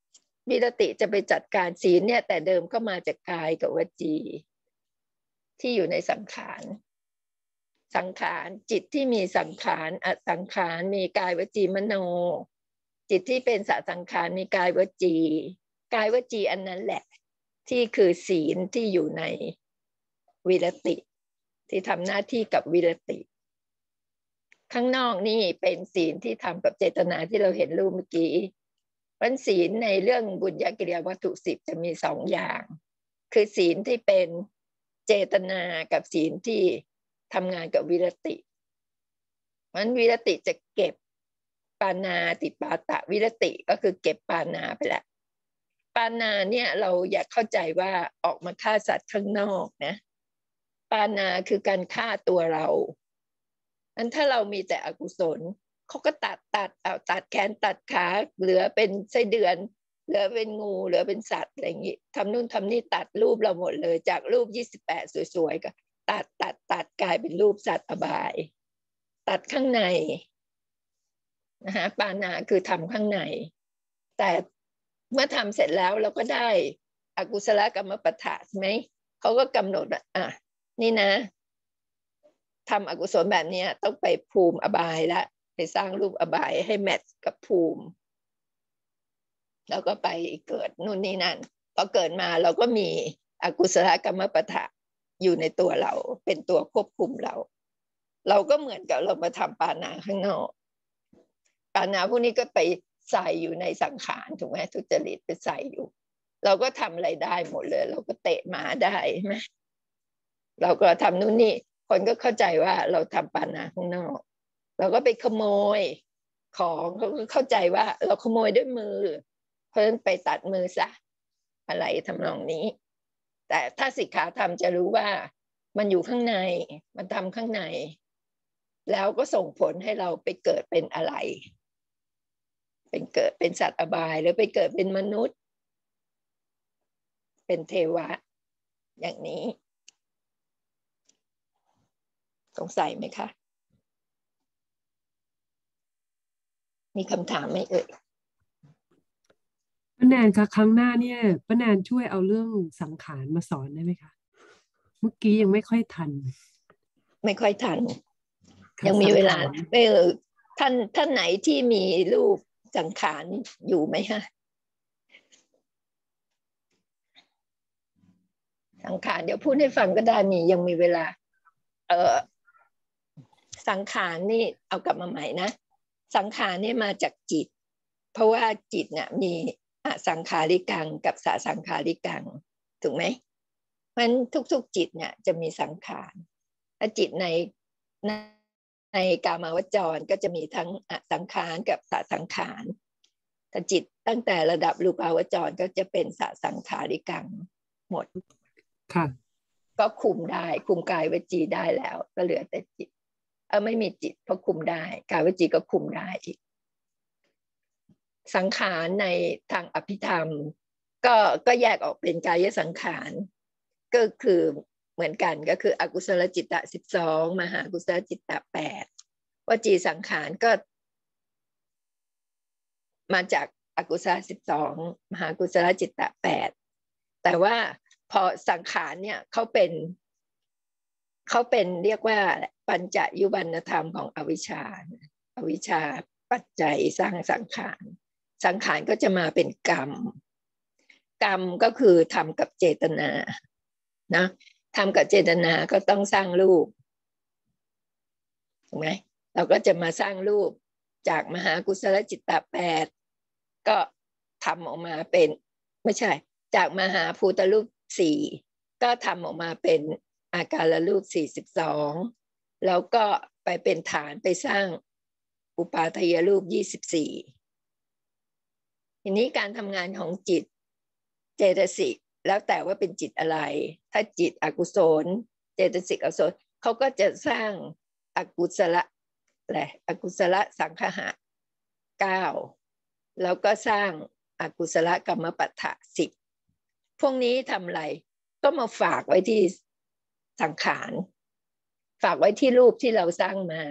A: วิรติจะไปจัดการศีลเนี่ยแต่เดิมก็มาจากกายกับวจีที่อยู่ในสังขารสังขารจิตที่มีสังขารอสังขารมีกายวจีมโนจิตที่เป็นสสังขารมีกายวจีกายวจีอันนั้นแหละที่คือศีลที่อยู่ในวิรติที่ทำหน้าที่กับวิรติข้างนอกนี่เป็นศีลที่ทำกับเจตนาที่เราเห็นรูปเมื่อกี้วันศีลในเรื่องบุญญกิริยาวัตถุสิบจะมีสองอย่างคือศีลที่เป็นเจตนากับศีลที่ทำงานกับวิรติมันวิรติจะเก็บปานาติปาตะวิรติก็คือเก็บปานาไปแล้วปานาเนี่ยเราอยากเข้าใจว่าออกมาฆ่าสัตว์ข้างนอกนะปานาคือการฆ่าตัวเราอันถ้าเรามีแต่อกุศลเขาก็ตัดตัดเอาตัดแขนตัดขาเหลือเป็นไส้เดือนเหลือเป็นงูเหลือเป็นสัตว์อะไรอย่างงี้ทำนู่นทำนี่ตัดรูปเราหมดเลยจากรูปยี่สิบแปดสวยๆก็ตัดตัดตัดกลายเป็นรูปสัตว์อบายตัดข้างในนะฮะปานาคือทำข้างในแต่เมื่อทำเสร็จแล้วเราก็ได้อกุศลกรรมปทะใช่ไหมเขาก็กำหนดว่าอ่ะนี่นะทำอกุศลแบบนี้ต้องไปภูมิอบายละไปสร้างรูปอบายให้แมทกับภูมิแล้วก็ไปเกิดนู่นนี่นั่นพอเกิดมาเราก็มีอกุศลกรรมปทะอยู่ในตัวเราเป็นตัวควบคุมเราเราก็เหมือนกับเรามาทำปานาข้างนอกปานาพวกนี้ก็ไปใส่อยู่ในสังขารถูกไหมทุจริตไปใส่อยู่เราก็ทำอะไรได้หมดเลยเราก็เตะหมาได้ใช่ไหมเราก็ทำนู่นนี่คนก็เข้าใจว่าเราทำปานาข้างนอกเราก็ไปขโมยของเขาก็เข้าใจว่าเราขโมยด้วยมือเพราะฉะนั้นไปตัดมือซะอะไรทำนองนี้แต่ถ้าสิกขาธรรมจะรู้ว่ามันอยู่ข้างในมันทำข้างในแล้วก็ส่งผลให้เราไปเกิดเป็นอะไรเป็นเกิดเป็นสัตว์อบายหรือไปเกิดเป็นมนุษย์เป็นเทวะอย่างนี้สงสัยไหมคะมีคำถามไหมเอ่ย
B: ป้าแนนคะครั้งหน้าเนี่ยป้าแนนช่วยเอาเรื่องสังขารมาสอนได้ไหมคะเมื่อกี้ยังไม่ค่อยทัน
A: ไม่ค่อยทันยังมีเวลาเออท่านท่านไหนที่มีรูปสังขารอยู่ไหมฮะสังขารเดี๋ยวพูดให้ฟังก็ได้มียังมีเวลาเออสังขารนี่เอากลับมาใหม่นะสังขารนี่มาจากจิตเพราะว่าจิตเนี่ยมีอสังขาริกังกับสสังขาริกังถูกไหมมันทุกๆจิตเนี่ยจะมีสังขารและจิตในในในกามาวจรก็จะมีทั้งอสังขารกับสสังขารแต่จิตตั้งแต่ระดับรูปาวจรก็จะเป็นสสังขาริกังหมด
B: ค่ะ
A: ก็คุมได้คุมกายวจีได้แล้วก็เหลือแต่จิตเออไม่มีจิตเพราะคุมได้กายวจีก็คุมได้อีกสังขารในทางอภิธรรมก็ก็แยกออกเป็นกายสังขารก็คือเหมือนกันก็คืออกุศลจิตตะสิบสองมหากุศลจิตตะแปดวจีสังขารก็มาจากอกุศลสิบสองมหากุศลจิตตะแปดแต่ว่าพอสังขารเนี่ยเขาเป็นเขาเป็นเรียกว่าปัญจยุบันธรรมของอวิชชาอวิชชาปัจจัยสร้างสังขารสังขารก็จะมาเป็นกรรมกรรมก็คือทำกับเจตนานะทำกับเจตนาก็ต้องสร้างรูปถูกไหมเราก็จะมาสร้างรูปจากมหากุศลจิตตะแปดก็ทำออกมาเป็นไม่ใช่จากมหาภูตรูปสี่ก็ทำออกมาเป็นอาการรูปสี่สิบสองแล้วก็ไปเป็นฐานไปสร้างอุปาทายรูปยี่สิบสี่ทีนี้การทำงานของจิตเจตสิกแล้วแต่ว่าเป็นจิตอะไรถ้าจิตอกุศลเจตสิกอกุศลเขาก็จะสร้างอกุศลอะไรอกุศลสังคหะเก้าแล้วก็สร้างอกุศลกรรมปัฏฐะสิบพวกนี้ทำอะไรก็มาฝากไว้ที่สังขารฝากไว้ที่รูปที่เราสร้างมา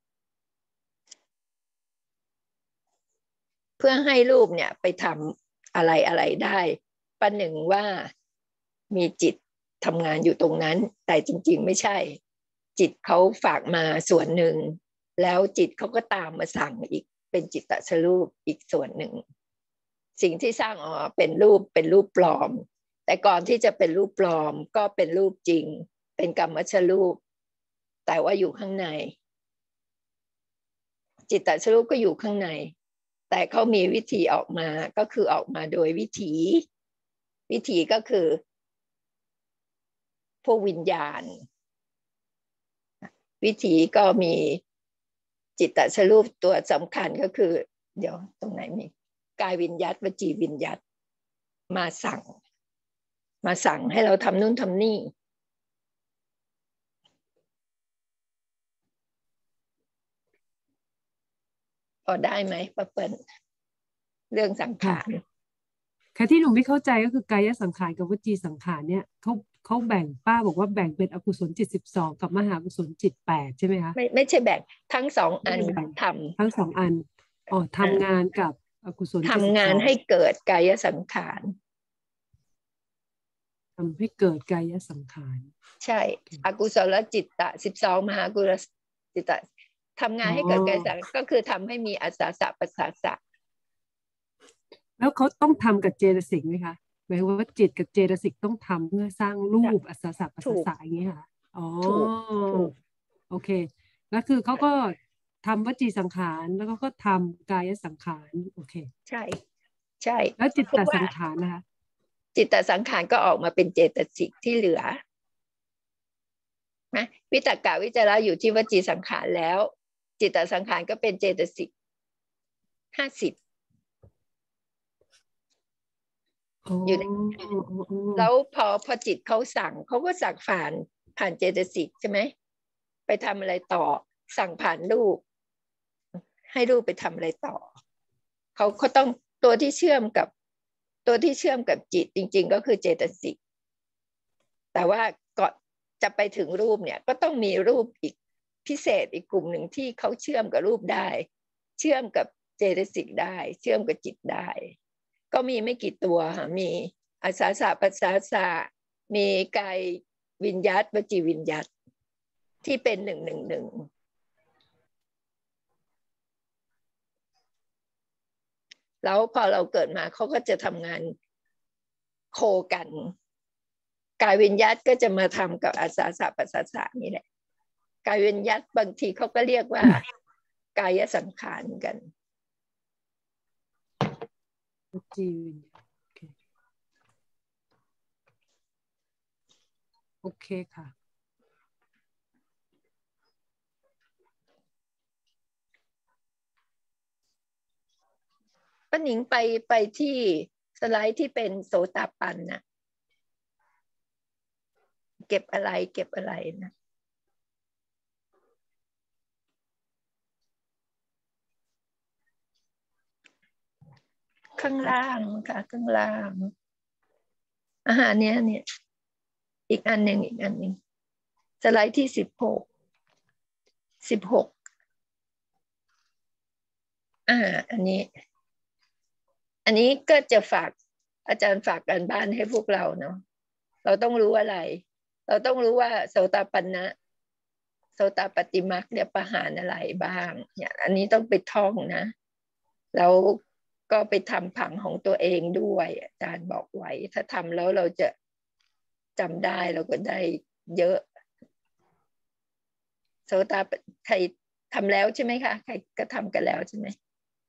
A: เพื่อให้รูปเนี่ยไปทำอะไรอะไรได้ประหนึ่งว่ามีจิตทำงานอยู่ตรงนั้นแต่จริงๆไม่ใช่จิตเขาฝากมาส่วนหนึ่งแล้วจิตเขาก็ตามมาสั่งอีกเป็นจิตตสรูปอีกส่วนหนึ่งสิ่งที่สร้างออกเป็นรูปเป็นรูปปลอมแต่ก่อนที่จะเป็นรูปปลอมก็เป็นรูปจริงเป็นกรรมชรูปแต่ว่าอยู่ข้างในจิตตสรูปก็อยู่ข้างในแต่เขามีวิธีออกมาก็คือออกมาโดยวิถีวิถีก็คือพวกวิญญาณวิถีก็มีจิตตสรูปตัวสำคัญก็คือเดี๋ยวตรงไหนมีกายวิญญัตวจีวิญญัตมาสั่งมาสั่งให้เราทำนู่นทำนี่พอได้ไหมป้าเปิ้ลเรื่องสังขาร
B: ค่ะที่หนูไม่เข้าใจก็คือกายสังขารกับวจีสังขารเนี่ยเขาเขาแบ่งป้าบอกว่าแบ่งเป็นอกุศลจิตสิบสองกับมหากุศลจิตแปดใช่ไหมคะ
A: ไม่ไม่ใช่แบ่งทั้งสองอันทำ
B: ทั้งสองอันอ๋อทำงานกับอกุศล
A: ทำงานให้เกิดกายสังขาร
B: ทำให้เกิดกายสังขาร
A: ใช่อกุศลจิตตะสิบสองมหากุศลจิตตะทำงานให้เกิดกายสังขารก็คือทำให้มีอาสาสะปัสสาสะ
B: แล้วเขาต้องทำกับเจตสิกไหมคะหมายว่าจิตกับเจตสิกต้องทำเพื่อสร้างรูปอาสาสะปัสสาสะอย่างนี้ค่ะอ๋อโอเคแล้วคือเขาก็ทำวจีสังขารแล้วก็ทำกายสังขารโอเค
A: ใช่ใช่
B: แล้วจิตตสังขารนะคะ
A: จิตตสังขารก็ออกมาเป็นเจตสิกที่เหลือนะวิตกะวิจารอยู่ที่วจีสังขารแล้วจิตตสังขารก็เป็นเจตสิกห้าสิบอยู่ในแล้วพอพอจิตเขาสั่งเขาก็สั่งผ่านผ่านเจตสิกใช่ไหมไปทำอะไรต่อสั่งผ่านรูปให้รูปไปทำอะไรต่อเขาเขาต้องตัวที่เชื่อมกับตัวที่เชื่อมกับจิตจริงๆก็คือเจตสิกแต่ว่าก่อนจะไปถึงรูปเนี่ยก็ต้องมีรูปอีกพิเศษอีกกลุ่มหนึ่งที่เขาเชื่อมกับรูปได้เชื่อมกับเจตสิกได้เชื่อมกับจิตได้ก็มีไม่กี่ตัวค่ะมีอาสาสะปัสสาสะมีกายวิญญัตวจีวิญญัตที่เป็นหนึ่งหนึ่งหนึ่งแล้วพอเราเกิดมาเขาก็จะทำงานโคกันกายวิญญัตก็จะมาทำกับอาสาสะปัสสาสะนี่แหละกายวิญญัตบางทีเขาก็เรียกว่ากายสังขารกัน
B: จีโอเคค่ะ
A: ป้าหนิงไปไปที่สไลด์ที่เป็นโสตปันนะเก็บอะไรเก็บอะไรนะข้างล่างค่ะข้างล่างอาหารเนี้ยเนี่ยอีกอันหนึ่งอีกอันหนึ่งสไลด์ที่สิบหกสิบหกอ่าอันนี้อันนี้ก็จะฝากอาจารย์ฝากการบ้านให้พวกเราเนาะเราต้องรู้อะไรเราต้องรู้ว่าโสตปันนะโสตปฏิมักเนี่ยประหารอะไรบ้างเนี่ยอันนี้ต้องไปท่องนะแล้วก็ไปทำผังของตัวเองด้วยอาจารย์บอกไว้ถ้าทำแล้วเราจะจำได้เราก็ได้เยอะโสตใครทำแล้วใช่ไหมคะใครก็ทำกันแล้วใช่ไหม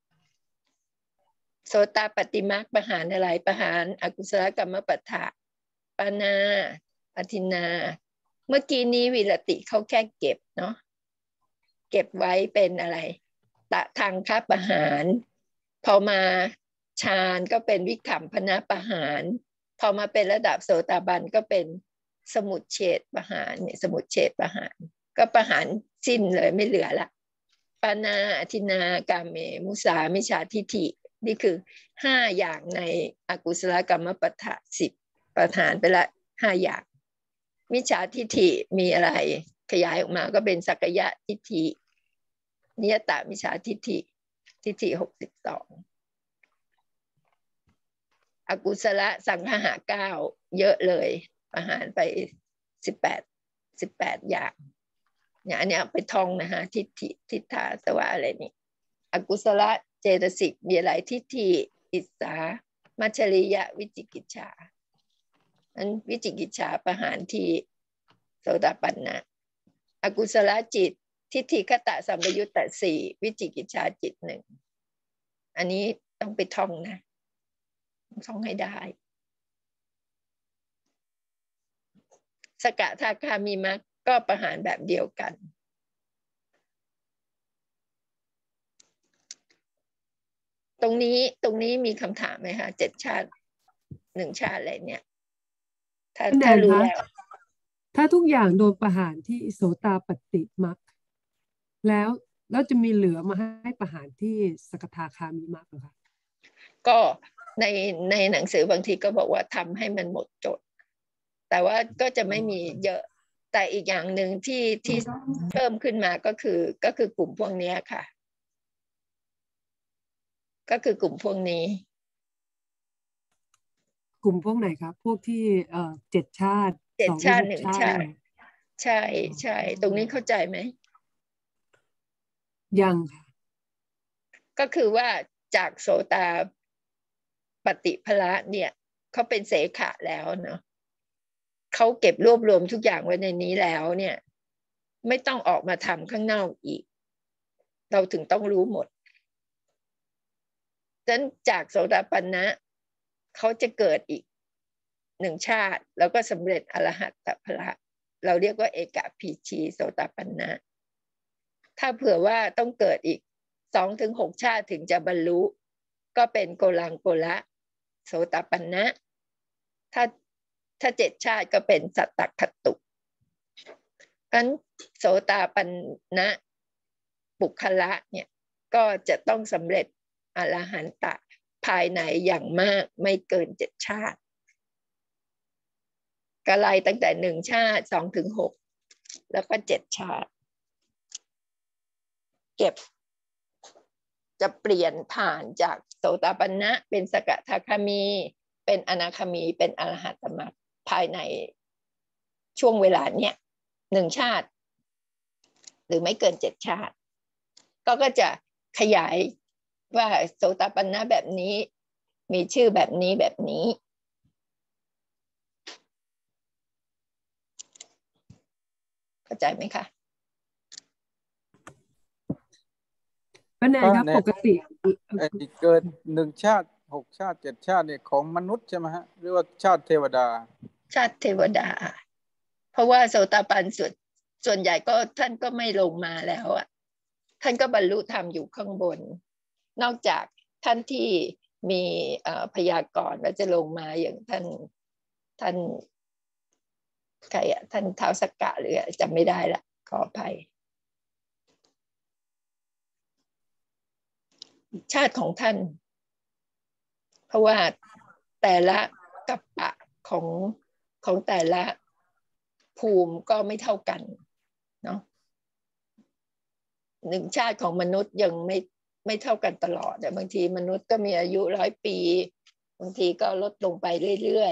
A: โสตปฏิมักประหารอะไรประหารอกุศลกรรมปัฏฐะปานาอทินาเมื่อกี้นี้วิรติเขาแค่เก็บเนาะเก็บไว้เป็นอะไรตะทางคประหารพอมาฌานก็เป็นวิคัมพนะประหารพอมาเป็นระดับโสตาบันก็เป็นสมุจเฉทประหารเนี่ยสมุจเฉทประหารก็ประหารสิ้นเลยไม่เหลือละปานาอทินากาเมมุสามิจฉาทิฏฐินี่คือห้าอย่างในอกุศลกรรมปัฏฐะสิบประหารไปละห้าอย่างมิจฉาทิฏฐิมีอะไรขยายออกมาก็เป็นสักยะทิฏฐินิยตมิจฉาทิฏฐิทิฏฐิหกสิบสองอกุศลสังคหะเก้าเยอะเลยประหารไปสิบแปดสิบแปดอย่างเนี่ยอันนี้ไปท่องนะฮะทิฏฐิทิฏฐาสวะอะไรนี่อกุศลเจตสิกมีอะไรทิฏฐิอิสามัจฉริยะวิจิกิจฉาอันวิจิกิจฉาประหารที่โสดาปันนะอกุศลจิตทิฏฐิคตะสัมปยุตตะสี่วิจิกิจฉาจิตหนึ่งอันนี้ต้องไปท่องนะท่องให้ได้สกทาคามีมรรคก็ประหารแบบเดียวกันตรงนี้ตรงนี้มีคำถามไหมคะเจ็ดชาติหนึ่งชาติอะไรเนี่ยถ้าถ้ารู้แล้ว
B: ถ้าทุกอย่างโดนประหารที่โสตาปัตติมรรคแล้วแล้วจะมีเหลือมาให้ประหารที่สกทาคามีมรรคเหรอคะ
A: ก็ในในหนังสือบางทีก็บอกว่าทำให้มันหมดจดแต่ว่าก็จะไม่มีเยอะแต่อีกอย่างหนึ่งที่ที่เพิ่มขึ้นมาก็คือก็คือกลุ่มพวกนี้ค่ะก็คือกลุ่มพวกนี้
B: กลุ่มพวกไหนครับพวกที่เอ่อเจ็ดชาติ
A: เจ็ดชาติหนึ่งชาติใช่ใช่ตรงนี้เข้าใจไหม
B: ยังค่ะ
A: ก็คือว่าจากโสตาปฏิภละเนี่ยเขาเป็นเสขะแล้วเนาะเขาเก็บรวบรวมทุกอย่างไว้ในนี้แล้วเนี่ยไม่ต้องออกมาทำข้างนอกอีกเราถึงต้องรู้หมดฉะนั้นจากโสดาปันนะเขาจะเกิดอีกหนึ่งชาติแล้วก็สำเร็จอรหัตตภละเราเรียกว่าเอกพีชีโสดาปันนะถ้าเผื่อว่าต้องเกิดอีกสองถึงหกชาติถึงจะบรรลุก็เป็นโกลังโกละโสตปันนะถ้าถ้าเจ็ดชาติก็เป็นสัตตคตุงั้นโสตปันนะปุคละเนี่ยก็จะต้องสำเร็จอรหันตะภายในอย่างมากไม่เกินเจ็ดชาติกไลตั้งแต่หนึ่งชาติสองถึงหกแล้วก็เจ็ดชาติเก็บจะเปลี่ยนผ่านจากโสตปันนะเป็นสกทาคามีเป็นอนาคามีเป็นอรหัตตมรรคภายในช่วงเวลาเนี้ยหนึ่งชาติหรือไม่เกินเจ็ดชาติก็ก็จะขยายว่าโสตปันนะแบบนี้มีชื่อแบบนี้แบบนี้เข้าใจไหมคะ
B: ป้าแนนครับปกติ
K: เกิดหนึ่งชาติหกชาติเจ็ดชาติเนี่ยของมนุษย์ใช่ไหมฮะหรือว่าชาติเทวดา
A: ชาติเทวดาเพราะว่าโสตปันส่วนส่วนใหญ่ก็ท่านก็ไม่ลงมาแล้วอ่ะท่านก็บรรลุธรรมอยู่ข้างบนนอกจากท่านที่มีพยากรณ์ว่าจะลงมาอย่างท่านท่านใครอ่ะท่านท้าวสักกะหรือจำไม่ได้ละขออภัยชาติของท่านเพราะว่าแต่ละกัปปะของของแต่ละภูมิก็ไม่เท่ากันเนาะหนึ่งชาติของมนุษย์ยังไม่ไม่เท่ากันตลอดแต่บางทีมนุษย์ก็มีอายุร้อยปีบางทีก็ลดลงไปเรื่อย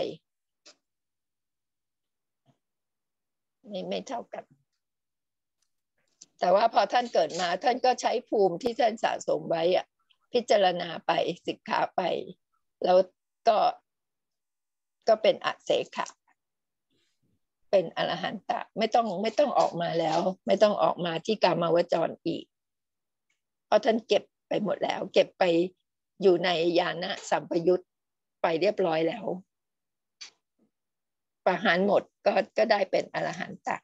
A: ๆไม่ไม่เท่ากันแต่ว่าพอท่านเกิดมาท่านก็ใช้ภูมิที่ท่านสะสมไว้อะพิจารณาไปศึกษาไปแล้วก็ก็เป็นอเสขะเป็นอรหันตะไม่ต้องไม่ต้องออกมาแล้วไม่ต้องออกมาที่กามาวจรอีกเพราะท่านเก็บไปหมดแล้วเก็บไปอยู่ในญาณสัมปยุตไปเรียบร้อยแล้วประหารหมดก็ก็ได้เป็นอรหันตะ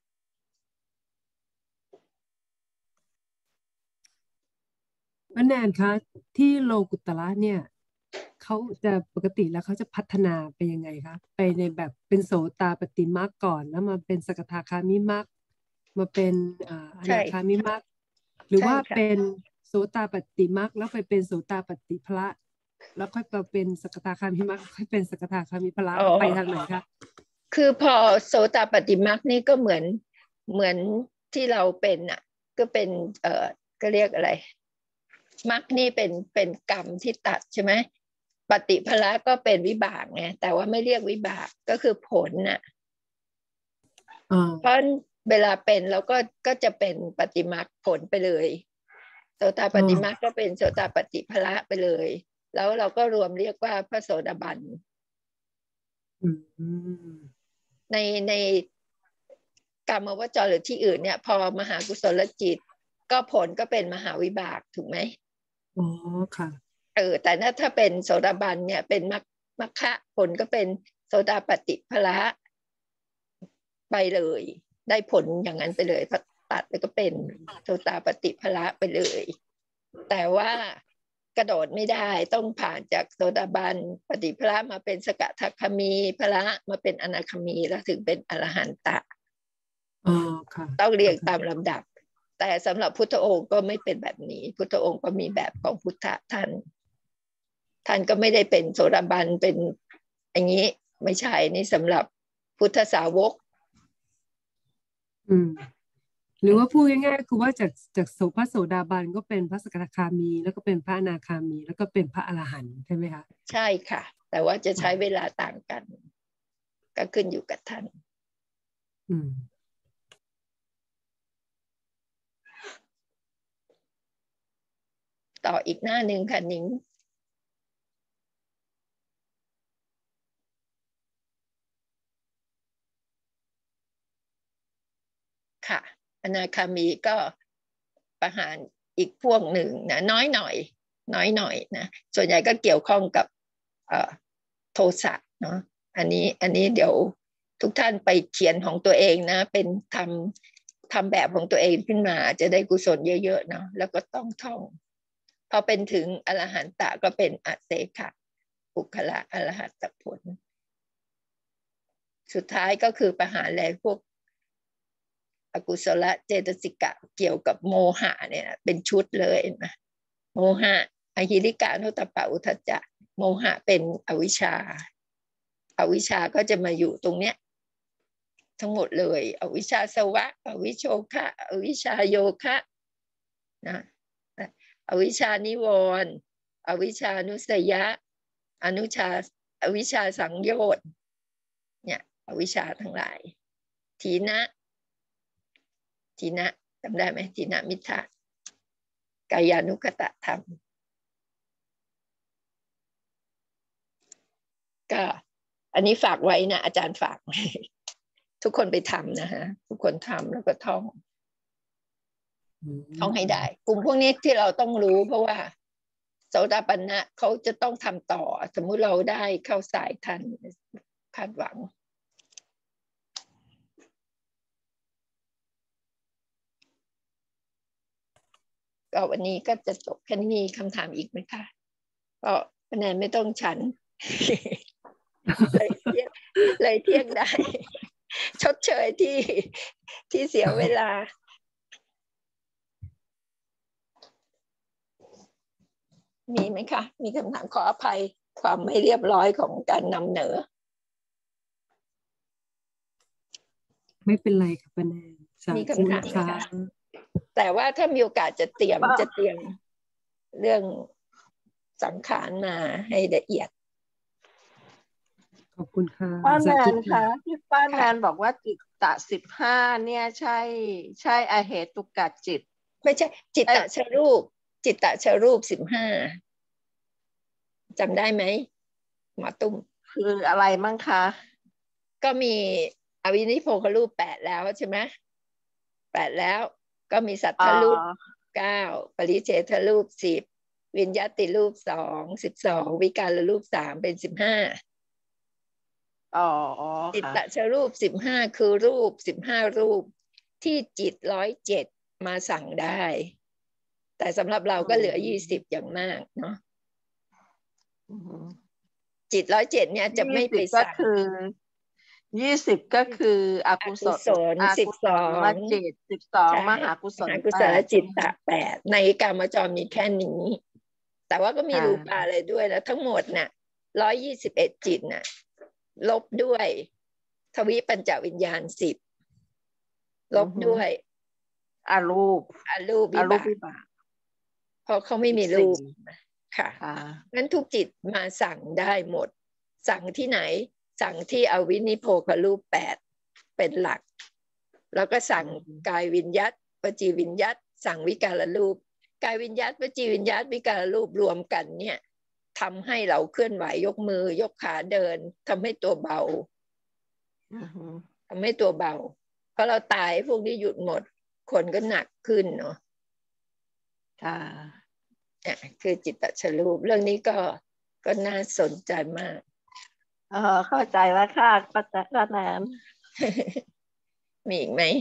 B: ป้าแนนคะที่โลกุตระเนี่ยเขาจะปกติแล้วเขาจะพัฒนาไปยังไงคะไปในแบบเป็นโสตาปฏิมรรคก่อนแล้วมาเป็นสกทาคามิมรรคมาเป็นอนาคามิมรรคหรือว่าเป็นโสตาปฏิมรรคแล้วไปเป็นโสตาปฏิภละแล้วค่อยไปเป็นสกทาคามิมรรคค่อยเป็นสกทาคามิภละไปทางไหนคะ
A: คือพอโสตาปฏิมรรคนี่ก็เหมือนเหมือนที่เราเป็นอ่ะก็เป็นเอ่อก็เรียกอะไรมรรคนี่เป็นเป็นกรรมที่ตัดใช่ไหมปฏิภละก็เป็นวิบากไงแต่ว่าไม่เรียกวิบากก็คือผลน่ะเพราะเวลาเป็นเราก็ก็จะเป็นปฏิมรรคผลไปเลยโสตปฏิมรรคก็เป็นโสตปฏิภละไปเลยแล้วเราก็รวมเรียกว่าพระโสดาบันในในกรรมวจรหรือที่อื่นเนี่ยพอมหากุศลจิตก็ผลก็เป็นมหาวิบากถูกไหม
B: อ๋อค่ะ
A: เออแต่ถ้าเป็นโสดาบันเนี่ยเป็นมรรคมรรคะผลก็เป็นโสดาปฏิภละไปเลยได้ผลอย่างนั้นไปเลยตัดแล้วก็เป็นโสดาปฏิภละไปเลยแต่ว่ากระโดดไม่ได้ต้องผ่านจากโสดาบันปฏิภละมาเป็นสกทาคามีภละมาเป็นอนาคามีแล้วถึงเป็นอรหันตะ
B: อ๋อค่ะ
A: ต้องเรียงตามลำดับแต่สำหรับพุทธองค์ก็ไม่เป็นแบบนี้พุทธองค์ก็มีแบบของพุทธะท่านท่านก็ไม่ได้เป็นโสดาบันเป็นอย่างนี้ไม่ใช่นี่สำหรับพุทธสาวก
B: อืมหรือว่าพูดง่ายๆคือว่าจากจากโสพระโสดาบันก็เป็นพระสกทาคามีแล้วก็เป็นพระอนาคามีแล้วก็เป็นพระอรหันต์ใช่ไหมคะ
A: ใช่ค่ะแต่ว่าจะใช้เวลาต่างกันก็ขึ้นอยู่กับท่าน
B: อืม
A: ต่ออีกหน้าหนึ่งค่ะนิ้งค่ะอนาคามีก็ประหารอีกพวกหนึ่งนะน้อยหน่อยน้อยหน่อยนะส่วนใหญ่ก็เกี่ยวข้องกับโทสะเนาะอันนี้อันนี้เดี๋ยวทุกท่านไปเขียนของตัวเองนะเป็นทำทำแบบของตัวเองขึ้นมาจะได้กุศลเยอะๆเนาะแล้วก็ต้องท่องพอเป็นถึงอรหันตะก็เป็นอเสขะปุคละอรหัตผลสุดท้ายก็คือประหารแรงพวกอกุศลเจตสิกะเกี่ยวกับโมหะเนี่ยเป็นชุดเลยนะโมหะอหิริกานุตตปะอุทธัจจะโมหะเป็นอวิชชาอวิชชาก็จะมาอยู่ตรงเนี้ยทั้งหมดเลยอวิชชาสวะอวิโชคะอวิชชาโยคะนะอวิชชานิวรณ์อวิชชานุสยะอนุชาอวิชชาสังโยชน์เนี่ยอวิชชาทั้งหลายทีนะทีนะจำได้ไหมทีนะมิทธากายานุคตธรรมก็อันนี้ฝากไว้นะอาจารย์ฝากทุกคนไปทำนะฮะทุกคนทำแล้วก็ท่องท่องให้ได้กลุ่มพวกนี้ที่เราต้องรู้เพราะว่าโสดาปันนะเขาจะต้องทำต่อสมมุติเราได้เข้าสายทันคาดหวังก็วันนี้ก็จะจบแค่นี้มีคำถามอีกไหมคะก็คะแนนไม่ต้องฉันเลยเที่ยงเลยเที่ยงได้ชดเชยที่ที่เสียเวลามีไหมคะมีคำถามขออภัยความไม่เรียบร้อยของการนำเหนอ
B: ไม่เป็นไรค่ะป้าแนน
A: มีคำถามค่ะแต่ว่าถ้ามีโอกาสจะเตรียมจะเตรียมเรื่องสังขารมาให้ละเอียด
B: ขอบคุณค่ะ
G: ป้าแนนคะที่ป้าแนนบอกว่าจิตตะสิบห้าเนี่ยใช่ใช่อเหตุกะจิต
A: ไม่ใช่จิตตะชรูปจิตตะชรูปสิบห้าจำได้ไหมหมอตุ้ม
G: คืออะไรมั่งคะ
A: ก็มีอวินิโพครูปแปดแล้วใช่ไหมแปดแล้วก็มีสัทธรูปเก้าปริเฉทรูปสิบวิญญาติรูปสองสิบสองวิการรูปสามเป็นสิบห้า
G: อ๋อ
A: จิตตชรูปสิบห้าคือรูปสิบห้ารูปที่จิตร้อยเจ็ดมาสั่งได้แต่สำหรับเราก็เหลือยี่สิบอย่างมากเนาะจิตร้อยเจ็ดเนี่ยจะไม่ไปสั่ง
G: คือยี่สิบก็คืออกุศล
A: สิบสอง
G: จิตสิบสองมหากุศล
A: มหากุศลจิตตะแปดในกามจรมีแค่นี้แต่ว่าก็มีรูปอะไรด้วยแล้วทั้งหมดน่ะร้อยยี่สิบเอ็ดจิตน่ะลบด้วยทวิปัญจวิญญาณสิบลบด้วย
G: อารูป
A: อารูปวิบากเพราะเขาไม่มีรูปค่ะงั้นทุกจิตมาสั่งได้หมดสั่งที่ไหนสั่งที่อวินิโพครูปแปดเป็นหลักแล้วก็สั่งกายวิญญัตวจีวิญญัตสั่งวิการรูปกายวิญญัตวจีวิญญัตวิการรูปรวมกันเนี่ยทำให้เราเคลื่อนไหวยกมือยกขาเดินทำให้ตัวเบา uh-huh. ทำให้ตัวเบาเพราะเราตายพวกนี้หยุดหมดคนก็หนักขึ้นเนาะค่ะอ่ะคือจิตตชรูปเรื่องนี้ก็ก็น่าสนใจมาก
G: เออเข้าใจแล้วค่ะป้าแจ๊กป้าแนน
A: มีอีกไหม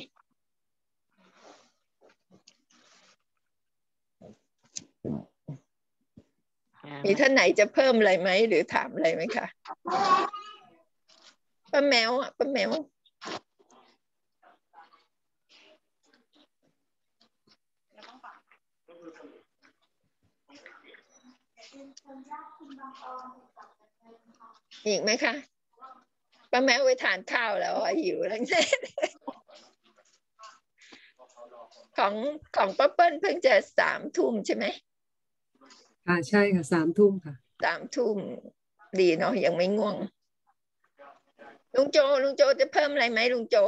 A: มีท่านไหนจะเพิ่มอะไรไหมหรือถามอะไรไหมคะป้าแมวอ่ะป้าแมวอีกไหมคะป้าแมวไปทานข้าวแล้วหิวแล้วของของป้าเปิ้ลเพิ่งจะสามทุ่มใช่ไหม
B: อ่าใช่ค่ะสามทุ่มค่ะ
A: สามทุ่มดีเนาะยังไม่ง่วงลุงโจลุงโจจะเพิ่มอะไรไหมลุงโจ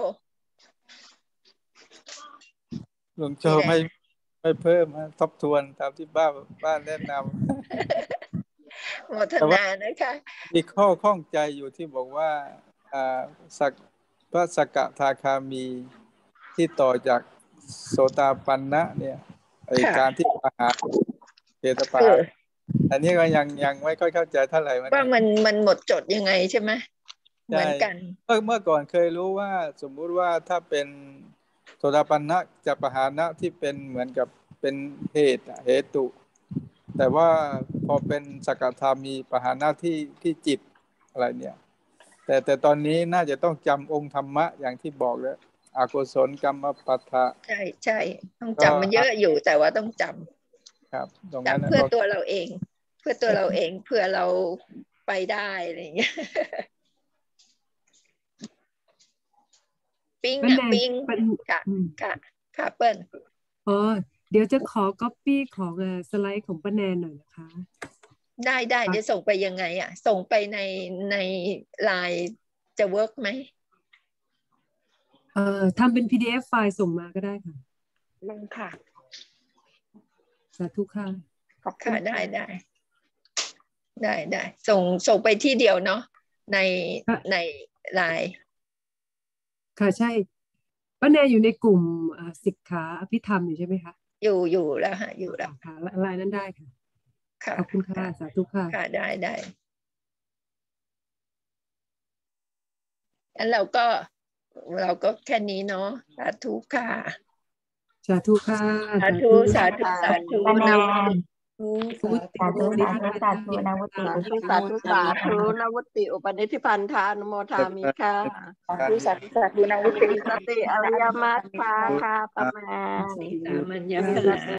K: ลุงโจไม่ไม่เพิ่มทบทวนตามที่บ้านบ้านแนะน
A: ำโมทนานะคะ
K: มีข้อข้องใจอยู่ที่บอกว่าอ่าสักพระสกทาคามีที่ต่อจากโสตาปันนะเนี่ยไอการที่ประหารเจตปาอันนี้ก็ยังยังไม่ค่อยเข้าใจเท่าไหร่
A: ว่ามันมันหมดจดยังไงใช่ไหมเหมือนกัน
K: เมื่อเมื่อก่อนเคยรู้ว่าสมมุติว่าถ้าเป็นโสตาปันนะจะประหารนะที่เป็นเหมือนกับเป็นเหตุเหตุแต่ว่าพอเป็นสกทามีประหารนะที่ที่จิตอะไรเนี่ยแต่แต่ตอนนี้น่าจะต้องจำองค์ธรรมะอย่างที่บอกแล้วอกุศลกรรมปัฏฐะ
A: ใช่ใช่ต้องจำมันเยอะอยู่แต่ว่าต้องจำ
K: ครับ
A: จำเพื่อตัวเราเองเพื่อตัวเราเองเพื่อเราไปได้อะไรอย่างเงี้ยปิ้งอ่ะปิ้งค่ะค่ะค่ะเปิ้ล
B: อ๋อเดี๋ยวจะขอก๊อปปี้ของสไลด์ของป้าแนนหน่อยนะคะ
A: ได้ได้จะส่งไปยังไงอ่ะส่งไปในในไลน์จะเวิร์กไหม
B: เอ่อทำเป็น พี ดี เอฟ ไฟล์ส่งมาก็ได้ค่ะ
A: ลงค่ะ
B: สาธุค่ะ
A: ขอบค่ะได้ได้ได้ได้ส่งส่งไปที่เดียวเนาะในในไลน์
B: ค่ะใช่ป้าแนนอยู่ในกลุ่มสิกขาอภิธรรมอยู่ใช่ไหมคะ
A: อยู่อยู่แล้วฮะอยู่แล้ว
B: ค่ะไลน์นั้นได้ค่ะขอบคุณค่ะสาธุค่ะ
A: ค่ะได้ได้งั้นเราก็เราก็แค่นี้เนาะสาธุค่ะ
B: สาธุค่ะ
A: สาธุสาธุสาธุ
D: นะ
G: สาธุสาธุสาธุนวุติสาธุสาธุนวุติอุปนิธิพันธานุโมทามิค่ะ
C: สาธุสาธุสาธุนวุติ
G: สติอริยมรรคค่ะป้าแมน
A: มันยัง